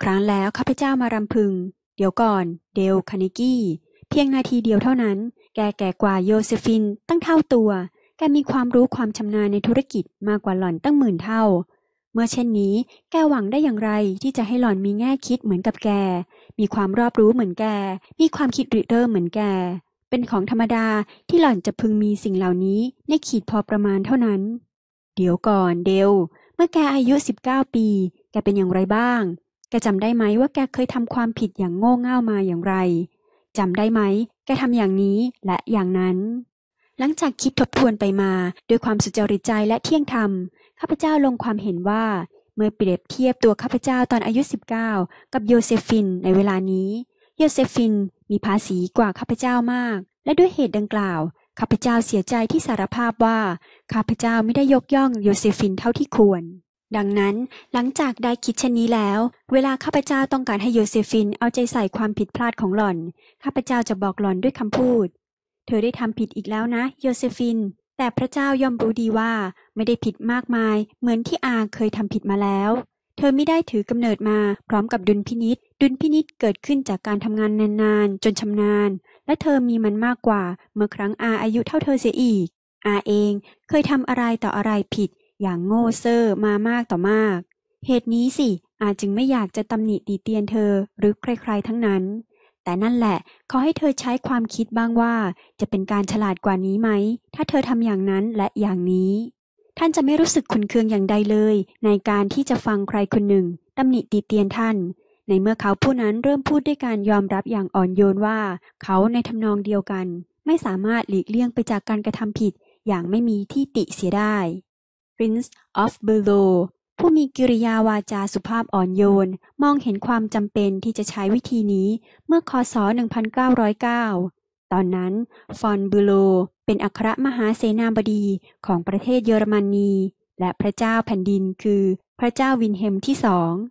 ครั้นแล้วข้าพเจ้ามารำพึงเดี๋ยวก่อนเดลคาร์เนกี้เพียงนาทีเดียวเท่านั้นแกแก่กว่าโยเซฟินตั้งเท่าตัวแกมีความรู้ความชำนาญในธุรกิจมากกว่าหล่อนตั้ง10,000 เท่าเมื่อเช่นนี้แกหวังได้อย่างไรที่จะให้หล่อนมีแง่คิดเหมือนกับแกมีความรอบรู้เหมือนแกมีความคิดริเริ่มเหมือนแกเป็นของธรรมดาที่หล่อนจะพึงมีสิ่งเหล่านี้ในขีดพอประมาณเท่านั้นเดี๋ยวก่อนเดลเมื่อแกอายุ19 ปีแกเป็นอย่างไรบ้างแกจำได้ไหมว่าแกเคยทำความผิดอย่างโง่เง่ามาอย่างไรจำได้ไหมแกทำอย่างนี้และอย่างนั้นหลังจากคิดทบทวนไปมาด้วยความสุจริตใจและเที่ยงธรรมข้าพเจ้าลงความเห็นว่าเมื่อเปรียบเทียบตัวข้าพเจ้าตอนอายุ19กับโยเซฟินในเวลานี้โยเซฟินมีภาษีกว่าข้าพเจ้ามากและด้วยเหตุดังกล่าวข้าพเจ้าเสียใจที่สารภาพว่าข้าพเจ้าไม่ได้ยกย่องโยเซฟินเท่าที่ควรดังนั้นหลังจากได้คิดเช่นนี้แล้วเวลาข้าพเจ้าต้องการให้โยเซฟินเอาใจใส่ความผิดพลาดของหล่อนข้าพเจ้าจะบอกหล่อนด้วยคำพูดเธอได้ทำผิดอีกแล้วนะโยเซฟินแต่พระเจ้าย่อมรู้ดีว่าไม่ได้ผิดมากมายเหมือนที่อาเคยทำผิดมาแล้วเธอไม่ได้ถือกำเนิดมาพร้อมกับดุลพินิจเกิดขึ้นจากการทำงานนานๆจนชำนาญและเธอมีมันมากกว่าเมื่อครั้งอายุเท่าเธอเสียอีกอาเองเคยทำอะไรต่ออะไรผิดอย่างโง่เซ่อมามากต่อมากเหตุนี้สิอาจึงไม่อยากจะตำหนิติเตียนเธอหรือใครๆทั้งนั้นแต่นั่นแหละขอให้เธอใช้ความคิดบ้างว่าจะเป็นการฉลาดกว่านี้ไหมถ้าเธอทำอย่างนั้นและอย่างนี้ท่านจะไม่รู้สึกขุ่นเคืองอย่างใดเลยในการที่จะฟังใครคนหนึ่งตำหนิติเตียนท่านในเมื่อเขาผู้นั้นเริ่มพูดด้วยการยอมรับอย่างอ่อนโยนว่าเขาในทำนองเดียวกันไม่สามารถหลีกเลี่ยงไปจากการกระทำผิดอย่างไม่มีที่ติเสียได้ Prince of Below ผู้มีกิริยาวาจาสุภาพอ่อนโยนมองเห็นความจำเป็นที่จะใช้วิธีนี้เมื่อคศ1909ตอนนั้นฟอนบูโลเป็นอัครมหาเสนาบดีของประเทศเยอรมนีและพระเจ้าแผ่นดินคือพระเจ้าวินเฮมที่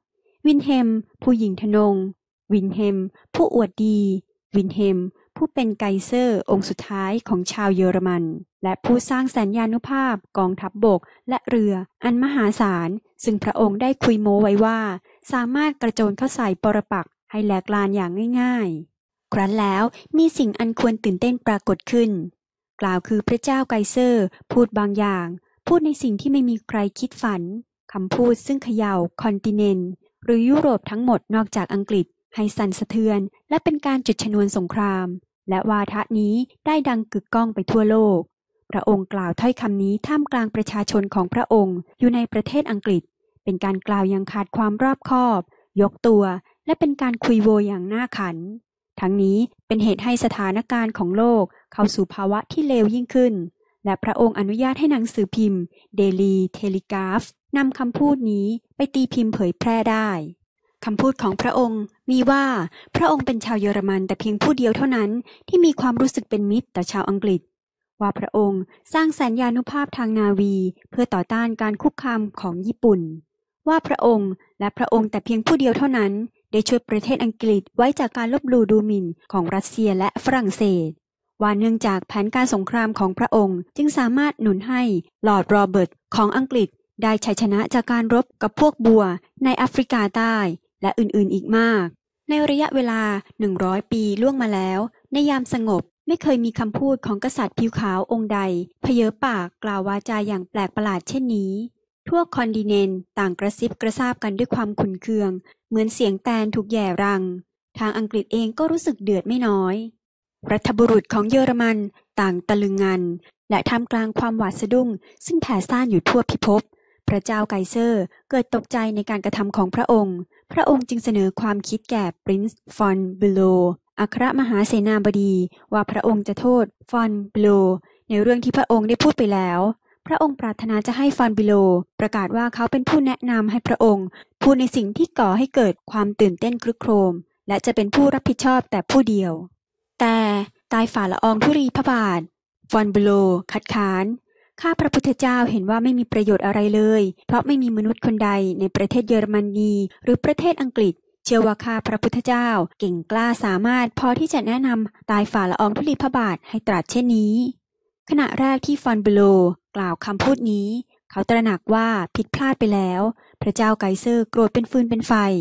2วินเฮมผู้หญิงทนงวินเฮมผู้อวดดีวินเฮมผู้เป็นไกเซอร์องค์สุดท้ายของชาวเยอรมันและผู้สร้างสัญญานุภาพกองทัพบกและเรืออันมหาศาลซึ่งพระองค์ได้คุยโม้ไว้ว่าสามารถกระโจนเข้าใส่ปรปักษ์ให้แหลกลานอย่างง่ายๆครั้นแล้วมีสิ่งอันควรตื่นเต้นปรากฏขึ้นกล่าวคือพระเจ้าไกเซอร์พูดบางอย่างพูดในสิ่งที่ไม่มีใครคิดฝันคำพูดซึ่งเขย่าคอนติเนนต์หรือยุโรปทั้งหมดนอกจากอังกฤษให้สั่นสะเทือนและเป็นการจุดชนวนสงครามและวาทะนี้ได้ดังกึกก้องไปทั่วโลกพระองค์กล่าวถ้อยคำนี้ท่ามกลางประชาชนของพระองค์อยู่ในประเทศอังกฤษเป็นการกล่าวอย่างขาดความรอบคอบยกตัวและเป็นการคุยโวอย่างน่าขันทั้งนี้เป็นเหตุให้สถานการณ์ของโลกเข้าสู่ภาวะที่เลวยิ่งขึ้นและพระองค์อนุญาตให้หนังสือพิมพ์เดลีเทเลกราฟนำคำพูดนี้ไปตีพิมพ์เผยแพร่ได้คำพูดของพระองค์มีว่าพระองค์เป็นชาวเยอรมันแต่เพียงผู้เดียวเท่านั้นที่มีความรู้สึกเป็นมิตรต่อชาวอังกฤษว่าพระองค์สร้างสัญญานุภาพทางนาวีเพื่อต่อต้านการคุกคามของญี่ปุ่นว่าพระองค์และพระองค์แต่เพียงผู้เดียวเท่านั้นได้ช่วยประเทศอังกฤษไว้จากการลบหลู่ดูหมิ่นของรัสเซียและฝรั่งเศสว่าเนื่องจากแผนการสงครามของพระองค์จึงสามารถหนุนให้ลอร์ดโรเบิร์ตของอังกฤษได้ชัยชนะจากการรบกับพวกบัวในแอฟริกาใต้และอื่นๆอีกมากในระยะเวลา100 ปีล่วงมาแล้วในยามสงบไม่เคยมีคำพูดของกษัตริย์ผิวขาวองค์ใดเผยปากกล่าววาจาอย่างแปลกประหลาดเช่นนี้ทั่วคอนติเนนต์ต่างกระซิบกระซาบกันด้วยความขุ่นเคืองเหมือนเสียงแตนถูกแย่รังทางอังกฤษเองก็รู้สึกเดือดไม่น้อยรัฐบุรุษของเยอรมันต่างตะลึงงันและท่ามกลางความหวาดสะดุ้งซึ่งแผ่ซ่านอยู่ทั่วพิภพพระเจ้าไกเซอร์เกิดตกใจในการกระทำของพระองค์จึงเสนอความคิดแก่ปรินซ์ฟอนบูโลอัครมหาเสนาบดีว่าพระองค์จะโทษฟอนบูโลในเรื่องที่พระองค์ได้พูดไปแล้วพระองค์ปรารถนาจะให้ฟอนบูโลประกาศว่าเขาเป็นผู้แนะนำให้พระองค์พูดในสิ่งที่ก่อให้เกิดความตื่นเต้นครึกโครมและจะเป็นผู้รับผิดชอบแต่ผู้เดียวแต่ใต้ฝ่าละอองธุลีพระบาทฟอนบูโลคัดค้านข้าพระพุทธเจ้าเห็นว่าไม่มีประโยชน์อะไรเลยเพราะไม่มีมนุษย์คนใดในประเทศเยอรมนีหรือประเทศอังกฤษเชื่อว่าข้าพระพุทธเจ้าเก่งกล้าสามารถพอที่จะแนะนำตายฝ่าละอองธุลีพระบาทให้ตรัสเช่นนี้ขณะแรกที่ฟอนบูโลกล่าวคำพูดนี้เขาตระหนักว่าผิดพลาดไปแล้วพระเจ้าไกเซอร์โกรธเป็นฟืนเป็นไฟ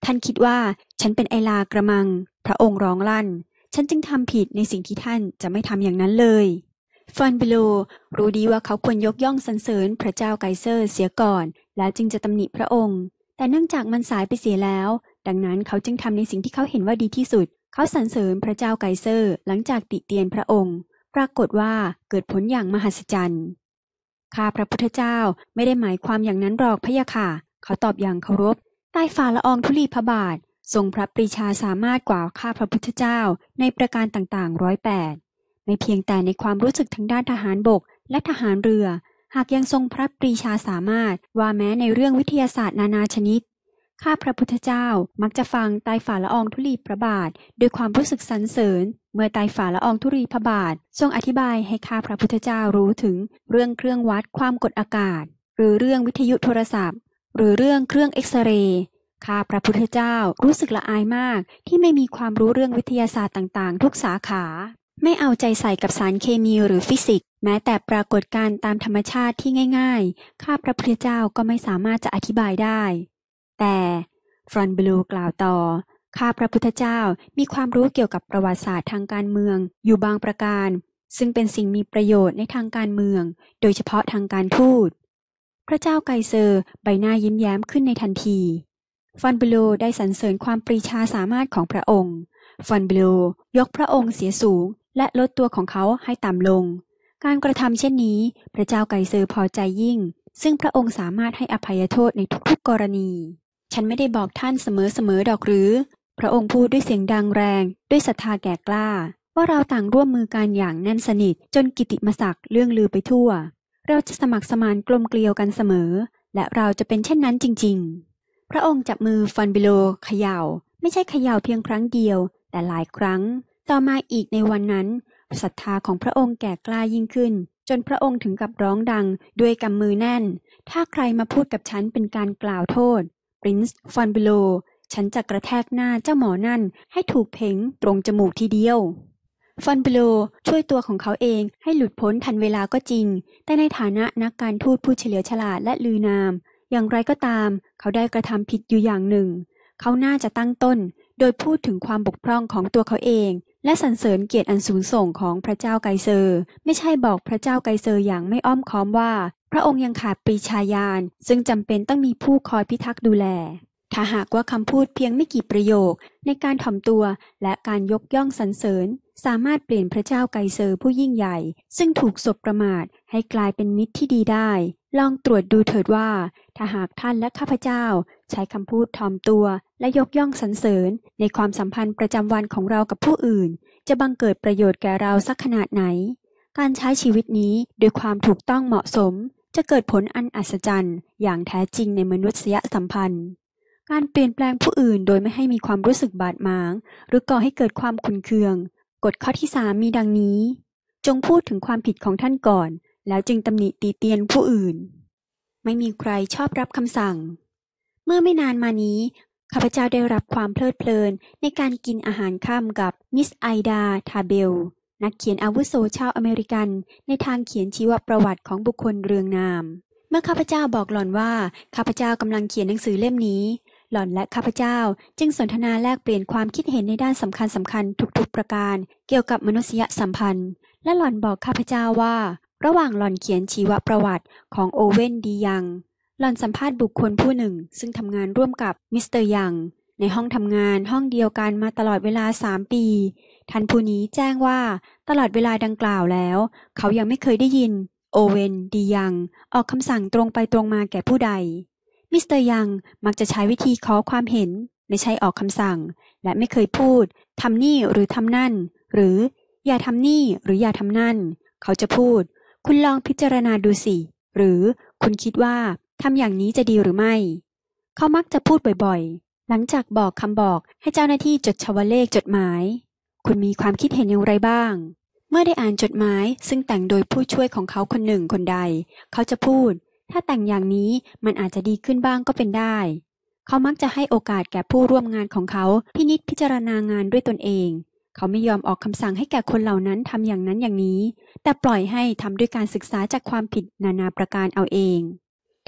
ท่านคิดว่าฉันเป็นไอลากระมังพระองค์ร้องลั่นฉันจึงทำผิดในสิ่งที่ท่านจะไม่ทำอย่างนั้นเลยฟอนบิโลรู้ดีว่าเขาควรยกย่องสรรเสริญพระเจ้าไกเซอร์เสียก่อนแล้วจึงจะตำหนิพระองค์แต่เนื่องจากมันสายไปเสียแล้วดังนั้นเขาจึงทำในสิ่งที่เขาเห็นว่าดีที่สุดเขาสรรเสริญพระเจ้าไกเซอร์หลังจากติเตียนพระองค์ปรากฏว่าเกิดผลอย่างมหัศจรรย์ข้าพระพุทธเจ้าไม่ได้หมายความอย่างนั้นหรอกพะยะค่ะเขาตอบอย่างเคารพใต้ฝ่าละอองธุลีพระบาททรงพระปรีชาสามารถกว่าข้าพระพุทธเจ้าในประการต่างๆ108ไม่เพียงแต่ในความรู้สึกทางด้านทหารบกและทหารเรือหากยังทรงพระปรีชาสามารถว่าแม้ในเรื่องวิทยาศาสตร์นานาชนิดข้าพระพุทธเจ้ามักจะฟังใต้ฝ่าละอองธุลีพระบาทด้วยความรู้สึกสรรเสริญเมื่อใต้ฝ่าละอองธุลีพระบาททรงอธิบายให้ข้าพระพุทธเจ้ารู้ถึงเรื่องเครื่องวัดความกดอากาศหรือเรื่องวิทยุโทรศัพท์หรือเรื่องเครื่องเอ็กซเรย์ข้าพระพุทธเจ้ารู้สึกละอายมากที่ไม่มีความรู้เรื่องวิทยาศาสตร์ต่างๆทุกสาขาไม่เอาใจใส่กับสารเคมีหรือฟิสิกส์แม้แต่ปรากฏการณ์ตามธรรมชาติที่ง่ายๆข้าพระพุทธเจ้าก็ไม่สามารถจะอธิบายได้แต่ฟรอนบิลูกล่าวต่อข้าพระพุทธเจ้ามีความรู้เกี่ยวกับประวัติศาสตร์ทางการเมืองอยู่บางประการซึ่งเป็นสิ่งมีประโยชน์ในทางการเมืองโดยเฉพาะทางการทูตพระเจ้าไกเซอร์ใบหน้ายิ้มแย้มขึ้นในทันทีฟอนบิโลได้สรรเสริญความปรีชาสามารถของพระองค์ฟอนบิโลยกพระองค์เสียสูงและลดตัวของเขาให้ต่ำลงการกระทำเช่นนี้พระเจ้าไกเซอร์พอใจยิ่งซึ่งพระองค์สามารถให้อภัยโทษในทุกๆกรณีฉันไม่ได้บอกท่านเสมอดอกหรือพระองค์พูดด้วยเสียงดังแรงด้วยศรัทธาแก่กล้าว่าเราต่างร่วมมือกันอย่างแน่นสนิทจนกิตติมศักดิ์เลื่องลือไปทั่วเราจะสมัครสมานกลมเกลียวกันเสมอและเราจะเป็นเช่นนั้นจริงๆพระองค์จับมือฟอนบิโลเขย่าไม่ใช่เขย่าเพียงครั้งเดียวแต่หลายครั้งต่อมาอีกในวันนั้นศรัทธาของพระองค์แก่กล้ายิ่งขึ้นจนพระองค์ถึงกับร้องดังด้วยกำมือแน่นถ้าใครมาพูดกับฉันเป็นการกล่าวโทษปรินซ์ฟอนบิโลฉันจะกระแทกหน้าเจ้าหมอนั่นให้ถูกเพ่งตรงจมูกทีเดียวฟอนบิโลช่วยตัวของเขาเองให้หลุดพ้นทันเวลาก็จริงแต่ในฐานะนักการทูตผู้เฉลียวฉลาดและลือนามอย่างไรก็ตามเขาได้กระทำผิดอยู่อย่างหนึ่งเขาน่าจะตั้งต้นโดยพูดถึงความบกพร่องของตัวเขาเองและสรรเสริญเกียรติอันสูงส่งของพระเจ้าไกเซอร์ไม่ใช่บอกพระเจ้าไกเซอร์อย่างไม่อ้อมค้อมว่าพระองค์ยังขาดปรีชาญาณซึ่งจำเป็นต้องมีผู้คอยพิทักษ์ดูแลถ้าหากว่าคำพูดเพียงไม่กี่ประโยคในการถ่อมตัวและการยกย่องสรรเสริญสามารถเปลี่ยนพระเจ้าไกเซอร์ผู้ยิ่งใหญ่ซึ่งถูกสบประมาทให้กลายเป็นมิตรที่ดีได้ลองตรวจดูเถิดว่าถ้าหากท่านและข้าพเจ้าใช้คำพูดถ่อมตัวและยกย่องสรรเสริญในความสัมพันธ์ประจำวันของเรากับผู้อื่นจะบังเกิดประโยชน์แก่เราสักขนาดไหนการใช้ชีวิตนี้โดยความถูกต้องเหมาะสมจะเกิดผลอันอัศจรรย์อย่างแท้จริงในมนุษยสัมพันธ์การเปลี่ยนแปลงผู้อื่นโดยไม่ให้มีความรู้สึกบาดหมางหรือก่อให้เกิดความขุ่นเคืองกฎข้อที่3มีดังนี้จงพูดถึงความผิดของท่านก่อนแล้วจึงตำหนิตีเตียนผู้อื่นไม่มีใครชอบรับคำสั่งเมื่อไม่นานมานี้ข้าพเจ้าได้รับความเพลิดเพลินในการกินอาหารค่ำกับมิสไอดาทาเบลนักเขียนอาวุโสชาวอเมริกันในทางเขียนชีวประวัติของบุคคลเรืองนามเมื่อข้าพเจ้าบอกหล่อนว่าข้าพเจ้ากำลังเขียนหนังสือเล่มนี้หล่อนและข้าพเจ้าจึงสนทนาแลกเปลี่ยนความคิดเห็นในด้านสำคัญทุกๆประการเกี่ยวกับมนุษยสัมพันธ์และหล่อนบอกข้าพเจ้าว่าระหว่างหล่อนเขียนชีวประวัติของโอเวนดียังหล่อนสัมภาษณ์บุคคลผู้หนึ่งซึ่งทำงานร่วมกับมิสเตอร์ยังในห้องทำงานห้องเดียวกันมาตลอดเวลา3 ปีท่านผู้นี้แจ้งว่าตลอดเวลาดังกล่าวแล้วเขายังไม่เคยได้ยินโอเวนดียังออกคำสั่งตรงไปตรงมาแก่ผู้ใดมิสเตอร์ยังมักจะใช้วิธีขอความเห็นไม่ใช่ออกคำสั่งและไม่เคยพูดทำนี่หรือทำนั่นหรืออย่าทำนี่หรืออย่าทำนั่นเขาจะพูดคุณลองพิจารณาดูสิหรือคุณคิดว่าทำอย่างนี้จะดีหรือไม่เขามักจะพูดบ่อยๆหลังจากบอกคำบอกให้เจ้าหน้าที่จดชวเลขจดหมายคุณมีความคิดเห็นอย่างไรบ้างเมื่อได้อ่านจดหมายซึ่งแต่งโดยผู้ช่วยของเขาคนหนึ่งคนใดเขาจะพูดถ้าแต่งอย่างนี้มันอาจจะดีขึ้นบ้างก็เป็นได้เขามักจะให้โอกาสแก่ผู้ร่วมงานของเขาพินิจพิจารณางานด้วยตนเองเขาไม่ยอมออกคำสั่งให้แก่คนเหล่านั้นทำอย่างนั้นอย่างนี้แต่ปล่อยให้ทำด้วยการศึกษาจากความผิดนานาประการเอาเองแท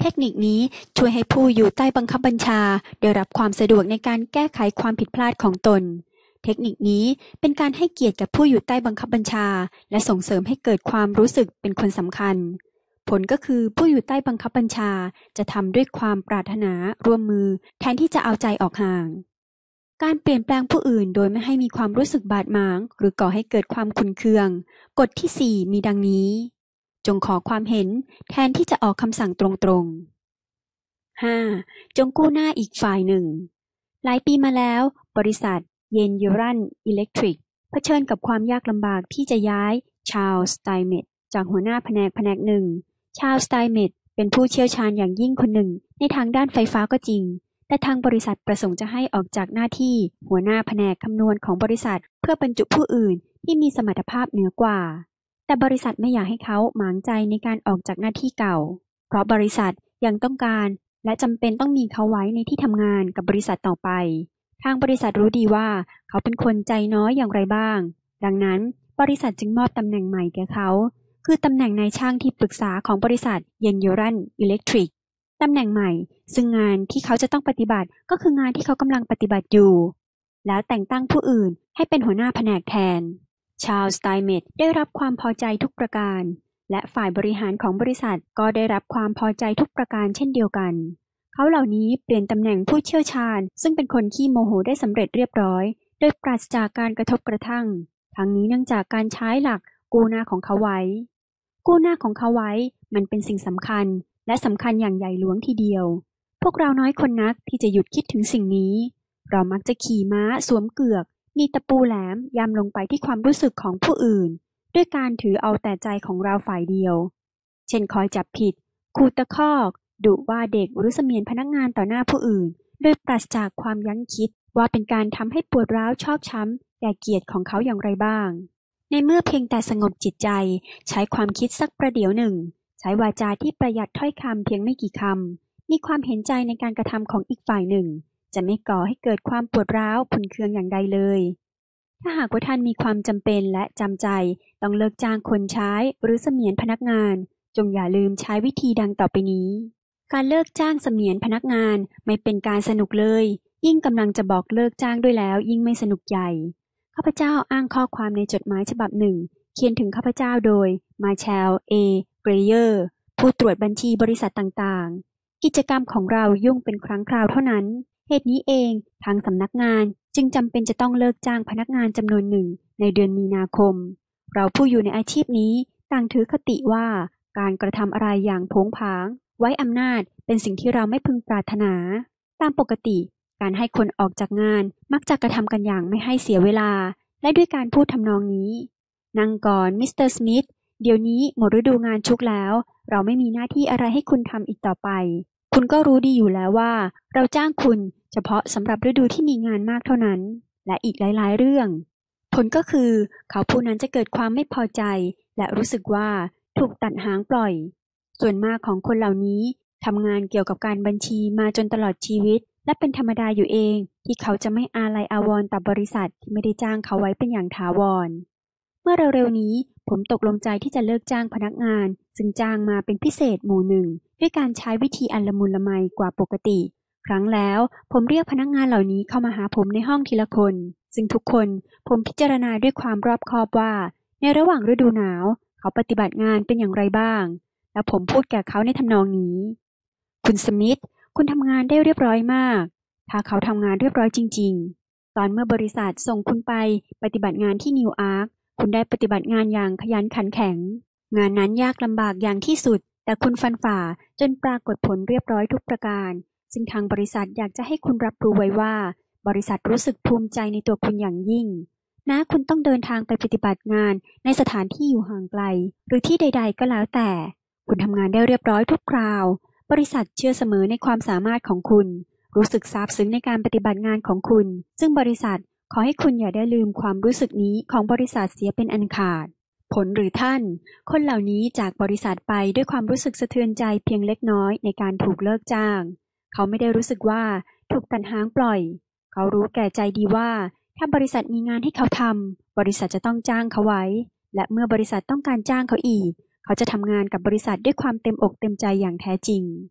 เทคนิคนี้ช่วยให้ผู้อยู่ใต้บังคับบัญชาได้รับความสะดวกในการแก้ไขความผิดพลาดของตนเทคนิคนี้เป็นการให้เกียรติกับผู้อยู่ใต้บังคับบัญชาและส่งเสริมให้เกิดความรู้สึกเป็นคนสำคัญผลก็คือผู้อยู่ใต้บังคับบัญชาจะทำด้วยความปรารถนาร่วมมือแทนที่จะเอาใจออกห่างการเปลี่ยนแปลงผู้อื่นโดยไม่ให้มีความรู้สึกบาดหมางหรือก่อให้เกิดความขุ่นเคืองกฎที่ 4 มีดังนี้จงขอความเห็นแทนที่จะออกคำสั่งตรงๆ 5. จงกู้หน้าอีกฝ่ายหนึ่งหลายปีมาแล้วบริษัทเยนยูรันอิเล็กทริกเผชิญกับความยากลำบากที่จะย้ายชาร์ลส์ สไตเมทจากหัวหน้าแผนกหนึ่งชาร์ลส์ สไตเมทเป็นผู้เชี่ยวชาญอย่างยิ่งคนหนึ่งในทางด้านไฟฟ้าก็จริงแต่ทางบริษัทประสงค์จะให้ออกจากหน้าที่หัวหน้าแผนกคำนวณของบริษัทเพื่อบรรจุผู้อื่นที่มีสมรรถภาพเหนือกว่าแต่บริษัทไม่อยากให้เขาหมางใจในการออกจากหน้าที่เก่าเพราะบริษัทยังต้องการและจำเป็นต้องมีเขาไว้ในที่ทำงานกับบริษัทต่อไปทางบริษัทรู้ดีว่าเขาเป็นคนใจน้อยอย่างไรบ้างดังนั้นบริษัทจึงมอบตำแหน่งใหม่แก่เขาคือตำแหน่งนายช่างที่ปรึกษาของบริษัทเยนยูรันอิเล็กทริกตำแหน่งใหม่ซึ่งงานที่เขาจะต้องปฏิบัติก็คืองานที่เขากำลังปฏิบัติอยู่แล้วแต่งตั้งผู้อื่นให้เป็นหัวหน้าแผนกแทนชาร์ลส์ สไตเมทได้รับความพอใจทุกประการและฝ่ายบริหารของบริษัทก็ได้รับความพอใจทุกประการเช่นเดียวกันเขาเหล่านี้เปลี่ยนตำแหน่งผู้เชี่ยวชาญซึ่งเป็นคนขี้โมโหได้สำเร็จเรียบร้อยโดยปราศจากการกระทบกระทั่งทั้งนี้เนื่องจากการใช้หลักกู้หน้าของเขาไว้กู้หน้าของเขาไว้มันเป็นสิ่งสำคัญและสำคัญอย่างใหญ่หลวงทีเดียวพวกเราน้อยคนนักที่จะหยุดคิดถึงสิ่งนี้เรามักจะขี่ม้าสวมเกือกมีตะปูแหลมยำลงไปที่ความรู้สึกของผู้อื่นด้วยการถือเอาแต่ใจของเราฝ่ายเดียวเช่นคอยจับผิดขู่ตะคอกดุว่าเด็กหรือเสมียนพนักงานต่อหน้าผู้อื่นโดยปราศจากความยั้งคิดว่าเป็นการทำให้ปวดร้าวชอกช้ำแก่เกียรติของเขาอย่างไรบ้างในเมื่อเพียงแต่สงบจิตใจใช้ความคิดสักประเดี๋ยวหนึ่งใช้วาจาที่ประหยัดถ้อยคำเพียงไม่กี่คำมีความเห็นใจในการกระทำของอีกฝ่ายหนึ่งจะไม่ก่อให้เกิดความปวดร้าวขุ่นเคืองอย่างใดเลยถ้าหากว่าท่านมีความจำเป็นและจำใจต้องเลิกจ้างคนใช้หรือเสมียนพนักงานจงอย่าลืมใช้วิธีดังต่อไปนี้การเลิกจ้างเสมียนพนักงานไม่เป็นการสนุกเลยยิ่งกำลังจะบอกเลิกจ้างด้วยแล้วยิ่งไม่สนุกใหญ่ข้าพเจ้าอ้างข้อความในจดหมายฉบับหนึ่งเขียนถึงข้าพเจ้าโดยมาเชล เอ เกรเยอร์ผู้ตรวจบัญชีบริษัทต่างๆกิจกรรมของเรายุ่งเป็นครั้งคราวเท่านั้นเหตุนี้เองทางสำนักงานจึงจำเป็นจะต้องเลิกจ้างพนักงานจำนวนหนึ่งในเดือนมีนาคมเราผู้อยู่ในอาชีพนี้ต่างถือคติว่าการกระทำอะไรอย่างโผงผางไว้อำนาจเป็นสิ่งที่เราไม่พึงปรารถนาตามปกติการให้คนออกจากงานมักจะกระทำกันอย่างไม่ให้เสียเวลาและด้วยการพูดทำนองนี้นั่งก่อนมิสเตอร์สมิธเดี๋ยวนี้หมดฤดูงานชุกแล้วเราไม่มีหน้าที่อะไรให้คุณทำอีกต่อไปคุณก็รู้ดีอยู่แล้วว่าเราจ้างคุณเฉพาะสำหรับฤดูที่มีงานมากเท่านั้นและอีกหลายๆเรื่องผลก็คือเขาผู้นั้นจะเกิดความไม่พอใจและรู้สึกว่าถูกตัดหางปล่อยส่วนมากของคนเหล่านี้ทำงานเกี่ยวกับการบัญชีมาจนตลอดชีวิตและเป็นธรรมดาอยู่เองที่เขาจะไม่อาลัยอาวรณ์ต่อบริษัทที่ไม่ได้จ้างเขาไว้เป็นอย่างถาวรเมื่อเร็วๆนี้ผมตกลงใจที่จะเลิกจ้างพนักงานซึ่งจ้างมาเป็นพิเศษหมู่หนึ่งด้วยการใช้วิธีอันละมุนละไมกว่าปกติครั้งแล้วผมเรียกพนักงานเหล่านี้เข้ามาหาผมในห้องทีละคนซึ่งทุกคนผมพิจารณาด้วยความรอบคอบว่าในระหว่างฤดูหนาวเขาปฏิบัติงานเป็นอย่างไรบ้างและผมพูดแก่เขาในทำนองนี้คุณสมิธคุณทำงานได้เรียบร้อยมากถ้าเขาทำงานเรียบร้อยจริงๆตอนเมื่อบริษัทส่งคุณไปปฏิบัติงานที่นิวอาร์คคุณได้ปฏิบัติงานอย่างขยันขันแข็งงานนั้นยากลำบากอย่างที่สุดแต่คุณฟันฝ่าจนปรากฏผลเรียบร้อยทุกประการซึ่งทางบริษัทอยากจะให้คุณรับรู้ไว้ว่าบริษัทรู้สึกภูมิใจในตัวคุณอย่างยิ่งนะคุณต้องเดินทางไปปฏิบัติงานในสถานที่อยู่ห่างไกลหรือที่ใดๆก็แล้วแต่คุณทำงานได้เรียบร้อยทุกคราวบริษัทเชื่อเสมอในความสามารถของคุณรู้สึกซาบซึ้งในการปฏิบัติงานของคุณซึ่งบริษัทขอให้คุณอย่าได้ลืมความรู้สึกนี้ของบริษัทเสียเป็นอันขาดผลหรือท่านคนเหล่านี้จากบริษัทไปด้วยความรู้สึกสะเทือนใจเพียงเล็กน้อยในการถูกเลิกจ้างเขาไม่ได้รู้สึกว่าถูกตัดหางปล่อยเขารู้แก่ใจดีว่าถ้าบริษัทมีงานให้เขาทำบริษัทจะต้องจ้างเขาไว้และเมื่อบริษัทต้องการจ้างเขาอีกเขาจะทำงานกับบริษัทด้วยความเต็มอกเต็มใจอย่างแท้จริง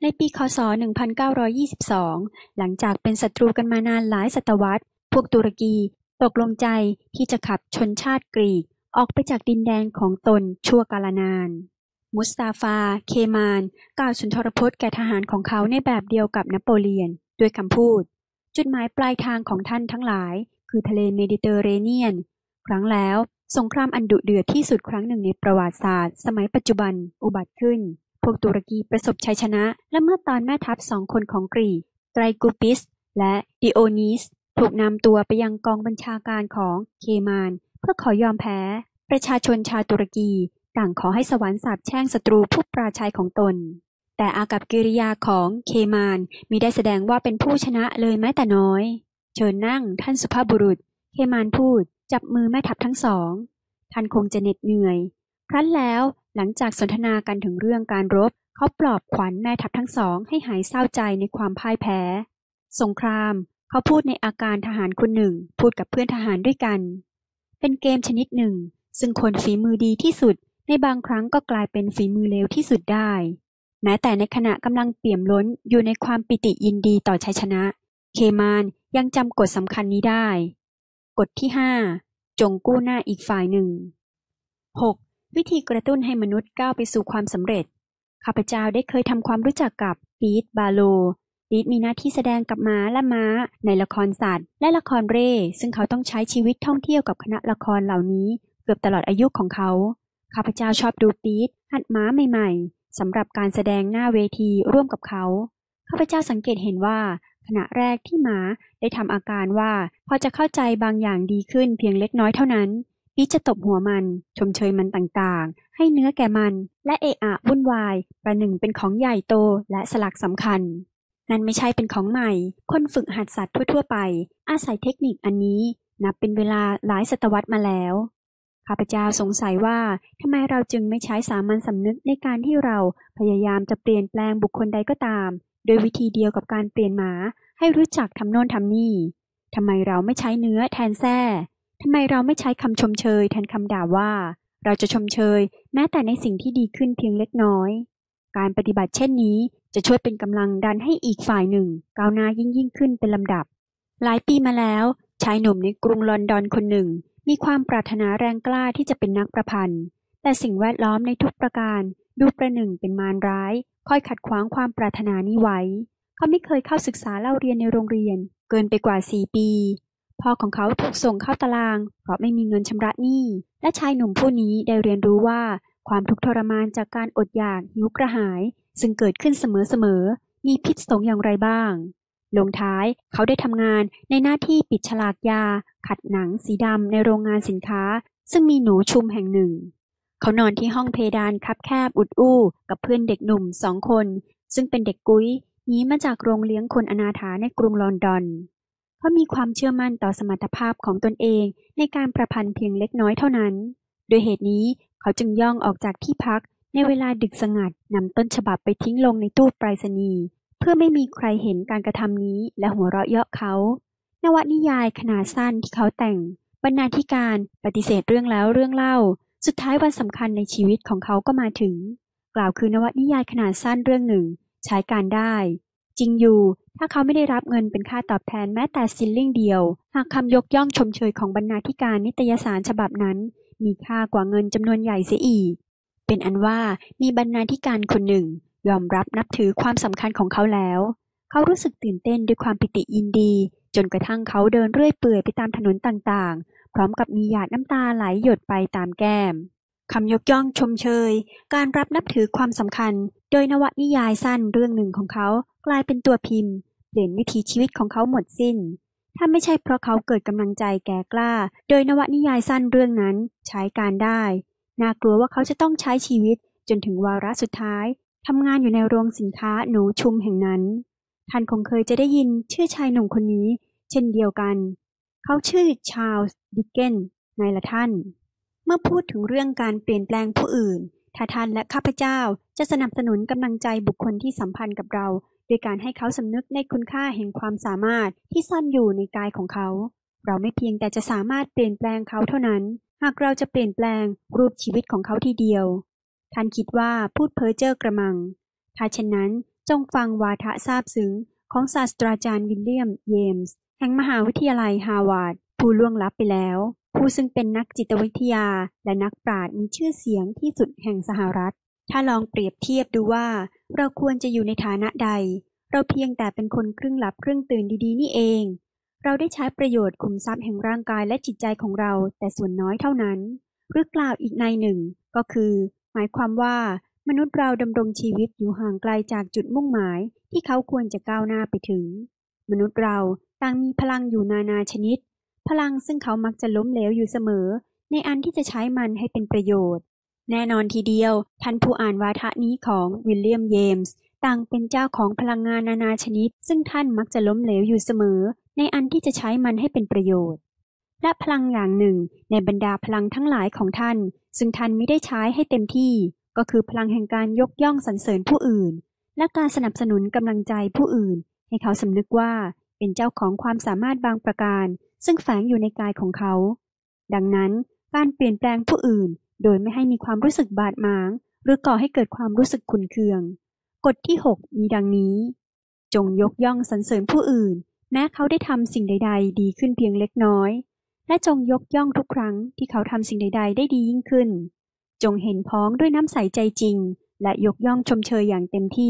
ในปีคศ 1922 หลังจากเป็นศัตรูกันมานานหลายศตวรรษพวกตุรกีตกลงใจที่จะขับชนชาติกรีกออกไปจากดินแดนของตนชั่วกาลนานมุสตาฟา เคมานกล่าวสุนทรพจน์แก่ทหารของเขาในแบบเดียวกับนโปเลียนด้วยคำพูดจุดหมายปลายทางของท่านทั้งหลายคือทะเลเมดิเตอร์เรเนียนครั้งแล้วสงครามอันดุเดือดที่สุดครั้งหนึ่งในประวัติศาสตร์สมัยปัจจุบันอุบัติขึ้นพวกตุรกีประสบชัยชนะและเมื่อตอนแม่ทัพ2 คนของกรีกไตรกูปิสและดิโอนีสถูกนำตัวไปยังกองบัญชาการของเคมานเพื่อขอยอมแพ้ประชาชนชาวตุรกีต่างขอให้สวรรค์สาปแช่งศัตรูผู้ปราชัยของตนแต่อากัปกิริยาของเคมานมิได้แสดงว่าเป็นผู้ชนะเลยแม้แต่น้อยเชิญนั่งท่านสุภาพบุรุษเคมานพูดจับมือแม่ทัพทั้งสองท่านคงจะเหน็ดเหนื่อยครั้นแล้วหลังจากสนทนากันถึงเรื่องการรบเขาปลอบขวัญแม่ทัพทั้งสองให้หายเศร้าใจในความพ่ายแพ้สงครามเขาพูดในอาการทหารคนหนึ่งพูดกับเพื่อนทหารด้วยกันเป็นเกมชนิดหนึ่งซึ่งคนฝีมือดีที่สุดในบางครั้งก็กลายเป็นฝีมือเลวที่สุดได้แม้แต่ในขณะกำลังเปี่ยมล้นอยู่ในความปิติยินดีต่อชัยชนะเคมานยังจำกฎสำคัญนี้ได้กฎที่ 5 จงกู้หน้าอีกฝ่ายหนึ่ง 6. วิธีกระตุ้นให้มนุษย์ก้าวไปสู่ความสำเร็จข้าพเจ้าได้เคยทำความรู้จักกับปีตบาโลปีตมีหน้าที่แสดงกับม้าและม้าในละครสัตว์และละครเร่ซึ่งเขาต้องใช้ชีวิตท่องเที่ยวกับคณะละครเหล่านี้เกือบตลอดอายุของเขาข้าพเจ้าชอบดูปีตหัดม้าใหม่ๆสำหรับการแสดงหน้าเวทีร่วมกับเขาข้าพเจ้าสังเกตเห็นว่าขณะแรกที่ม้าได้ทำอาการว่าพอจะเข้าใจบางอย่างดีขึ้นเพียงเล็กน้อยเท่านั้นปีตจะตบหัวมันชมเชยมันต่างๆให้เนื้อแก่มันและเอะอะวุ่นวายประหนึ่งเป็นของใหญ่โตและสลักสำคัญนั่นไม่ใช่เป็นของใหม่คนฝึกหัดสัตว์ทั่วๆไปอาศัยเทคนิคอันนี้นับเป็นเวลาหลายศตวรรษมาแล้วข้าพเจ้าสงสัยว่าทำไมเราจึงไม่ใช้สามัญสำนึกในการที่เราพยายามจะเปลี่ยนแปลงบุคคลใดก็ตามโดยวิธีเดียวกับการเปลี่ยนหมาให้รู้จักทำโน่นทำนี่ทำไมเราไม่ใช้เนื้อแทนแส้ทำไมเราไม่ใช้คำชมเชยแทนคำด่าว่าเราจะชมเชยแม้แต่ในสิ่งที่ดีขึ้นเพียงเล็กน้อยการปฏิบัติเช่นนี้จะช่วยเป็นกำลังดันให้อีกฝ่ายหนึ่งก้าวหน้ายิ่งขึ้นเป็นลำดับหลายปีมาแล้วชายหนุ่มในกรุงลอนดอนคนหนึ่งมีความปรารถนาแรงกล้าที่จะเป็นนักประพันธ์แต่สิ่งแวดล้อมในทุกประการดูประหนึ่งเป็นมารร้ายคอยขัดขวางความปรารถนานี้ไว้เขาไม่เคยเข้าศึกษาเล่าเรียนในโรงเรียนเกินไปกว่า4 ปีพ่อของเขาถูกส่งเข้าตารางเพราะไม่มีเงินชำระหนี้และชายหนุ่มผู้นี้ได้เรียนรู้ว่าความทุกข์ทรมานจากการอดอยากหิวกระหายซึ่งเกิดขึ้นเสมอๆมีพิษสงอย่างไรบ้างลงท้ายเขาได้ทำงานในหน้าที่ปิดฉลากยาขัดหนังสีดำในโรงงานสินค้าซึ่งมีหนูชุมแห่งหนึ่งเขานอนที่ห้องเพดานคับแคบอุดอู้กับเพื่อนเด็กหนุ่ม2 คนซึ่งเป็นเด็กกุ้ยหนีมาจากโรงเลี้ยงคนอนาถาในกรุงลอนดอนเขามีความเชื่อมั่นต่อสมรรถภาพของตนเองในการประพันธ์เพียงเล็กน้อยเท่านั้นโดยเหตุนี้เขาจึงย่องออกจากที่พักในเวลาดึกสงัดนำต้นฉบับไปทิ้งลงในตู้ไปรษณีย์เพื่อไม่มีใครเห็นการกระทำนี้และหัวเราะเยาะเขานวนิยายขนาดสั้นที่เขาแต่งบรรณาธิการปฏิเสธเรื่องแล้วเรื่องเล่าสุดท้ายวันสำคัญในชีวิตของเขาก็มาถึงกล่าวคือนวนิยายขนาดสั้นเรื่องหนึ่งใช้การได้จริงอยู่ถ้าเขาไม่ได้รับเงินเป็นค่าตอบแทนแม้แต่ซิลลิ่งเดียวหากคำยกย่องชมเชยของบรรณาธิการนิตยสารฉบับนั้นมีค่ากว่าเงินจำนวนใหญ่เสียอีกเป็นอันว่ามีบรรณาธิการคนหนึ่งยอมรับนับถือความสำคัญของเขาแล้วเขารู้สึกตื่นเต้นด้วยความปิติยินดีจนกระทั่งเขาเดินเรื่อยเปื่อยไปตามถนนต่างๆพร้อมกับมีหยาดน้ำตาไหลหยดไปตามแก้มคำยกย่องชมเชยการรับนับถือความสำคัญโดยนวนิยายสั้นเรื่องหนึ่งของเขากลายเป็นตัวพิมพ์เปลี่ยนวิถีชีวิตของเขาหมดสิ้นถ้าไม่ใช่เพราะเขาเกิดกำลังใจแก่กล้าโดยนวนิยายสั้นเรื่องนั้นใช้การได้น่ากลัวว่าเขาจะต้องใช้ชีวิตจนถึงวาระสุดท้ายทำงานอยู่ในโรงสินค้าหนูชุมแห่งนั้นท่านคงเคยจะได้ยินชื่อชายหนุ่มคนนี้เช่นเดียวกันเขาชื่อชาร์ลส์ดิกเกนส์ไงล่ะท่านเมื่อพูดถึงเรื่องการเปลี่ยนแปลงผู้อื่นถ้าท่านและข้าพเจ้าจะสนับสนุนกำลังใจบุคคลที่สัมพันธ์กับเราโดยการให้เขาสำนึกในคุณค่าแห่งความสามารถที่ซ่อนอยู่ในกายของเขาเราไม่เพียงแต่จะสามารถเปลี่ยนแปลงเขาเท่านั้นหากเราจะเปลี่ยนแปลงรูปชีวิตของเขาทีเดียวท่านคิดว่าพูดเพ้อเจ้อกระมังถ้าเช่นนั้นจงฟังวาทะซาบซึ้งของศาสตราจารย์วิลเลียมเยมส์แห่งมหาวิทยาลัยฮาร์วาร์ดผู้ล่วงลับไปแล้วผู้ซึ่งเป็นนักจิตวิทยาและนักปราชญ์มีชื่อเสียงที่สุดแห่งสหรัฐถ้าลองเปรียบเทียบดูว่าเราควรจะอยู่ในฐานะใดเราเพียงแต่เป็นคนครึ่งหลับครึ่งตื่นดีๆนี่เองเราได้ใช้ประโยชน์ขุมทรัพย์แห่งร่างกายและจิตใจของเราแต่ส่วนน้อยเท่านั้นหรือกล่าวอีกในหนึ่งก็คือหมายความว่ามนุษย์เราดำรงชีวิตอยู่ห่างไกลจากจุดมุ่งหมายที่เขาควรจะก้าวหน้าไปถึงมนุษย์เราต่างมีพลังอยู่นานาชนิดพลังซึ่งเขามักจะล้มเหลวอยู่เสมอในอันที่จะใช้มันให้เป็นประโยชน์แน่นอนทีเดียวท่านผู้อ่านวาทะนี้ของวิลเลียมเยมส์ต่างเป็นเจ้าของพลังงานนานาชนิดซึ่งท่านมักจะล้มเหลวอยู่เสมอในอันที่จะใช้มันให้เป็นประโยชน์และพลังอย่างหนึ่งในบรรดาพลังทั้งหลายของท่านซึ่งท่านไม่ได้ใช้ให้เต็มที่ก็คือพลังแห่งการยกย่องสรรเสริญผู้อื่นและการสนับสนุนกำลังใจผู้อื่นให้เขาสำนึกว่าเป็นเจ้าของความสามารถบางประการซึ่งแฝงอยู่ในกายของเขาดังนั้นการเปลี่ยนแปลงผู้อื่นโดยไม่ให้มีความรู้สึกบาดหมางหรือก่อให้เกิดความรู้สึกขุ่นเคืองกฎที่ 6 มีดังนี้จงยกย่องสรรเสริญผู้อื่นแม้เขาได้ทำสิ่งใดๆดีขึ้นเพียงเล็กน้อยและจงยกย่องทุกครั้งที่เขาทำสิ่งใดๆได้ดียิ่งขึ้นจงเห็นพ้องด้วยน้ำใสใจจริงและยกย่องชมเชยอย่างเต็มที่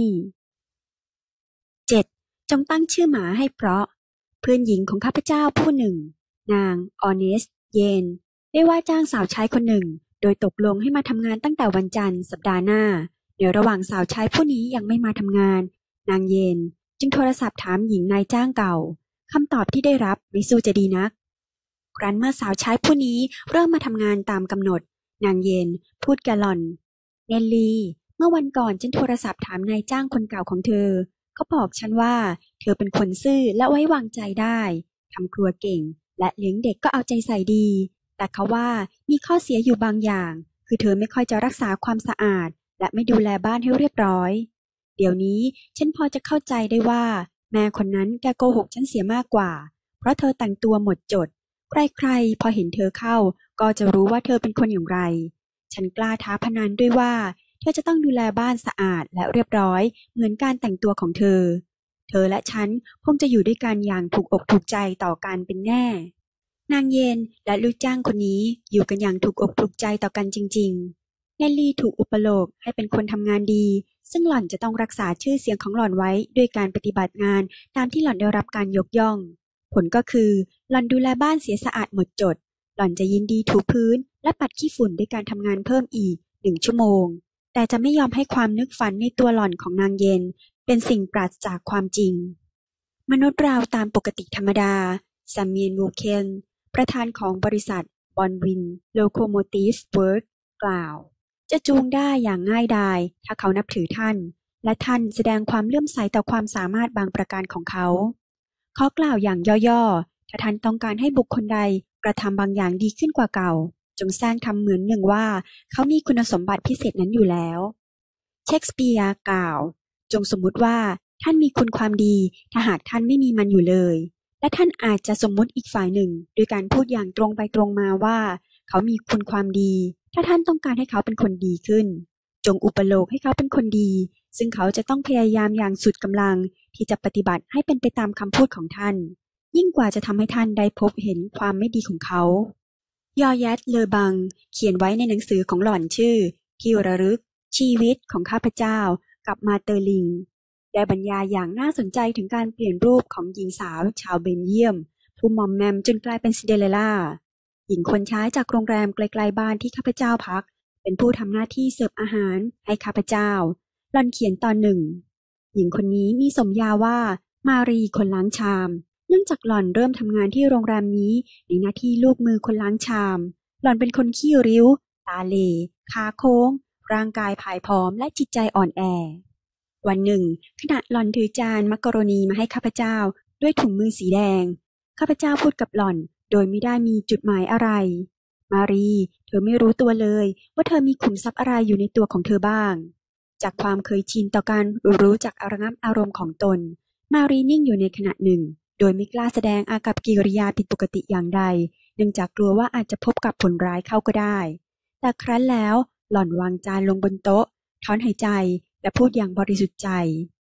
7. จงตั้งชื่อหมาให้เพราะเพื่อนหญิงของข้าพเจ้าผู้หนึ่งนางออเนสเยนได้ว่าจ้างสาวใช้คนหนึ่งโดยตกลงให้มาทำงานตั้งแต่วันจันทร์สัปดาห์หน้าเดี๋ยวระหว่างสาวใช้ผู้นี้ยังไม่มาทำงานนางเยนจึงโทรศัพท์ถามหญิงนายจ้างเก่าคำตอบที่ได้รับไม่สู้จะดีนักครั้นเมื่อสาวใช้ผู้นี้เริ่มมาทำงานตามกำหนดนางเยนพูดกับหล่อนเนลลี่เมื่อวันก่อนฉันโทรศัพท์ถามนายจ้างคนเก่าของเธอเขาบอกฉันว่าเธอเป็นคนซื่อและไว้วางใจได้ทำครัวเก่งและเลี้ยงเด็กก็เอาใจใส่ดีแต่เขาว่ามีข้อเสียอยู่บางอย่างคือเธอไม่ค่อยจะรักษาความสะอาดและไม่ดูแลบ้านให้เรียบร้อยเดี๋ยวนี้ฉันพอจะเข้าใจได้ว่าแม่คนนั้นแกโกหกฉันเสียมากกว่าเพราะเธอแต่งตัวหมดจดใครๆพอเห็นเธอเข้าก็จะรู้ว่าเธอเป็นคนอย่างไรฉันกล้าท้าพนันด้วยว่าเธอจะต้องดูแลบ้านสะอาดและเรียบร้อยเหมือนการแต่งตัวของเธอและฉันคงจะอยู่ด้วยกันอย่างถูกอกถูกใจต่อกันเป็นแน่นางเย็นและลูกจ้างคนนี้อยู่กันอย่างถูกอกถูกใจต่อกันจริงๆเนลลี่ถูกอุปโลกให้เป็นคนทำงานดีซึ่งหล่อนจะต้องรักษาชื่อเสียงของหล่อนไว้ด้วยการปฏิบัติงานตามที่หล่อนได้รับการยกย่องผลก็คือหล่อนดูแลบ้านเสียสะอาดหมดจดหล่อนจะยินดีถูพื้นและปัดขี้ฝุ่นด้วยการทำงานเพิ่มอีก1 ชั่วโมงแต่จะไม่ยอมให้ความนึกฝันในตัวหล่อนของนางเย็นเป็นสิ่งปราศจากความจริงมนุษย์เราตามปกติธรรมดาซามีน วูเคนประธานของบริษัทบอนวินโลโคโมทีฟเวิร์คกล่าวจะจูงได้อย่างง่ายดายถ้าเขานับถือท่านและท่านแสดงความเลื่อมใสต่อความสามารถบางประการของเขากล่าวอย่างย่อๆถ้าท่านต้องการให้บุคคลใดกระทำบางอย่างดีขึ้นกว่าเก่าจงแสร้งทำเหมือนหนึ่งว่าเขามีคุณสมบัติพิเศษนั้นอยู่แล้วเชคสเปียร์กล่าวจงสมมุติว่าท่านมีคุณความดีถ้าหากท่านไม่มีมันอยู่เลยและท่านอาจจะสมมุติอีกฝ่ายหนึ่งโดยการพูดอย่างตรงไปตรงมาว่าเขามีคุณความดีถ้าท่านต้องการให้เขาเป็นคนดีขึ้นจงอุปโลกให้เขาเป็นคนดีซึ่งเขาจะต้องพยายามอย่างสุดกำลังที่จะปฏิบัติให้เป็นไปตามคำพูดของท่านยิ่งกว่าจะทำให้ท่านได้พบเห็นความไม่ดีของเขายอแยตเลอบังเขียนไว้ในหนังสือของหล่อนชื่อที่ระลึกชีวิตของข้าพเจ้ากับมาเตอร์ลิงได้บรรยายอย่างน่าสนใจถึงการเปลี่ยนรูปของหญิงสาวชาวเบลเยียมผู้มอมแมมจนกลายเป็นซินเดอเรลล่าหญิงคนใช้จากโรงแรมไกลๆบ้านที่ข้าพเจ้าพักเป็นผู้ทำหน้าที่เสิร์ฟอาหารให้ข้าพเจ้าหล่อนเขียนตอนหนึ่งหญิงคนนี้มีสมญาว่ามารีคนล้างชามเนื่องจากหล่อนเริ่มทำงานที่โรงแรมนี้ในหน้าที่ลูกมือคนล้างชามหล่อนเป็นคนขี้ริ้วตาเหล่ขาโค้งร่างกายผายผอมและจิตใจอ่อนแอวันหนึ่งขณะหล่อนถือจานมักกะโรนีมาให้ข้าพเจ้าด้วยถุงมือสีแดงข้าพเจ้าพูดกับหล่อนโดยไม่ได้มีจุดหมายอะไรมารีเธอไม่รู้ตัวเลยว่าเธอมีขุมทรัพย์อะไรอยู่ในตัวของเธอบ้างจากความเคยชินต่อการรู้จักระงับอารมณ์ของตนมารีนิ่งอยู่ในขณะหนึ่งโดยไม่กล้าแสดงอากัปกิริยาผิดปกติอย่างใดเนื่องจากกลัวว่าอาจจะพบกับผลร้ายเข้าก็ได้แต่ครั้นแล้วหล่อนวางจานลงบนโต๊ะถอนหายใจและพูดอย่างบริสุทธิ์ใจ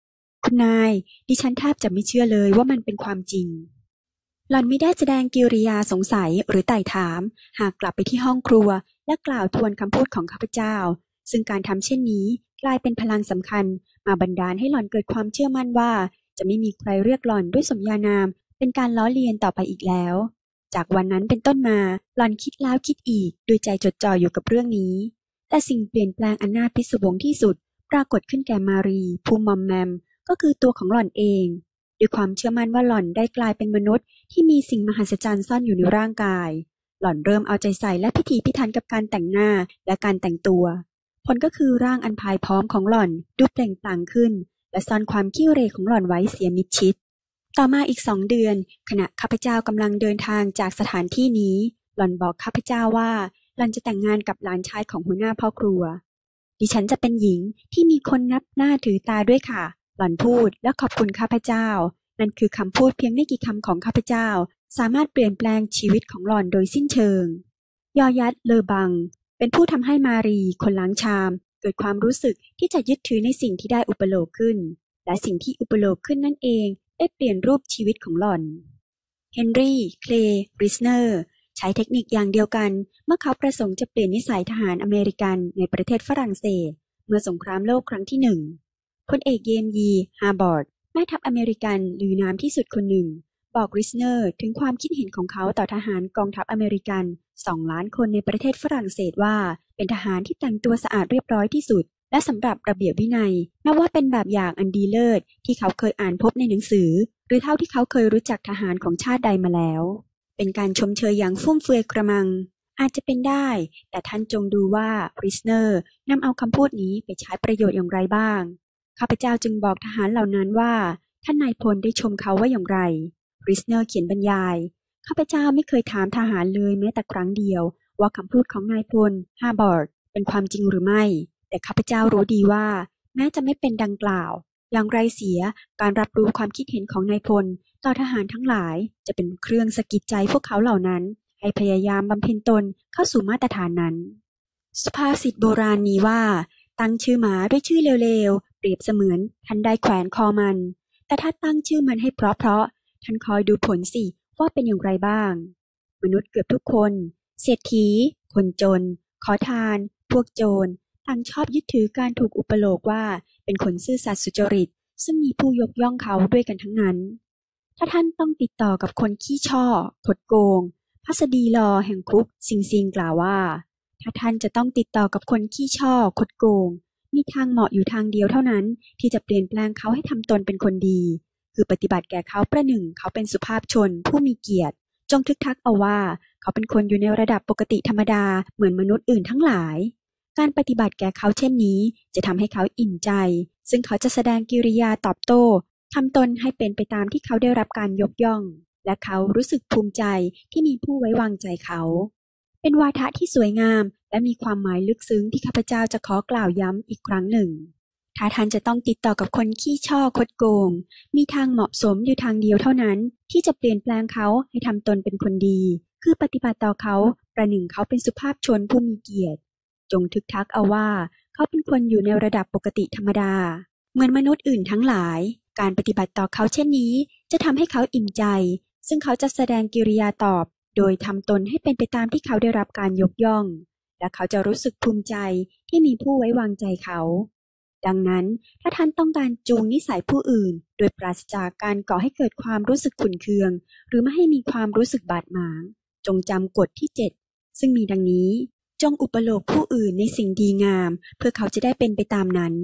คุณนายดิฉันแทบจะไม่เชื่อเลยว่ามันเป็นความจริงหล่อนไม่ได้แสดงกิริยาสงสัยหรือไต่ถามหากกลับไปที่ห้องครัวและกล่าวทวนคำพูดของข้าพเจ้าซึ่งการทำเช่นนี้กลายเป็นพลังสำคัญมาบันดาลให้หล่อนเกิดความเชื่อมั่นว่าจะไม่มีใครเรียกหล่อนด้วยสมญานามเป็นการล้อเลียนต่อไปอีกแล้วจากวันนั้นเป็นต้นมาหล่อนคิดแล้วคิดอีกด้วยใจจดจ่ออยู่กับเรื่องนี้แต่สิ่งเปลี่ยนแปลงอันน่าพิศวงที่สุดปรากฏขึ้นแก่มารีผู้มอมแมมก็คือตัวของหล่อนเองด้วยความเชื่อมั่นว่าหล่อนได้กลายเป็นมนุษย์ที่มีสิ่งมหัศจรรย์ซ่อนอยู่ในร่างกายหล่อนเริ่มเอาใจใส่และพิถีพิถันกับการแต่งหน้าและการแต่งตัวผลก็คือร่างอันพายพร้อมของหล่อนดูเปล่งปลั่งขึ้นและซ่อนความขี้เหร่ของหล่อนไว้เสียมิดชิดต่อมาอีก2 เดือนขณะข้าพเจ้ากำลังเดินทางจากสถานที่นี้หล่อนบอกข้าพเจ้าว่าหล่อนจะแต่งงานกับหลานชายของหัวหน้าพ่อครัวดิฉันจะเป็นหญิงที่มีคนนับหน้าถือตาด้วยค่ะหล่อนพูดและขอบคุณข้าพเจ้านั่นคือคำพูดเพียงไม่กี่คำของข้าพเจ้าสามารถเปลี่ยนแปลงชีวิตของหล่อนโดยสิ้นเชิงยอยัดเลอบังเป็นผู้ทำให้มารีคนล้างชามเกิดความรู้สึกที่จะยึดถือในสิ่งที่ได้อุปโลกขึ้นและสิ่งที่อุปโลกขึ้นนั่นเองได้เปลี่ยนรูปชีวิตของหล่อนเฮนรี่เคลย์บริสเนอร์ใช้เทคนิคอย่างเดียวกันเมื่อเขาประสงค์จะเปลี่ยนนิสัยทหารอเมริกันในประเทศฝรั่งเศสเมื่อสงครามโลกครั้งที่1พลเอกเยมยีฮาร์บอร์ดแม่ทัพอเมริกันลือน้ำที่สุดคนหนึ่งบอกริสเนอร์ถึงความคิดเห็นของเขาต่อทหารกองทัพอเมริกัน2 ล้านคนในประเทศฝรั่งเศสว่าเป็นทหารที่แต่งตัวสะอาดเรียบร้อยที่สุดและสำหรับระเบียบวินัยนับว่าเป็นแบบอย่างอันดีเลิศที่เขาเคยอ่านพบในหนังสือหรือเท่าที่เขาเคยรู้จักทหารของชาติใดมาแล้วเป็นการชมเชยอย่างฟุ่มเฟือยกระมังอาจจะเป็นได้แต่ท่านจงดูว่าริสเนอร์นำเอาคำพูดนี้ไปใช้ประโยชน์อย่างไรบ้างข้าพเจ้าจึงบอกทหารเหล่านั้นว่าท่านนายพลได้ชมเขาว่าอย่างไรริสเนอร์เขียนบรรยายข้าพเจ้าไม่เคยถามทหารเลยแม้แต่ครั้งเดียวว่าคำพูดของนายพลฮาร์บอร์ดเป็นความจริงหรือไม่แต่ข้าพเจ้ารู้ดีว่าแม้จะไม่เป็นดังกล่าวอย่างไรเสียการรับรู้ความคิดเห็นของนายพลต่อทหารทั้งหลายจะเป็นเครื่องสะกิดใจพวกเขาเหล่านั้นให้พยายามบำเพ็ญตนเข้าสู่มาตรฐานนั้นสุภาษิตโบราณมีว่าตั้งชื่อหมาด้วยชื่อเลวๆเปรียบเสมือนท่านได้แขวนคอมันแต่ถ้าตั้งชื่อมันให้เพราะท่านคอยดูผลสิว่าเป็นอย่างไรบ้างมนุษย์เกือบทุกคนเศรษฐีคนจนขอทานพวกโจรต่างชอบยึดถือการถูกอุปโลกว่าเป็นคนซื่อสัตย์สุจริตซึ่งมีผู้ยกย่องเขาด้วยกันทั้งนั้นถ้าท่านต้องติดต่อกับคนขี้ฉ้อคดโกงพัสดีลอแห่งคุกซิงกล่าวว่าถ้าท่านจะต้องติดต่อกับคนขี้ฉ้อคดโกงมีทางเหมาะอยู่ทางเดียวเท่านั้นที่จะเปลี่ยนแปลงเขาให้ทำตนเป็นคนดีคือปฏิบัติแก่เขาประหนึ่งเขาเป็นสุภาพชนผู้มีเกียรติจงทึกทักเอาว่าเขาเป็นคนอยู่ในระดับปกติธรรมดาเหมือนมนุษย์อื่นทั้งหลายการปฏิบัติแก่เขาเช่นนี้จะทำให้เขาอิ่มใจซึ่งเขาจะแสดงกิริยาตอบโต้ทำตนให้เป็นไปตามที่เขาได้รับการยกย่องและเขารู้สึกภูมิใจที่มีผู้ไว้วางใจเขาเป็นวาทะที่สวยงามและมีความหมายลึกซึ้งที่ข้าพเจ้าจะขอกล่าวย้ำอีกครั้งหนึ่งถ้าท่านจะต้องติดต่อกับคนขี้ฉ้อคดโกงมีทางเหมาะสมอยู่ทางเดียวเท่านั้นที่จะเปลี่ยนแปลงเขาให้ทำตนเป็นคนดีคือปฏิบัติต่อเขาประหนึ่งเขาเป็นสุภาพชนผู้มีเกียรติจงทึกทักเอาว่าเขาเป็นคนอยู่ในระดับปกติธรรมดาเหมือนมนุษย์อื่นทั้งหลายการปฏิบัติต่อเขาเช่นนี้จะทำให้เขาอิ่มใจซึ่งเขาจะแสดงกิริยาตอบโดยทำตนให้เป็นไปตามที่เขาได้รับการยกย่องและเขาจะรู้สึกภูมิใจที่มีผู้ไว้วางใจเขาดังนั้นถ้าท่านต้องการจูงนิสัยผู้อื่นโดยปราศจากการก่อให้เกิดความรู้สึกขุ่นเคืองหรือไม่ให้มีความรู้สึกบาดหมางจงจำกฎที่7ซึ่งมีดังนี้จงอุปโลกผู้อื่นในสิ่งดีงามเพื่อเขาจะได้เป็นไปตามนั้น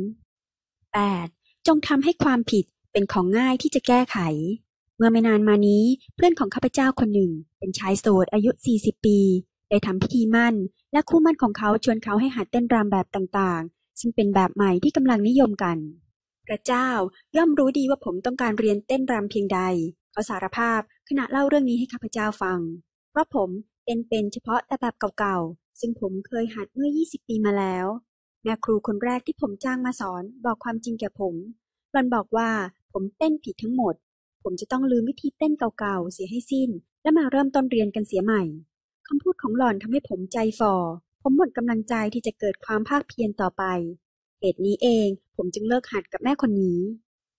8. จงทำให้ความผิดเป็นของง่ายที่จะแก้ไขเมื่อไม่นานมานี้เพื่อนของข้าพเจ้าคนหนึ่งเป็นชายโสดอายุ40 ปีได้ทำพิธีมั่นและคู่มั่นของเขาชวนเขาให้หัดเต้นรำแบบต่างๆซึ่งเป็นแบบใหม่ที่กำลังนิยมกันพระเจ้าย่อมรู้ดีว่าผมต้องการเรียนเต้นรำเพียงใดเขาสารภาพขณะเล่าเรื่องนี้ให้ข้าพเจ้าฟังเพราะผมเต้นเป็นเฉพาะแต่แบบเก่าๆซึ่งผมเคยหัดเมื่อ20 ปีมาแล้วแม่ครูคนแรกที่ผมจ้างมาสอนบอกความจริงแก่ผมหล่อนบอกว่าผมเต้นผิดทั้งหมดผมจะต้องลืมวิธีเต้นเก่าๆเสียให้สิ้นและมาเริ่มต้นเรียนกันเสียใหม่คำพูดของหล่อนทำให้ผมใจฝ่อผมหมดกำลังใจที่จะเกิดความภาคเพียรต่อไปเหตุนี้เองผมจึงเลิกหัดกับแม่คนนี้แม่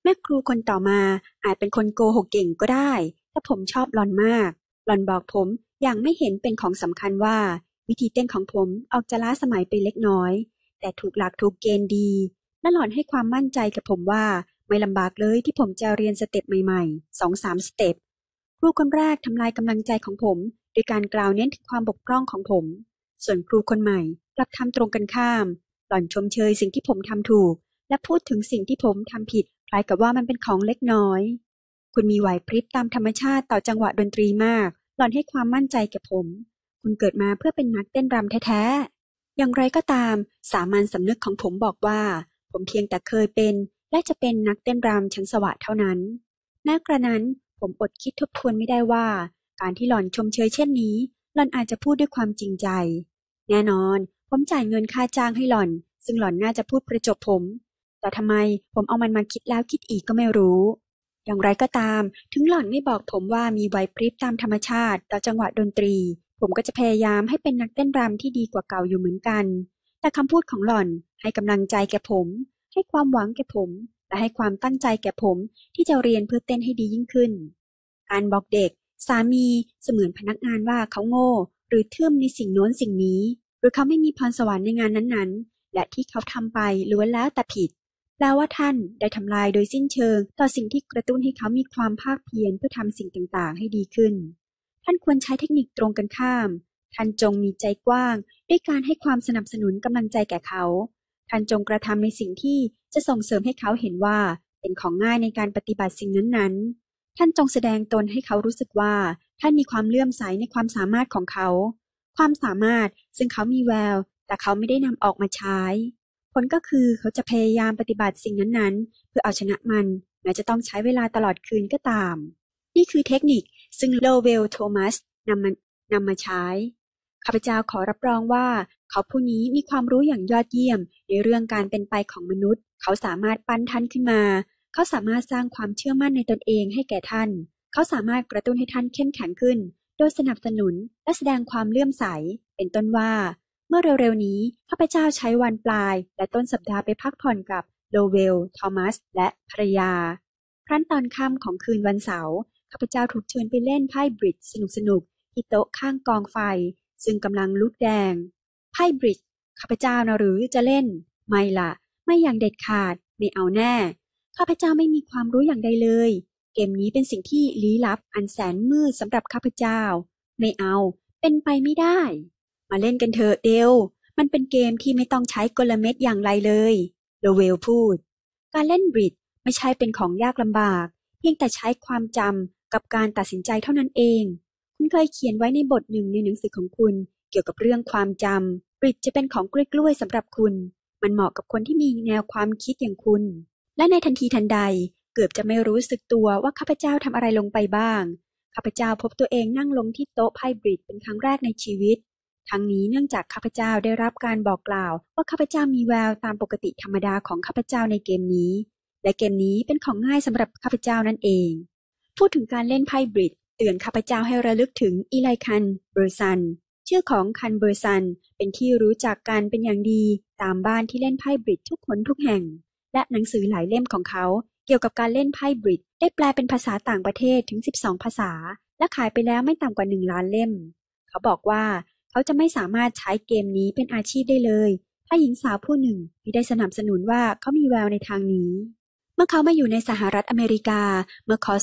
และครูคนต่อมาอาจเป็นคนโกหกเก่งก็ได้แต่ผมชอบหล่อนมากหล่อนบอกผมอย่างไม่เห็นเป็นของสำคัญว่าวิธีเต้นของผมออกจะล้าสมัยไปเล็กน้อยแต่ถูกหลักถูกเกณฑ์ดีและหล่อนให้ความมั่นใจกับผมว่าไม่ลำบากเลยที่ผมจะเรียนสเต็ปใหม่ๆ2-3สเต็ปครูคนแรกทำลายกำลังใจของผมโดยการกล่าวเน้นถึงความบกพร่องของผมส่วนครูคนใหม่กลับทำตรงกันข้ามหล่อนชมเชยสิ่งที่ผมทำถูกและพูดถึงสิ่งที่ผมทำผิดคล้ายกับว่ามันเป็นของเล็กน้อยคุณมีไหวพริบตามธรรมชาติต่อจังหวะดนตรีมากหล่อนให้ความมั่นใจแก่ผมคุณเกิดมาเพื่อเป็นนักเต้นรำแท้ๆอย่างไรก็ตามสามัญสำนึกของผมบอกว่าผมเพียงแต่เคยเป็นและจะเป็นนักเต้นรำชั้นสวะเท่านั้นแม้กระนั้นผมอดคิดทบทวนไม่ได้ว่าการที่หล่อนชมเชยเช่นนี้หล่อนอาจจะพูดด้วยความจริงใจแน่นอนผมจ่ายเงินค่าจ้างให้หล่อนซึ่งหล่อนน่าจะพูดประจบผมแต่ทำไมผมเอามันมาคิดแล้วคิดอีกก็ไม่รู้อย่างไรก็ตามถึงหล่อนไม่บอกผมว่ามีไหวพริบตามธรรมชาติต่อจังหวะดนตรีผมก็จะพยายามให้เป็นนักเต้นรำที่ดีกว่าเก่าอยู่เหมือนกันแต่คำพูดของหล่อนให้กำลังใจแก่ผมให้ความหวังแก่ผมและให้ความตั้งใจแก่ผมที่จะเรียนเพื่อเต้นให้ดียิ่งขึ้นการบอกเด็กสามีเสมือนพนักงานว่าเขาโง่หรือทึ่มในสิ่งโน้นสิ่งนี้หรือเขาไม่มีพรสวรรค์ในงานนั้นๆและที่เขาทำไปล้วนแล้วแต่ผิดแปลว่าท่านได้ทำลายโดยสิ้นเชิงต่อสิ่งที่กระตุ้นให้เขามีความภาคเพียรเพื่อทำสิ่งต่างๆให้ดีขึ้นท่านควรใช้เทคนิคตรงกันข้ามท่านจงมีใจกว้างด้วยการให้ความสนับสนุนกำลังใจแก่เขาท่านจงกระทำในสิ่งที่จะส่งเสริมให้เขาเห็นว่าเป็นของง่ายในการปฏิบัติสิ่งนั้นๆท่านจงแสดงตนให้เขารู้สึกว่าท่านมีความเลื่อมใสในความสามารถของเขาความสามารถซึ่งเขามีแววแต่เขาไม่ได้นำออกมาใช้ผลก็คือเขาจะพยายามปฏิบัติสิ่งนั้นๆเพื่อเอาชนะมันแม้จะต้องใช้เวลาตลอดคืนก็ตามนี่คือเทคนิคซึ่งโลเวลโทมัสนำมาใช้ข้าพเจ้าขอรับรองว่าเขาผู้นี้มีความรู้อย่างยอดเยี่ยมในเรื่องการเป็นไปของมนุษย์เขาสามารถปั้นท่านขึ้นมาเขาสามารถสร้างความเชื่อมั่นในตนเองให้แก่ท่านเขาสามารถกระตุ้นให้ท่านเข้มแข็งขึ้นโดยสนับสนุนและแสดงความเลื่อมใสเป็นต้นว่าเมื่อเร็วๆนี้ข้าพเจ้าใช้วันปลายและต้นสัปดาห์ไปพักผ่อนกับโลเวลทอมัสและภรรยาครั้นตอนค่ำของคืนวันเสาร์ข้าพเจ้าถูกเชิญไปเล่นไพ่บริดจ์สนุกๆที่โต๊ะข้างกองไฟซึ่งกำลังลุกแดงไพ่บริดจ์ข้าพเจ้านะหรือจะเล่นไม่ล่ะไม่อย่างเด็ดขาดไม่เอาแน่ข้าพเจ้าไม่มีความรู้อย่างใดเลยเกมนี้เป็นสิ่งที่ลี้ลับอันแสนมืดสำหรับข้าพเจ้าไม่เอาเป็นไปไม่ได้มาเล่นกันเถอะเดลมันเป็นเกมที่ไม่ต้องใช้กลเม็ดอย่างไรเลยโลเวลพูดการเล่นบริดจ์ไม่ใช่เป็นของยากลำบากเพียงแต่ใช้ความจำกับการตัดสินใจเท่านั้นเองคุณเคยเขียนไว้ในบทหนึ่งในหนังสือของคุณเกี่ยวกับเรื่องความจำบริดจ์จะเป็นของกล้วยๆสำหรับคุณมันเหมาะกับคนที่มีแนวความคิดอย่างคุณและในทันทีทันใดเกือบจะไม่รู้สึกตัวว่าข้าพเจ้าทำอะไรลงไปบ้างข้าพเจ้าพบตัวเองนั่งลงที่โต๊ะไพ่บริดจ์เป็นครั้งแรกในชีวิตทั้งนี้เนื่องจากข้าพเจ้าได้รับการบอกกล่าวว่าข้าพเจ้ามีแววตามปกติธรรมดาของข้าพเจ้าในเกมนี้และเกมนี้เป็นของง่ายสำหรับข้าพเจ้านั่นเองพูดถึงการเล่นไพ่บริดจ์เตือนข้าพเจ้าให้ระลึกถึงอีไลคันเบอร์ซันชื่อของคันเบอร์ซันเป็นที่รู้จักกันเป็นอย่างดีตามบ้านที่เล่นไพ่บริดจ์ทุกคนทุกแห่งและหนังสือหลายเล่มของเขาเกี่ยวกับการเล่นไพ่บริดจ์ได้แปลเป็นภาษาต่างประเทศถึง12ภาษาและขายไปแล้วไม่ต่ำกว่า1 ล้านเล่มเขาบอกว่าเขาจะไม่สามารถใช้เกมนี้เป็นอาชีพได้เลยถ้าหญิงสาวผู้หนึ่งไม่ได้สนับสนุนว่าเขามีแววในทางนี้เมื่อเขามาอยู่ในสหรัฐอเมริกาเมื่อคศ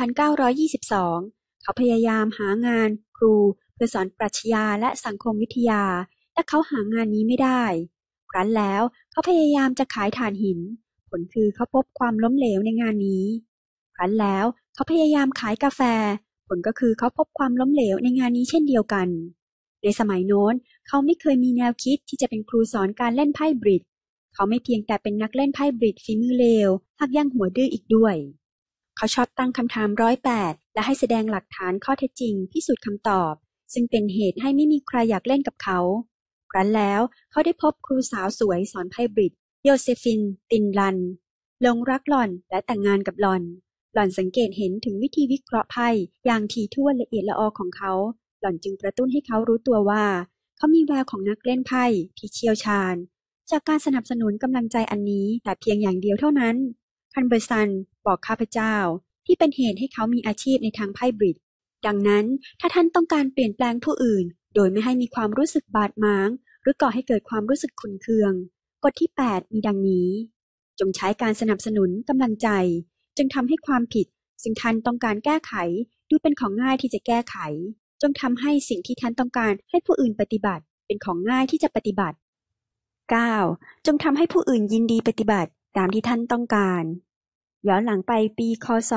1922เขาพยายามหางานครูเพื่อสอนปรัชญาและสังคมวิทยาแต่เขาหางานนี้ไม่ได้ครั้นแล้วเขาพยายามจะขายถ่านหินผลคือเขาพบความล้มเหลวในงานนี้ครั้นแล้วเขาพยายามขายกาแฟผลก็คือเขาพบความล้มเหลวในงานนี้เช่นเดียวกันในสมัยโน้นเขาไม่เคยมีแนวคิดที่จะเป็นครูสอนการเล่นไพ่บริดจ์เขาไม่เพียงแต่เป็นนักเล่นไพ่บริดจ์ฝีมือเลวหักยังหัวดื้ออีกด้วยเขาชอบตั้งคำถาม108และให้แสดงหลักฐานข้อเท็จจริงพิสูจน์คำตอบซึ่งเป็นเหตุให้ไม่มีใครอยากเล่นกับเขาครั้นแล้วเขาได้พบครูสาวสวยสอนไพ่บริดจ์โยเซฟินตินลันหลงรักหล่อนและแต่งงานกับหล่อนสังเกตเห็นถึงวิธีวิเคราะห์ไพ่อย่างถี่ถ้วนละเอียดละออของเขาหล่อนจึงกระตุ้นให้เขารู้ตัวว่าเขามีแววของนักเล่นไพ่ที่เชี่ยวชาญจากการสนับสนุนกำลังใจอันนี้แต่เพียงอย่างเดียวเท่านั้นฮันเบอร์ซันบอกข้าพเจ้าที่เป็นเหตุให้เขามีอาชีพในทางไพ่บริดดังนั้นถ้าท่านต้องการเปลี่ยนแปลงผู้อื่นโดยไม่ให้มีความรู้สึกบาดหมางหรือก่อให้เกิดความรู้สึกขุ่นเคืองกฎที่ 8 มีดังนี้จงใช้การสนับสนุนกำลังใจจึงทำให้ความผิดซึ่งท่านต้องการแก้ไขดูเป็นของง่ายที่จะแก้ไขจงทำให้สิ่งที่ท่านต้องการให้ผู้อื่นปฏิบัติเป็นของง่ายที่จะปฏิบัติ 9. จงทำให้ผู้อื่นยินดีปฏิบัติตามที่ท่านต้องการย้อนหลังไปปีค.ศ.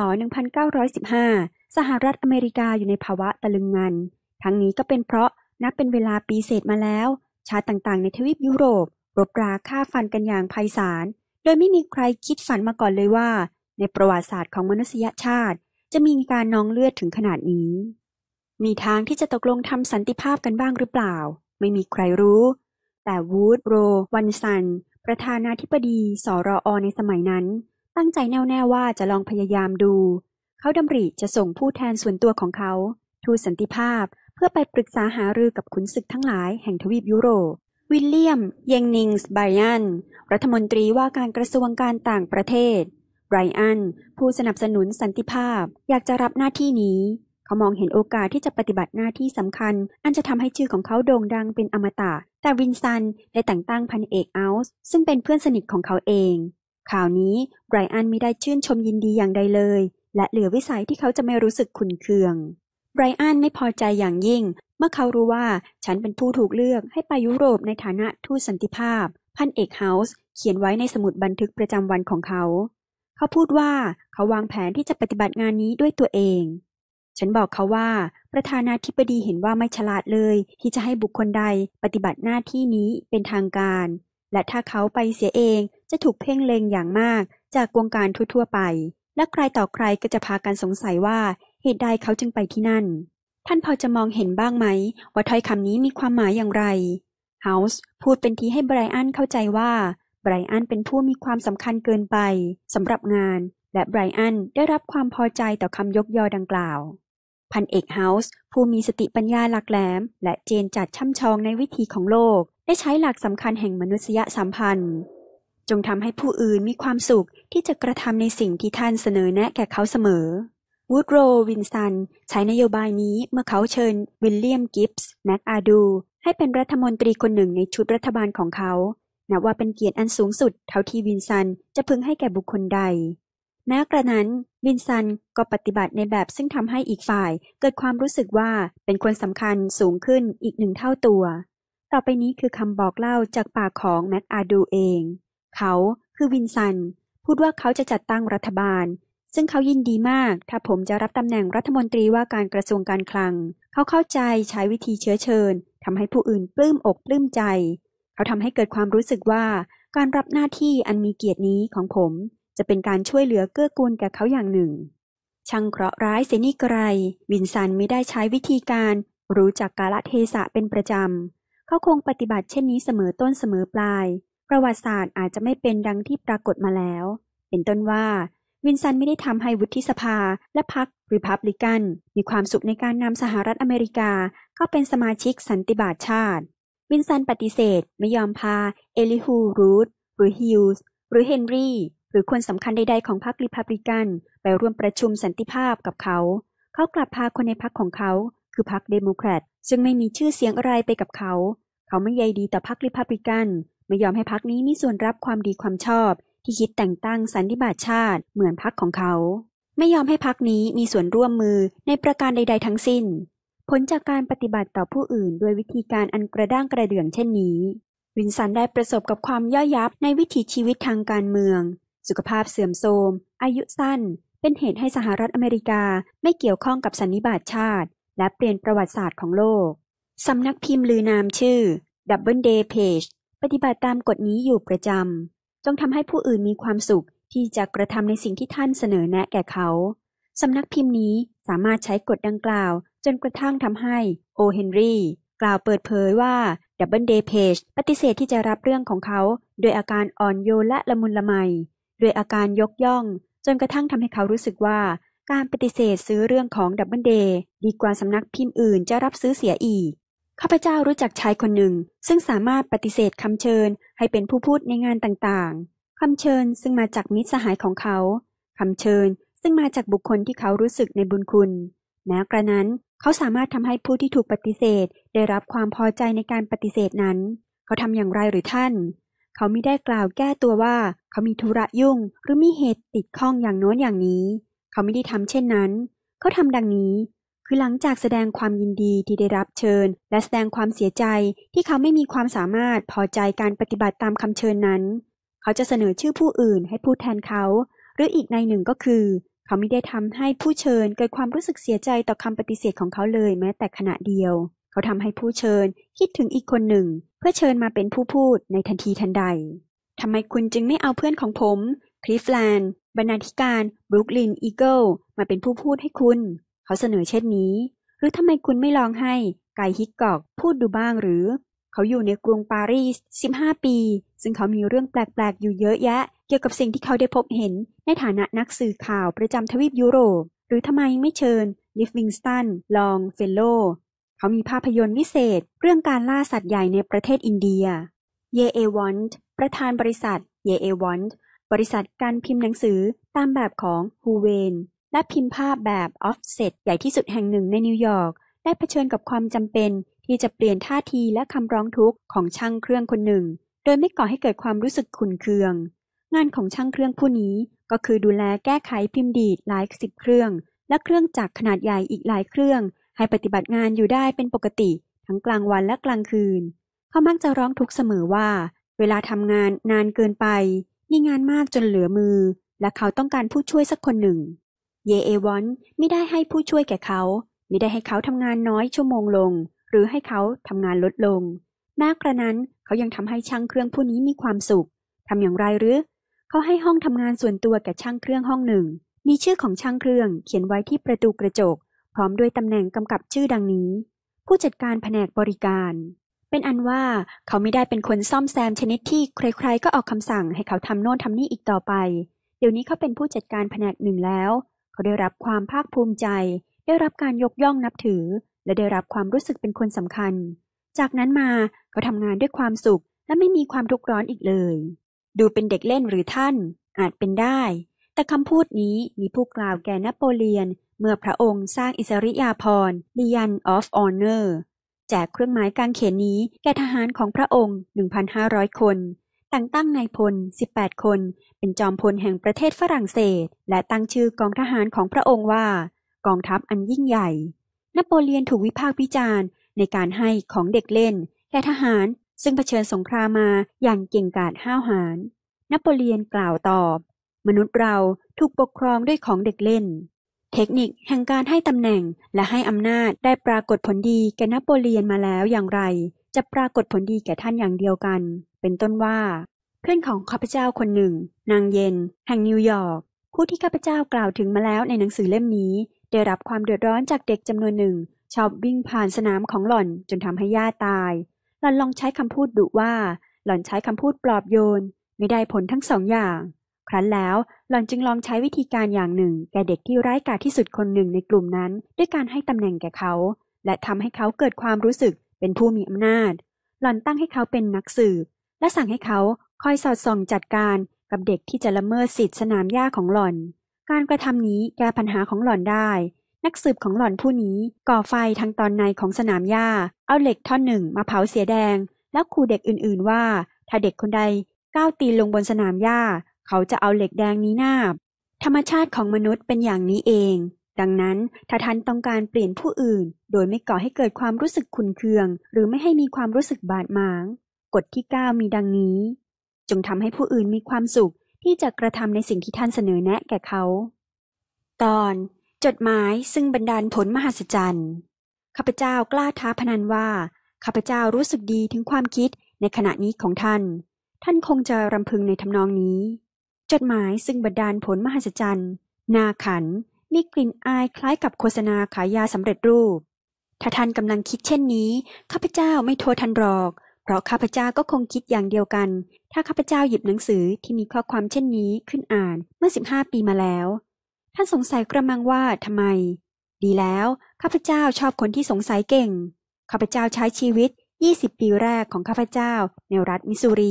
1915 สหรัฐอเมริกาอยู่ในภาวะตะลึงงันทั้งนี้ก็เป็นเพราะนับเป็นเวลาปีเศษมาแล้วชาติต่างๆในทวีปยุโรปรบราฆ่าฟันกันอย่างไพศาลโดยไม่มีใครคิดฝันมาก่อนเลยว่าในประวัติศาสตร์ของมนุษยชาติจะมีการนองเลือดถึงขนาดนี้มีทางที่จะตกลงทำสันติภาพกันบ้างหรือเปล่าไม่มีใครรู้แต่วูดโรวันสันประธานาธิบดีสรอ.ในสมัยนั้นตั้งใจแน่วแน่ว่าจะลองพยายามดูเขาดำริจะส่งผู้แทนส่วนตัวของเขาทูตสันติภาพเพื่อไปปรึกษาหารือกับขุนศึกทั้งหลายแห่งทวีปยุโรปวิลเลียมเยงนิงส์ไบรอันรัฐมนตรีว่าการกระทรวงการต่างประเทศไบรอันผู้สนับสนุนสันติภาพอยากจะรับหน้าที่นี้เขามองเห็นโอกาสที่จะปฏิบัติหน้าที่สำคัญอันจะทำให้ชื่อของเขาโด่งดังเป็นอมตะแต่วินสันได้แต่งตั้งพันเอกอัลส์ซึ่งเป็นเพื่อนสนิทของเขาเองข่าวนี้ไบรอันไม่ได้ชื่นชมยินดีอย่างใดเลยและเหลือวิสัยที่เขาจะไม่รู้สึกขุ่นเคืองไบรอันไม่พอใจอย่างยิ่งเมื่อเขารู้ว่าฉันเป็นผู้ถูกเลือกให้ไปยุโรปในฐานะทูตสันติภาพพันเอกเฮาส์เขียนไว้ในสมุดบันทึกประจำวันของเขาเขาพูดว่าเขาวางแผนที่จะปฏิบัติงานนี้ด้วยตัวเองฉันบอกเขาว่าประธานาธิบดีเห็นว่าไม่ฉลาดเลยที่จะให้บุคคลใดปฏิบัติหน้าที่นี้เป็นทางการและถ้าเขาไปเสียเองจะถูกเพ่งเล็งอย่างมากจากวงการทั่วๆไปและใครต่อใครก็จะพากันสงสัยว่าเหตุใดเขาจึงไปที่นั่นท่านพอจะมองเห็นบ้างไหมว่าถ้อยคำนี้มีความหมายอย่างไรเฮาส์พูดเป็นทีให้ไบรอันเข้าใจว่าไบรอันเป็นผู้มีความสำคัญเกินไปสำหรับงานและไบรอันได้รับความพอใจต่อคำยกยอดังกล่าวพันเอกเฮาส์ผู้มีสติปัญญาหลักแหลมและเจนจัดช่ำชองในวิถีของโลกได้ใช้หลักสำคัญแห่งมนุษยสัมพันธ์จงทำให้ผู้อื่นมีความสุขที่จะกระทำในสิ่งที่ท่านเสนอแนะแก่เขาเสมอวูดโรวินสันใช้นโยบายนี้เมื่อเขาเชิญวิลเลียมกิฟส์แมคอาดูให้เป็นรัฐมนตรีคนหนึ่งในชุดรัฐบาลของเขานับว่าเป็นเกียรติอันสูงสุดเท่าที่วินสันจะพึงให้แก่บุคคลใดแม้กระนั้นวินสันก็ปฏิบัติในแบบซึ่งทำให้อีกฝ่ายเกิดความรู้สึกว่าเป็นคนสำคัญสูงขึ้นอีก1 เท่าตัวต่อไปนี้คือคำบอกเล่าจากปากของแมคอาดูเองเขาคือวินสันพูดว่าเขาจะจัดตั้งรัฐบาลซึ่งเขายินดีมากถ้าผมจะรับตำแหน่งรัฐมนตรีว่าการกระทรวงการคลังเขาเข้าใจใช้วิธีเชื้อเชิญทำให้ผู้อื่นปลื้มอกปลื้มใจเขาทำให้เกิดความรู้สึกว่าการรับหน้าที่อันมีเกียรตินี้ของผมจะเป็นการช่วยเหลือเกื้อกูลแก่เขาอย่างหนึ่งช่างเคราะห์ร้ายเสียนี่ไกรวินสันไม่ได้ใช้วิธีการรู้จักกาลเทศะเป็นประจำเขาคงปฏิบัติเช่นนี้เสมอต้นเสมอปลายประวัติศาสตร์อาจจะไม่เป็นดังที่ปรากฏมาแล้วเป็นต้นว่าวินสันไม่ได้ทำให้วุฒิสภาและพรรครีพับลิกันมีความสุขในการนำสหรัฐอเมริกาเข้าเป็นสมาชิกสันติบาตชาติวินสันปฏิเสธไม่ยอมพาเอลิฮูรูธหรือฮิลส์หรือเฮนรี่หรือคนสำคัญใดๆของพรรครีพับลิกันไปร่วมประชุมสันติภาพกับเขากลับพาคนในพรรคของเขาคือพรรคเดโมแครตซึ่งไม่มีชื่อเสียงอะไรไปกับเขาไม่ใยดีต่อพรรครีพับลิกันไม่ยอมให้พรรคนี้มีส่วนรับความดีความชอบที่คิดแต่งตั้งสันติบาตชาติเหมือนพรรคของเขาไม่ยอมให้พรรคนี้มีส่วนร่วมมือในประการใดๆทั้งสิ้นผลจากการปฏิบัติต่อผู้อื่นด้วยวิธีการอันกระด้างกระเดื่องเช่นนี้วินสันได้ประสบกับความย่อยยับในวิถีชีวิตทางการเมืองสุขภาพเสื่อมโทรมอายุสั้นเป็นเหตุให้สหรัฐอเมริกาไม่เกี่ยวข้องกับสันนิบาตชาติและเปลี่ยนประวัติศาสตร์ของโลกสำนักพิมพ์ลือนามชื่อ Doubleday Page ปฏิบัติตามกฎนี้อยู่ประจำจงทำให้ผู้อื่นมีความสุขที่จะกระทำในสิ่งที่ท่านเสนอแนะแก่เขาสำนักพิมพ์นี้สามารถใช้กฎดังกล่าวจนกระทั่งทำให้โอเฮนรี่กล่าวเปิดเผยว่า Doubleday Page ปฏิเสธที่จะรับเรื่องของเขาโดยอาการอ่อนโยนและละมุนละไมโดยอาการยกย่องจนกระทั่งทำให้เขารู้สึกว่าการปฏิเสธซื้อเรื่องของ Doubleday ดีกว่าสำนักพิมพ์อื่นจะรับซื้อเสียอีกข้าพเจ้ารู้จักชายคนหนึ่งซึ่งสามารถปฏิเสธคำเชิญให้เป็นผู้พูดในงานต่างคำเชิญซึ่งมาจากมิตรสหายของเขาคำเชิญซึ่งมาจากบุคคลที่เขารู้สึกในบุญคุณแม้กระนั้นเขาสามารถทำให้ผู้ที่ถูกปฏิเสธได้รับความพอใจในการปฏิเสธนั้นเขาทำอย่างไรหรือท่านเขามิได้กล่าวแก้ตัวว่าเขามีธุระยุ่งหรือมีเหตุติดข้องอย่างโน้นอย่างนี้เขาไม่ได้ทำเช่นนั้นเขาทำดังนี้คือหลังจากแสดงความยินดีที่ได้รับเชิญและแสดงความเสียใจที่เขาไม่มีความสามารถพอใจการปฏิบัติตามคำเชิญนั้นเขาจะเสนอชื่อผู้อื่นให้พูดแทนเขาหรืออีกในหนึ่งก็คือเขาไม่ได้ทำให้ผู้เชิญเกิดความรู้สึกเสียใจต่อคำปฏิเสธของเขาเลยแม้แต่ขณะเดียวเขาทำให้ผู้เชิญคิดถึงอีกคนหนึ่งเพื่อเชิญมาเป็นผู้พูดในทันทีทันใดทำไมคุณจึงไม่เอาเพื่อนของผมคลิฟแลนด์บรรณาธิการบรุกลินอีเกิลมาเป็นผู้พูดให้คุณเขาเสนอเช่นนี้หรือทำไมคุณไม่ลองให้ไกฮิกกอกพูดดูบ้างหรือเขาอยู่ในกรุงปารีส15 ปีซึ่งเขามีเรื่องแปลกๆอยู่เยอะแยะเกี่ยวกับสิ่งที่เขาได้พบเห็นในฐานะนักสื่อข่าวประจำทวีปยุโรปหรือทำไมไม่เชิญลิฟวิงสตันลองเฟลโลเขามีภาพยนตร์วิเศษเรื่องการล่าสัตว์ใหญ่ในประเทศอินเดียเยเอวอนต์ประธานบริษัทเยเอวอนต์บริษัทการพิมพ์หนังสือตามแบบของฮูเวนและพิมพ์ภาพแบบออฟเซตใหญ่ที่สุดแห่งหนึ่งในนิวยอร์กได้เผชิญกับความจำเป็นที่จะเปลี่ยนท่าทีและคำร้องทุกข์ของช่างเครื่องคนหนึ่งโดยไม่ก่อให้เกิดความรู้สึกขุ่นเคืองงานของช่างเครื่องผู้นี้ก็คือดูแลแก้ไขพิมพ์ดีดหลาย10 เครื่องและเครื่องจักรขนาดใหญ่อีกหลายเครื่องให้ปฏิบัติงานอยู่ได้เป็นปกติทั้งกลางวันและกลางคืนเขามักจะร้องทุกข์เสมอว่าเวลาทำงานนานเกินไปมีงานมากจนเหลือมือและเขาต้องการผู้ช่วยสักคนหนึ่งเยเอวอนไม่ได้ให้ผู้ช่วยแก่เขาไม่ได้ให้เขาทำงานน้อยชั่วโมงลงหรือให้เขาทำงานลดลงมากกระนั้นเขายังทำให้ช่างเครื่องผู้นี้มีความสุขทำอย่างไรหรือเขาให้ห้องทำงานส่วนตัวแก่ช่างเครื่องห้องหนึ่งมีชื่อของช่างเครื่องเขียนไว้ที่ประตูกระจกพร้อมด้วยตำแหน่งกำกับชื่อดังนี้ผู้จัดการแผนกบริการเป็นอันว่าเขาไม่ได้เป็นคนซ่อมแซมชนิดที่ใครๆก็ออกคำสั่งให้เขาทำโน่นทำนี่อีกต่อไปเดี๋ยวนี้เขาเป็นผู้จัดการแผนกหนึ่งแล้วเขาได้รับความภาคภูมิใจได้รับการยกย่องนับถือและได้รับความรู้สึกเป็นคนสำคัญจากนั้นมาเขาทำงานด้วยความสุขและไม่มีความทุกข์ร้อนอีกเลยดูเป็นเด็กเล่นหรือท่านอาจเป็นได้แต่คำพูดนี้มีผู้กล่าวแก่นโปเลียนเมื่อพระองค์สร้างอิสริยาภรณ์ Lion of Honor แจกเครื่องหมายกางเขนนี้แก่ทหารของพระองค์ 1,500 คนแต่งตั้งนายพล18 คนเป็นจอมพลแห่งประเทศฝรั่งเศสและตั้งชื่อกองทหารของพระองค์ว่ากองทัพอันยิ่งใหญ่นโปเลียนถูกวิพากษ์วิจารณ์ในการให้ของเด็กเล่นแก่ทหารซึ่งเผชิญสงครามมาอย่างเก่งกาจห้าวหาญนโปเลียนกล่าวตอบมนุษย์เราถูกปกครองด้วยของเด็กเล่นเทคนิคแห่งการให้ตำแหน่งและให้อำนาจได้ปรากฏผลดีแก่นโปเลียนมาแล้วอย่างไรจะปรากฏผลดีแก่ท่านอย่างเดียวกันเป็นต้นว่าเพื่อนของข้าพเจ้าคนหนึ่งนางเย็นแห่งนิวยอร์กผู้ที่ข้าพเจ้ากล่าวถึงมาแล้วในหนังสือเล่มนี้ได้รับความเดือดร้อนจากเด็กจำนวนหนึ่งชอบวิ่งผ่านสนามของหล่อนจนทำให้ย่าตายหล่อนลองใช้คำพูดดุว่าหล่อนใช้คำพูดปลอบโยนไม่ได้ผลทั้งสองอย่างครั้นแล้วหล่อนจึงลองใช้วิธีการอย่างหนึ่งแก่เด็กที่ร้ายกาจที่สุดคนหนึ่งในกลุ่มนั้นด้วยการให้ตำแหน่งแก่เขาและทำให้เขาเกิดความรู้สึกเป็นผู้มีอำนาจหล่อนตั้งให้เขาเป็นนักสืบและสั่งให้เขาคอยสอดส่องจัดการกับเด็กที่จะละเมิดสิทธิสนามหญ้าของหล่อนการกระทำนี้แก้ปัญหาของหล่อนได้นักสืบของหล่อนผู้นี้ก่อไฟทางตอนในของสนามหญ้าเอาเหล็กท่อนหนึ่งมาเผาเสียแดงแล้วขู่เด็กอื่นๆว่าถ้าเด็กคนใดก้าวตีนลงบนสนามหญ้าเขาจะเอาเหล็กแดงนี้นาบธรรมชาติของมนุษย์เป็นอย่างนี้เองดังนั้นถ้าท่านต้องการเปลี่ยนผู้อื่นโดยไม่ก่อให้เกิดความรู้สึกขุ่นเคืองหรือไม่ให้มีความรู้สึกบาดหมางกฎที่ 9มีดังนี้จงทำให้ผู้อื่นมีความสุขที่จะกระทำในสิ่งที่ท่านเสนอแนะแก่เขาตอนจดหมายซึ่งบันดาลผลมหัศจรรย์ข้าพเจ้ากล้าท้าพนันว่าข้าพเจ้ารู้สึกดีถึงความคิดในขณะนี้ของท่านคงจะรำพึงในทำนองนี้จดหมายซึ่งบันดาลผลมหัศจรรย์น่าขันมีกลิ่นอายคล้ายกับโฆษณาขายยาสำเร็จรูปถ้าท่านกำลังคิดเช่นนี้ข้าพเจ้าไม่โทษท่านหรอกเพราะข้าพเจ้าก็คงคิดอย่างเดียวกันถ้าข้าพเจ้าหยิบหนังสือที่มีข้อความเช่นนี้ขึ้นอ่านเมื่อ15 ปีมาแล้วท่านสงสัยกระมังว่าทำไมดีแล้วข้าพเจ้าชอบคนที่สงสัยเก่งข้าพเจ้าใช้ชีวิต20 ปีแรกของข้าพเจ้าในรัฐมิสซูรี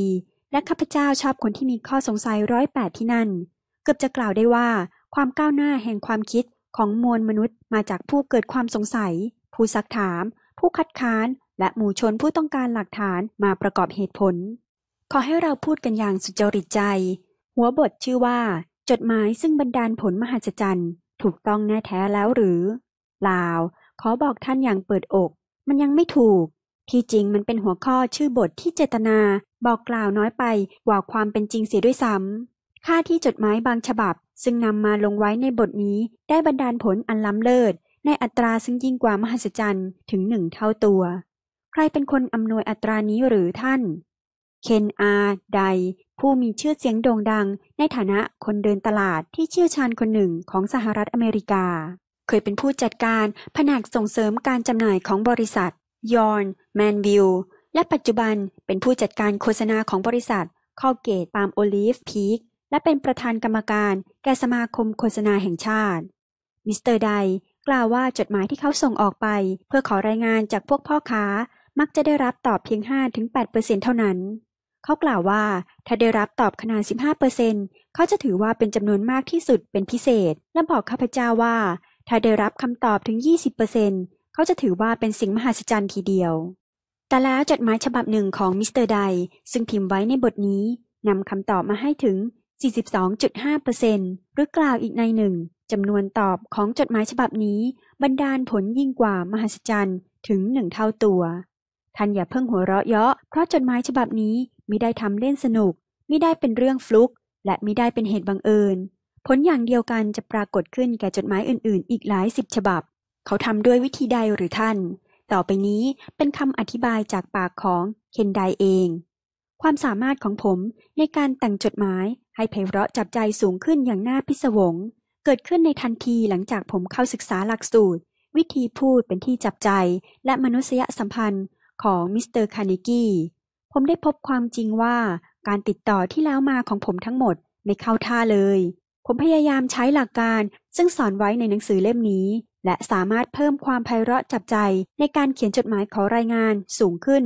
และข้าพเจ้าชอบคนที่มีข้อสงสัย108ที่นั่นเกือบจะกล่าวได้ว่าความก้าวหน้าแห่งความคิดของมวลมนุษย์มาจากผู้เกิดความสงสัยผู้ซักถามผู้คัดค้านและหมู่ชนผู้ต้องการหลักฐานมาประกอบเหตุผลขอให้เราพูดกันอย่างสุจริตใจหัวบทชื่อว่าจดหมายซึ่งบันดาลผลมหัศจรรย์ถูกต้องแน่แท้แล้วหรือเปล่าขอบอกท่านอย่างเปิดอกมันยังไม่ถูกที่จริงมันเป็นหัวข้อชื่อบทที่เจตนาบอกกล่าวน้อยไปกว่าความเป็นจริงเสียด้วยซ้ำค่าที่จดหมายบางฉบับซึ่งนำมาลงไว้ในบทนี้ได้บันดาลผลอันล้ำเลิศในอัตราซึ่งยิ่งกว่ามหัศจรรย์ถึง1 เท่าตัวใครเป็นคนอำนวยอัตรานี้หรือท่านเคนอาร์ไดผู้มีชื่อเสียงโด่งดังในฐานะคนเดินตลาดที่เชี่ยวชาญคนหนึ่งของสหรัฐอเมริกาเคยเป็นผู้จัดการแผนกส่งเสริมการจำหน่ายของบริษัทยอร์นแมนวิลและปัจจุบันเป็นผู้จัดการโฆษณาของบริษัทคอลเกตปาล์มโอลีฟพีคและเป็นประธานกรรมการแก่สมาคมโฆษณาแห่งชาติมิสเตอร์ไดกล่าวว่าจดหมายที่เขาส่งออกไปเพื่อขอรายงานจากพวกพ่อค้ามักจะได้รับตอบเพียง 5-8% เท่านั้นเขากล่าวว่าถ้าได้รับตอบขนาด 15% เขาจะถือว่าเป็นจำนวนมากที่สุดเป็นพิเศษและบอกข้าพเจ้าว่าถ้าได้รับคำตอบถึง 20% เขาจะถือว่าเป็นสิ่งมหัศจรรย์ทีเดียวแต่แล้วจดหมายฉบับหนึ่งของมิสเตอร์ไดซึ่งพิมพ์ไว้ในบทนี้นำคำตอบมาให้ถึง 42.5% หรือกล่าวอีกในหนึ่งจำนวนตอบของจดหมายฉบับนี้บันดาลผลยิ่งกว่ามหัศจรรย์ถึง1 เท่าตัวท่านอย่าเพิ่งหัวเราะเยาะเพราะจดหมายฉบับนี้มิได้ทำเล่นสนุกมิได้เป็นเรื่องฟลุกและมิได้เป็นเหตุบังเอิญผลอย่างเดียวกันจะปรากฏขึ้นแก่จดหมายอื่นๆอีกหลาย10 ฉบับเขาทำด้วยวิธีใดหรือท่านต่อไปนี้เป็นคำอธิบายจากปากของเคนไดเองความสามารถของผมในการแต่งจดหมายให้ไพเราะจับใจสูงขึ้นอย่างน่าพิศวงเกิดขึ้นในทันทีหลังจากผมเข้าศึกษาหลักสูตรวิธีพูดเป็นที่จับใจและมนุษยสัมพันธ์ของมิสเตอร์คาร์เนกีผมได้พบความจริงว่าการติดต่อที่แล้วมาของผมทั้งหมดไม่เข้าท่าเลยผมพยายามใช้หลักการซึ่งสอนไว้ในหนังสือเล่มนี้และสามารถเพิ่มความไพเราะจับใจในการเขียนจดหมายขอรายงานสูงขึ้น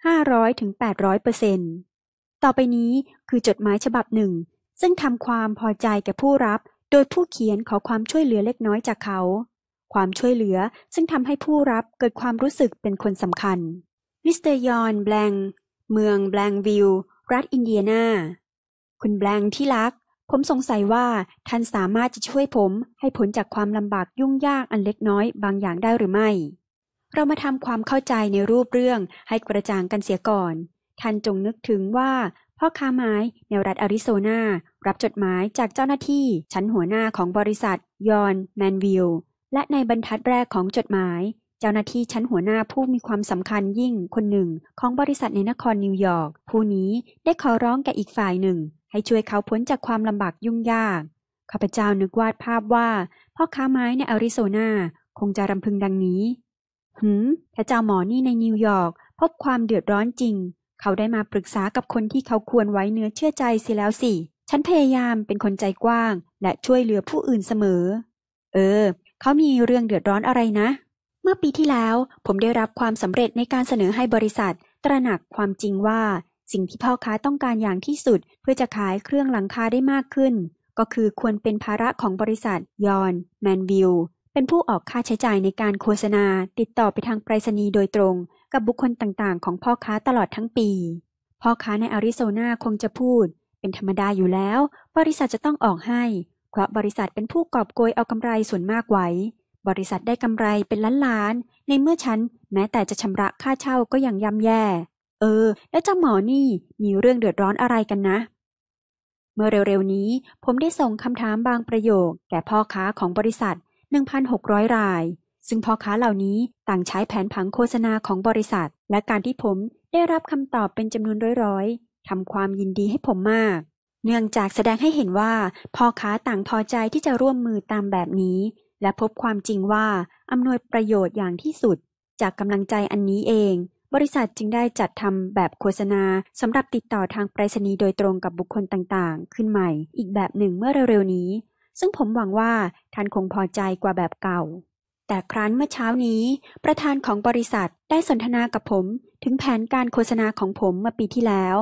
500-800% ต่อไปนี้คือจดหมายฉบับหนึ่งซึ่งทำความพอใจแก่ผู้รับโดยผู้เขียนขอความช่วยเหลือเล็กน้อยจากเขาความช่วยเหลือซึ่งทำให้ผู้รับเกิดความรู้สึกเป็นคนสำคัญมิสเตอร์ยอนแบลงเมืองแบลงวิลรัฐอินเดียนาคุณแบลงที่รักผมสงสัยว่าท่านสามารถจะช่วยผมให้พ้นจากความลำบากยุ่งยากอันเล็กน้อยบางอย่างได้หรือไม่เรามาทำความเข้าใจในรูปเรื่องให้กระจ่างกันเสียก่อนท่านจงนึกถึงว่าพ่อค้าไม้ในรัฐอาริโซนารับจดหมายจากเจ้าหน้าที่ชั้นหัวหน้าของบริษัทยอนแมนวิลและในบรรทัดแรกของจดหมายเจ้าหน้าที่ชั้นหัวหน้าผู้มีความสำคัญยิ่งคนหนึ่งของบริษัทในนครนิวยอร์กผู้นี้ได้ขอร้องแก่อีกฝ่ายหนึ่งให้ช่วยเขาพ้นจากความลำบากยุ่งยากข้าพเจ้านึกวาดภาพว่าพ่อค้าไม้ในอาริโซนาคงจะรำพึงดังนี้ถ้าเจ้าหมอนี่ในนิวยอร์กพบความเดือดร้อนจริงเขาได้มาปรึกษากับคนที่เขาควรไว้เนื้อเชื่อใจเสียแล้วสิฉันพยายามเป็นคนใจกว้างและช่วยเหลือผู้อื่นเสมอเขามีเรื่องเดือดร้อนอะไรนะเมื่อปีที่แล้วผมได้รับความสำเร็จในการเสนอให้บริษัทตระหนักความจริงว่าสิ่งที่พ่อค้าต้องการอย่างที่สุดเพื่อจะขายเครื่องหลังคาได้มากขึ้นก็คือควรเป็นภาระของบริษัทยอนแมนวิลเป็นผู้ออกค่าใช้จ่ายในการโฆษณาติดต่อไปทางไปรษณีย์โดยตรงกับบุคคลต่างๆของพ่อค้าตลอดทั้งปีพ่อค้าในอาริโซนาคงจะพูดเป็นธรรมดาอยู่แล้วบริษัทจะต้องออกให้เพราะบริษัทเป็นผู้กอบโกยเอากำไรส่วนมากไว้บริษัทได้กำไรเป็นล้านๆในเมื่อฉันแม้แต่จะชำระค่าเช่าก็ยังย่ำแย่แล้วเจ้าหมอนี่มีเรื่องเดือดร้อนอะไรกันนะเมื่อเร็วๆนี้ผมได้ส่งคำถามบางประโยคแก่พ่อค้าของบริษัท 1,600 รายซึ่งพ่อค้าเหล่านี้ต่างใช้แผนผังโฆษณาของบริษัทและการที่ผมได้รับคำตอบเป็นจำนวนร้อยๆทำความยินดีให้ผมมากเนื่องจากแสดงให้เห็นว่าพ่อค้าต่างพอใจที่จะร่วมมือตามแบบนี้และพบความจริงว่าอำนวยประโยชน์อย่างที่สุดจากกำลังใจอันนี้เองบริษัทจึงได้จัดทำแบบโฆษณาสำหรับติดต่อทางไปรษณีย์โดยตรงกับบุคคลต่างๆขึ้นใหม่อีกแบบหนึ่งเมื่อเร็วๆนี้ซึ่งผมหวังว่าท่านคงพอใจกว่าแบบเก่าแต่ครั้นเมื่อเช้านี้ประธานของบริษัทได้สนทนากับผมถึงแผนการโฆษณาของผมเมื่อปีที่แล้ว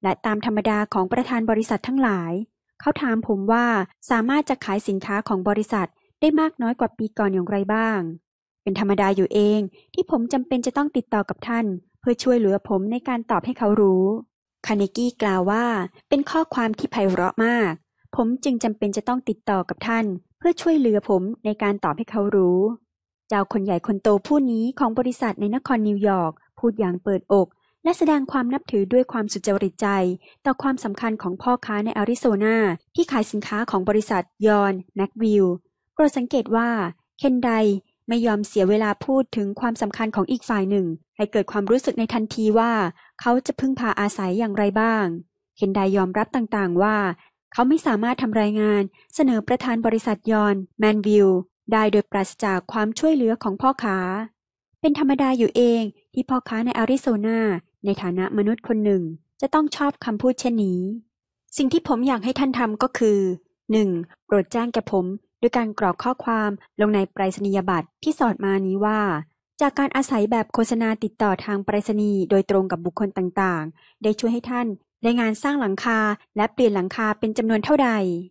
และตามธรรมดาของประธานบริษัททั้งหลายเขาถามผมว่าสามารถจะขายสินค้าของบริษัทได้มากน้อยกว่าปีก่อนอย่างไรบ้างเป็นธรรมดาอยู่เองที่ผมจำเป็นจะต้องติดต่อกับท่านเพื่อช่วยเหลือผมในการตอบให้เขารู้คาร์เนกี้กล่าวว่าเป็นข้อความที่ไพเราะมากผมจึงจำเป็นจะต้องติดต่อกับท่านเพื่อช่วยเหลือผมในการตอบให้เขารู้เจ้าคนใหญ่คนโตผู้นี้ของบริษัทในนครนิวยอร์กพูดอย่างเปิดอกและแสดงความนับถือด้วยความสุจริตใจต่อความสำคัญของพ่อค้าในอาริโซนาที่ขายสินค้าของบริษัทยอนแม็กวิลโปรดสังเกตว่าเคนไดไม่ยอมเสียเวลาพูดถึงความสำคัญของอีกฝ่ายหนึ่งให้เกิดความรู้สึกในทันทีว่าเขาจะพึ่งพาอาศัยอย่างไรบ้างเคนไดยอมรับต่างๆว่าเขาไม่สามารถทำรายงานเสนอประธานบริษัทยอนแมนวิลได้โดยปราศจากความช่วยเหลือของพ่อค้าเป็นธรรมดาอยู่เองที่พ่อค้าในอาริโซนาในฐานะมนุษย์คนหนึ่งจะต้องชอบคำพูดเช่นนี้สิ่งที่ผมอยากให้ท่านทำก็คือ 1. โปรดแจ้งแก่ผมด้วยการกรอกข้อความลงในไปรษณียบัตรที่สอดมานี้ว่าจากการอาศัยแบบโฆษณาติดต่อทางไปรษณีย์โดยตรงกับบุคคลต่างๆได้ช่วยให้ท่านได้งานสร้างหลังคาและเปลี่ยนหลังคาเป็นจำนวนเท่าใด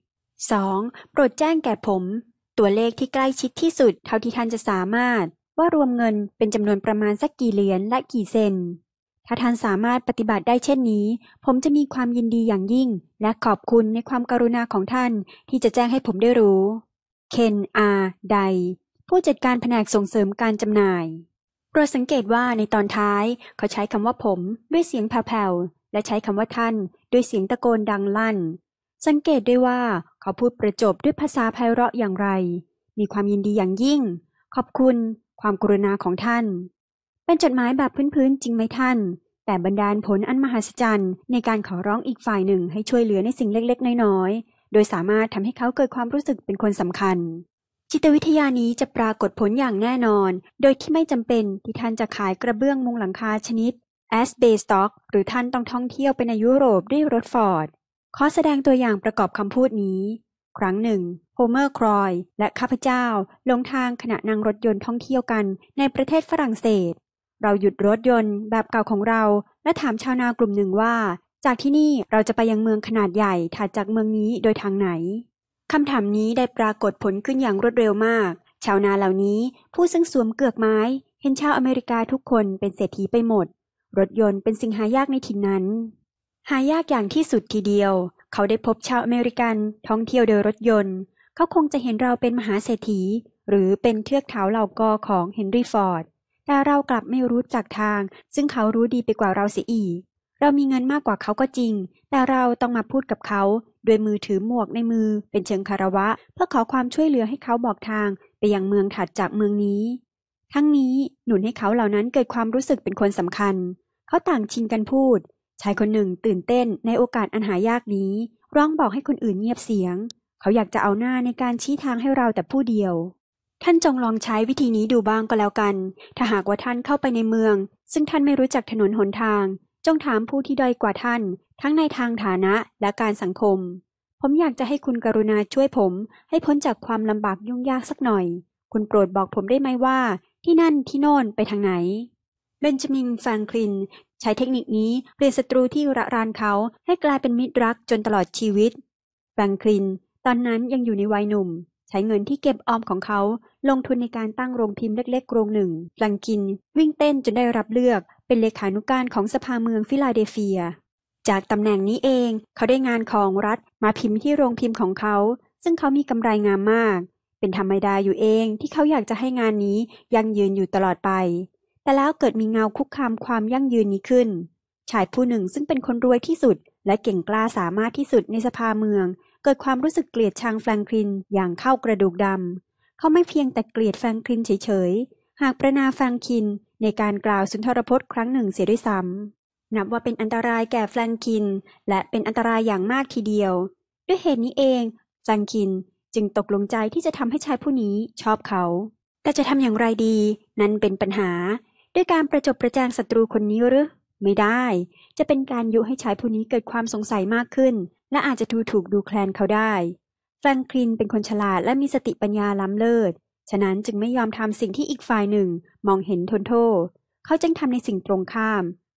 2. โปรดแจ้งแก่ผมตัวเลขที่ใกล้ชิดที่สุดเท่าที่ท่านจะสามารถว่ารวมเงินเป็นจำนวนประมาณสักกี่เหรียญและกี่เซนถ้าท่านสามารถปฏิบัติได้เช่นนี้ผมจะมีความยินดีอย่างยิ่งและขอบคุณในความกรุณาของท่านที่จะแจ้งให้ผมได้รู้เคนอาร์ไดผู้จัดการแผนกส่งเสริมการจำหน่ายโปรดสังเกตว่าในตอนท้ายเขาใช้คำว่าผมด้วยเสียงแผ่วๆและใช้คำว่าท่านด้วยเสียงตะโกนดังลั่นสังเกตด้วยว่าเขาพูดประจบด้วยภาษาไพเราะอย่างไรมีความยินดีอย่างยิ่งขอบคุณความกรุณาของท่านเป็นจดหมายแบบพื้นๆจริงไหมท่านแต่บันดาลผลอันมหัศจรรย์ในการขอร้องอีกฝ่ายหนึ่งให้ช่วยเหลือในสิ่งเล็กๆน้อยๆโดยสามารถทำให้เขาเกิดความรู้สึกเป็นคนสำคัญจิตวิทยานี้จะปรากฏผลอย่างแน่นอนโดยที่ไม่จำเป็นที่ท่านจะขายกระเบื้องมุงหลังคาชนิดแอสเบสต็อกหรือท่านต้องท่องเที่ยวไปในยุโรปด้วยรถฟอร์ดขอแสดงตัวอย่างประกอบคำพูดนี้ครั้งหนึ่งโฮเมอร์ครอยและข้าพเจ้าลงทางขณะนั่งรถยนต์ท่องเที่ยวกันในประเทศฝรั่งเศสเราหยุดรถยนต์แบบเก่าของเราและถามชาวนากลุ่มหนึ่งว่าจากที่นี่เราจะไปยังเมืองขนาดใหญ่ถัดจากเมืองนี้โดยทางไหนคำถามนี้ได้ปรากฏผลขึ้นอย่างรวดเร็วมากชาวนาเหล่านี้ผู้ซึ่งสวมเกือกไม้เห็นชาวอเมริกาทุกคนเป็นเศรษฐีไปหมดรถยนต์เป็นสิ่งหายากในถิ่นนั้นหายากอย่างที่สุดทีเดียวเขาได้พบชาวอเมริกันท่องเที่ยวโดยรถยนต์เขาคงจะเห็นเราเป็นมหาเศรษฐีหรือเป็นเทือกเขาเหล่ากอของเฮนรี่ฟอร์ดแต่เรากลับไม่รู้จักทางซึ่งเขารู้ดีไปกว่าเราเสียอีกเรามีเงินมากกว่าเขาก็จริงแต่เราต้องมาพูดกับเขาด้วยมือถือหมวกในมือเป็นเชิงคารวะเพื่อขอความช่วยเหลือให้เขาบอกทางไปยังเมืองถัดจากเมืองนี้ทั้งนี้หนุนให้เขาเหล่านั้นเกิดความรู้สึกเป็นคนสำคัญเขาต่างชิงกันพูดชายคนหนึ่งตื่นเต้นในโอกาสอันหายากนี้ร้องบอกให้คนอื่นเงียบเสียงเขาอยากจะเอาหน้าในการชี้ทางให้เราแต่ผู้เดียวท่านจงลองใช้วิธีนี้ดูบ้างก็แล้วกันถ้าหากว่าท่านเข้าไปในเมืองซึ่งท่านไม่รู้จักถนนหนทางจงถามผู้ที่ด้อยกว่าท่านทั้งในทางฐานะและการสังคมผมอยากจะให้คุณกรุณาช่วยผมให้พ้นจากความลำบากยุ่งยากสักหน่อยคุณโปรดบอกผมได้ไหมว่าที่นั่นที่โน่นไปทางไหนเบนจามิน แฟรงคลินใช้เทคนิคนี้เปลี่ยนศัตรูที่ระรานเขาให้กลายเป็นมิตรรักจนตลอดชีวิตแฟรงคลินตอนนั้นยังอยู่ในวัยหนุ่มใช้เงินที่เก็บออมของเขาลงทุนในการตั้งโรงพิมพ์เล็กๆโรงหนึ่งแฟรงคลินวิ่งเต้นจนได้รับเลือกเป็นเลขานุการของสภาเมืองฟิลาเดลเฟียจากตำแหน่งนี้เองเขาได้งานของรัฐมาพิมพ์ที่โรงพิมพ์ของเขาซึ่งเขามีกำไรงามมากเป็นธรรมดาอยู่เองที่เขาอยากจะให้งานนี้ยั่งยืนอยู่ตลอดไปแต่แล้วเกิดมีเงาคุกคามความยั่งยืนนี้ขึ้นชายผู้หนึ่งซึ่งเป็นคนรวยที่สุดและเก่งกล้าสามารถที่สุดในสภาเมืองเกิดความรู้สึกเกลียดชังแฟรงคลินอย่างเข้ากระดูกดำเขาไม่เพียงแต่เกลียดแฟรงคลินเฉยๆหากประณามแฟรงคลินในการกล่าวสุนทรพจน์ครั้งหนึ่งเสียด้วยซ้ำนับว่าเป็นอันตรายแก่แฟรงคลินและเป็นอันตรายอย่างมากทีเดียวด้วยเหตุนี้เองแฟรงคลินจึงตกลงใจที่จะทำให้ชายผู้นี้ชอบเขาแต่จะทำอย่างไรดีนั่นเป็นปัญหาด้วยการประจบประแจงศัตรูคนนี้หรือไม่ได้จะเป็นการยุให้ชายผู้นี้เกิดความสงสัยมากขึ้นและอาจจะถูกดูแคลนเขาได้แฟรงคลินเป็นคนฉลาดและมีสติปัญญาล้ำเลิศฉะนั้นจึงไม่ยอมทำสิ่งที่อีกฝ่ายหนึ่งมองเห็นทนโทษเขาจึงทำในสิ่งตรงข้ามเข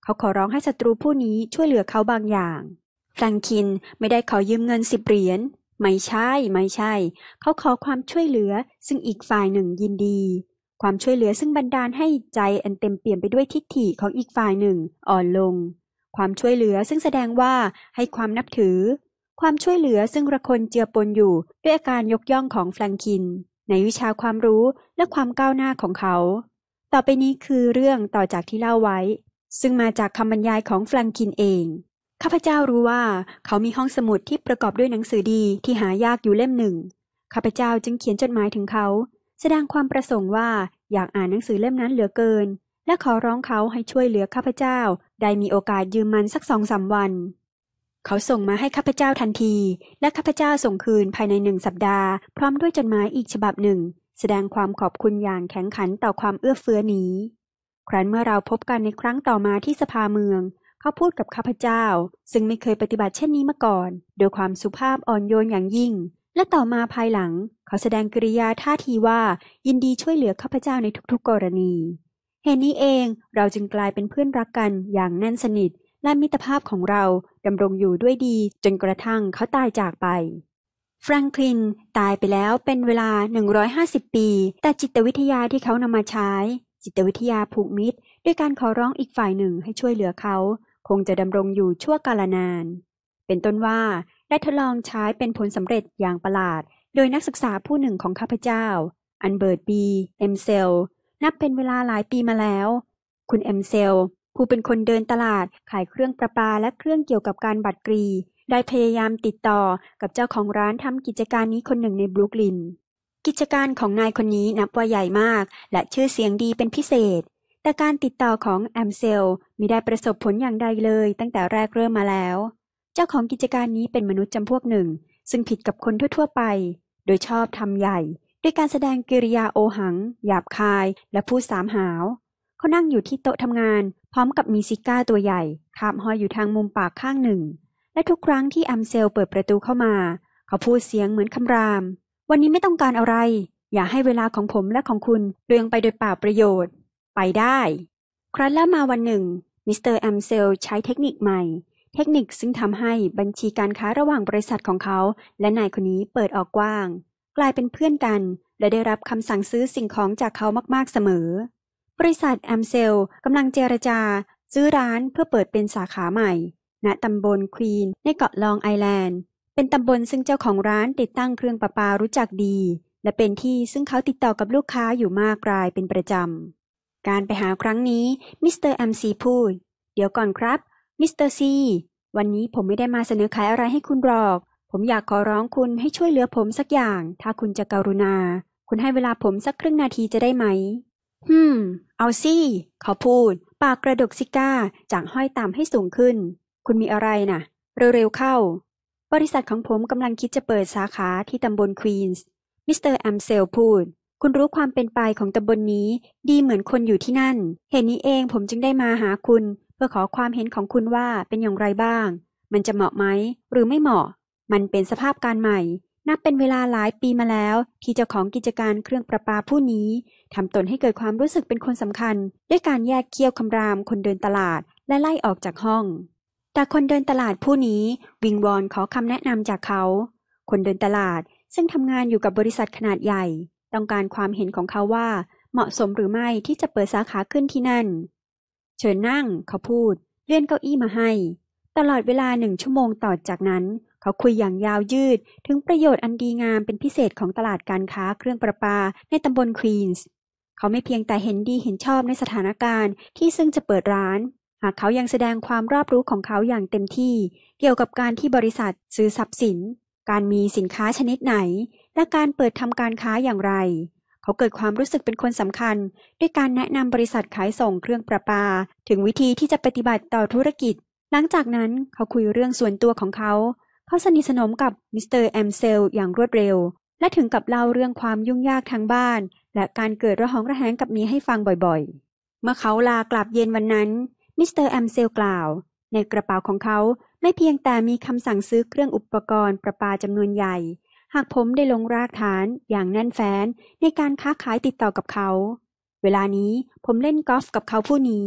เขาขอร้องให้ศัตรูผู้นี้ช่วยเหลือเขาบางอย่างแฟรงคลินไม่ได้ขอยืมเงิน10 เหรียญไม่ใช่เขาขอความช่วยเหลือซึ่งอีกฝ่ายหนึ่งยินดีความช่วยเหลือซึ่งบันดาลให้ใจอันเต็มเปี่ยมไปด้วยทิฐิของอีกฝ่ายหนึ่งอ่อนลงความช่วยเหลือซึ่งแสดงว่าให้ความนับถือความช่วยเหลือซึ่งระคนเจือปนอยู่ด้วยอาการยกย่องของแฟรงคลินในวิชาความรู้และความก้าวหน้าของเขาต่อไปนี้คือเรื่องต่อจากที่เล่าไว้ซึ่งมาจากคำบรรยายของแฟรงคลินเองข้าพเจ้ารู้ว่าเขามีห้องสมุดที่ประกอบด้วยหนังสือดีที่หายากอยู่เล่มหนึ่งข้าพเจ้าจึงเขียนจดหมายถึงเขาแสดงความประสงค์ว่าอยากอ่านหนังสือเล่มนั้นเหลือเกินและขอร้องเขาให้ช่วยเหลือข้าพเจ้าได้มีโอกาสยืมมันสัก 2-3 วันเขาส่งมาให้ข้าพเจ้าทันทีและข้าพเจ้าส่งคืนภายใน1 สัปดาห์พร้อมด้วยจดหมายอีกฉบับหนึ่งแสดงความขอบคุณอย่างแข็งขันต่อความเอื้อเฟื้อนี้ครั้นเมื่อเราพบกันในครั้งต่อมาที่สภาเมืองเขาพูดกับข้าพเจ้าซึ่งไม่เคยปฏิบัติเช่นนี้มาก่อนโดยความสุภาพอ่อนโยนอย่างยิ่งและต่อมาภายหลังเขาแสดงกิริยาท่าทีว่ายินดีช่วยเหลือข้าพเจ้าในทุกๆกรณีเหตุนี้เองเราจึงกลายเป็นเพื่อนรักกันอย่างแน่นสนิทและมิตรภาพของเราดำรงอยู่ด้วยดีจนกระทั่งเขาตายจากไปแฟรงคลินตายไปแล้วเป็นเวลา150 ปีแต่จิตวิทยาที่เขานำมาใช้จิตวิทยาผูกมิตรด้วยการขอร้องอีกฝ่ายหนึ่งให้ช่วยเหลือเขาคงจะดำรงอยู่ชั่วกาลนานเป็นต้นว่าได้ทดลองใช้เป็นผลสำเร็จอย่างประหลาดโดยนักศึกษาผู้หนึ่งของข้าพเจ้าอันเบิร์ตบีเอ็มเซลนับเป็นเวลาหลายปีมาแล้วคุณเอ็มเซลผู้เป็นคนเดินตลาดขายเครื่องประปาและเครื่องเกี่ยวกับการบัตรกรีได้พยายามติดต่อกับเจ้าของร้านทำกิจการนี้คนหนึ่งในบรุกลินกิจการของนายคนนี้นับว่าใหญ่มากและชื่อเสียงดีเป็นพิเศษแต่การติดต่อของแอมเซลมิได้ประสบผลอย่างใดเลยตั้งแต่แรกเริ่มมาแล้วเจ้าของกิจการนี้เป็นมนุษย์จำพวกหนึ่งซึ่งผิดกับคนทั่วๆไปโดยชอบทำใหญ่ด้วยการแสดงกิริยาโอหังหยาบคายและพูดสามหาวเขานั่งอยู่ที่โต๊ะทำงานพร้อมกับมีซิก้าตัวใหญ่คาบห้อยอยู่ทางมุมปากข้างหนึ่งและทุกครั้งที่แอมเซลเปิดประตูเข้ามาเขาพูดเสียงเหมือนคำรามวันนี้ไม่ต้องการอะไรอย่าให้เวลาของผมและของคุณเปลืองไปโดยเปล่าประโยชน์ไปได้ครั้นแล้วมาวันหนึ่งมิสเตอร์แอมเซลใช้เทคนิคใหม่เทคนิคซึ่งทำให้บัญชีการค้าระหว่างบริษัทของเขาและนายคนนี้เปิดออกกว้างกลายเป็นเพื่อนกันและได้รับคำสั่งซื้อสิ่งของจากเขามากๆเสมอบริษัทแอมเซลกำลังเจรจาซื้อร้านเพื่อเปิดเป็นสาขาใหม่ณตำบลควีนในเกาะลองไอแลนด์เป็นตำบลซึ่งเจ้าของร้านติดตั้งเครื่องประปารู้จักดีและเป็นที่ซึ่งเขาติดต่อกับลูกค้าอยู่มากรายเป็นประจำการไปหาครั้งนี้มิสเตอร์แอมซีพูดเดี๋ยวก่อนครับมิสเตอร์ซีวันนี้ผมไม่ได้มาเสนอขายอะไรให้คุณหรอกผมอยากขอร้องคุณให้ช่วยเหลือผมสักอย่างถ้าคุณจะกรุณาคุณให้เวลาผมสักครึ่งนาทีจะได้ไหมเอาสิเขาพูดปากกระดกซิก้าจากห้อยต่ำให้สูงขึ้นคุณมีอะไรน่ะเร็วๆเข้าบริษัทของผมกำลังคิดจะเปิดสาขาที่ตำบลควีนส์มิสเตอร์แอมเซลพูดคุณรู้ความเป็นไปของตำบลนี้ดีเหมือนคนอยู่ที่นั่นเหตุนี้เองผมจึงได้มาหาคุณเพื่อขอความเห็นของคุณว่าเป็นอย่างไรบ้างมันจะเหมาะไหมหรือไม่เหมาะมันเป็นสภาพการใหม่นับเป็นเวลาหลายปีมาแล้วที่เจ้าของกิจการเครื่องประปาผู้นี้ทำตนให้เกิดความรู้สึกเป็นคนสำคัญด้วยการแยกเคี่ยวคำรามคนเดินตลาดและไล่ออกจากห้องแต่คนเดินตลาดผู้นี้วิงวอนขอคำแนะนำจากเขาคนเดินตลาดซึ่งทำงานอยู่กับบริษัทขนาดใหญ่ต้องการความเห็นของเขาว่าเหมาะสมหรือไม่ที่จะเปิดสาขาขึ้นที่นั่นเชิญนั่งเขาพูดเลื่อนเก้าอี้มาให้ตลอดเวลา1 ชั่วโมงต่อจากนั้นเขาคุยอย่างยาวยืดถึงประโยชน์อันดีงามเป็นพิเศษของตลาดการค้าเครื่องประปาในตำบลควีนส์เขาไม่เพียงแต่เห็นดีเห็นชอบในสถานการณ์ที่ซึ่งจะเปิดร้านหากเขายังแสดงความรอบรู้ของเขาอย่างเต็มที่เกี่ยวกับการที่บริษัทซื้อทรัพย์สินการมีสินค้าชนิดไหนและการเปิดทำการค้าอย่างไรเขาเกิดความรู้สึกเป็นคนสำคัญด้วยการแนะนำบริษัทขายส่งเครื่องประปาถึงวิธีที่จะปฏิบัติต่อธุรกิจหลังจากนั้นเขาคุยเรื่องส่วนตัวของเขาสนิทสนมกับมิสเตอร์แอมเซลอย่างรวดเร็วและถึงกับเล่าเรื่องความยุ่งยากทางบ้านและการเกิดระหองระแหงกับเมียให้ฟังบ่อยๆเมื่อเขาลากลับเย็นวันนั้นมิสเตอร์แอมเซลกล่าวในกระเป๋าของเขาไม่เพียงแต่มีคำสั่งซื้อเครื่องอุปกรณ์ประปาจำนวนใหญ่หากผมได้ลงรากฐานอย่างแน่นแฟ้นในการค้าขายติดต่อกับเขาเวลานี้ผมเล่นกอล์ฟกับเขาผู้นี้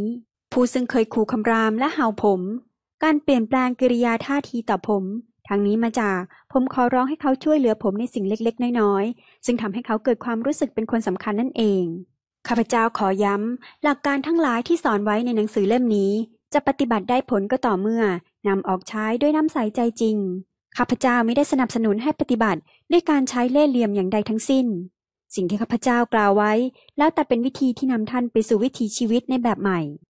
ผู้ซึ่งเคยขู่คำรามและเห่าผม การเปลี่ยนแปลงกิริยาท่าทีต่อผมทั้งนี้มาจากผมขอร้องให้เขาช่วยเหลือผมในสิ่งเล็กๆน้อยๆซึ่งทำให้เขาเกิดความรู้สึกเป็นคนสำคัญนั่นเองข้าพเจ้าขอย้ำหลักการทั้งหลายที่สอนไว้ในหนังสือเล่มนี้จะปฏิบัติได้ผลก็ต่อเมื่อนำออกใช้ด้วยน้ำใสใจจริงข้าพเจ้าไม่ได้สนับสนุนให้ปฏิบัติด้วยการใช้เล่ห์เหลี่ยมอย่างใดทั้งสิ้นสิ่งที่ข้าพเจ้ากล่าวไว้แล้วแต่เป็นวิธีที่นำท่านไปสู่วิถีชีวิตในแบบใหม่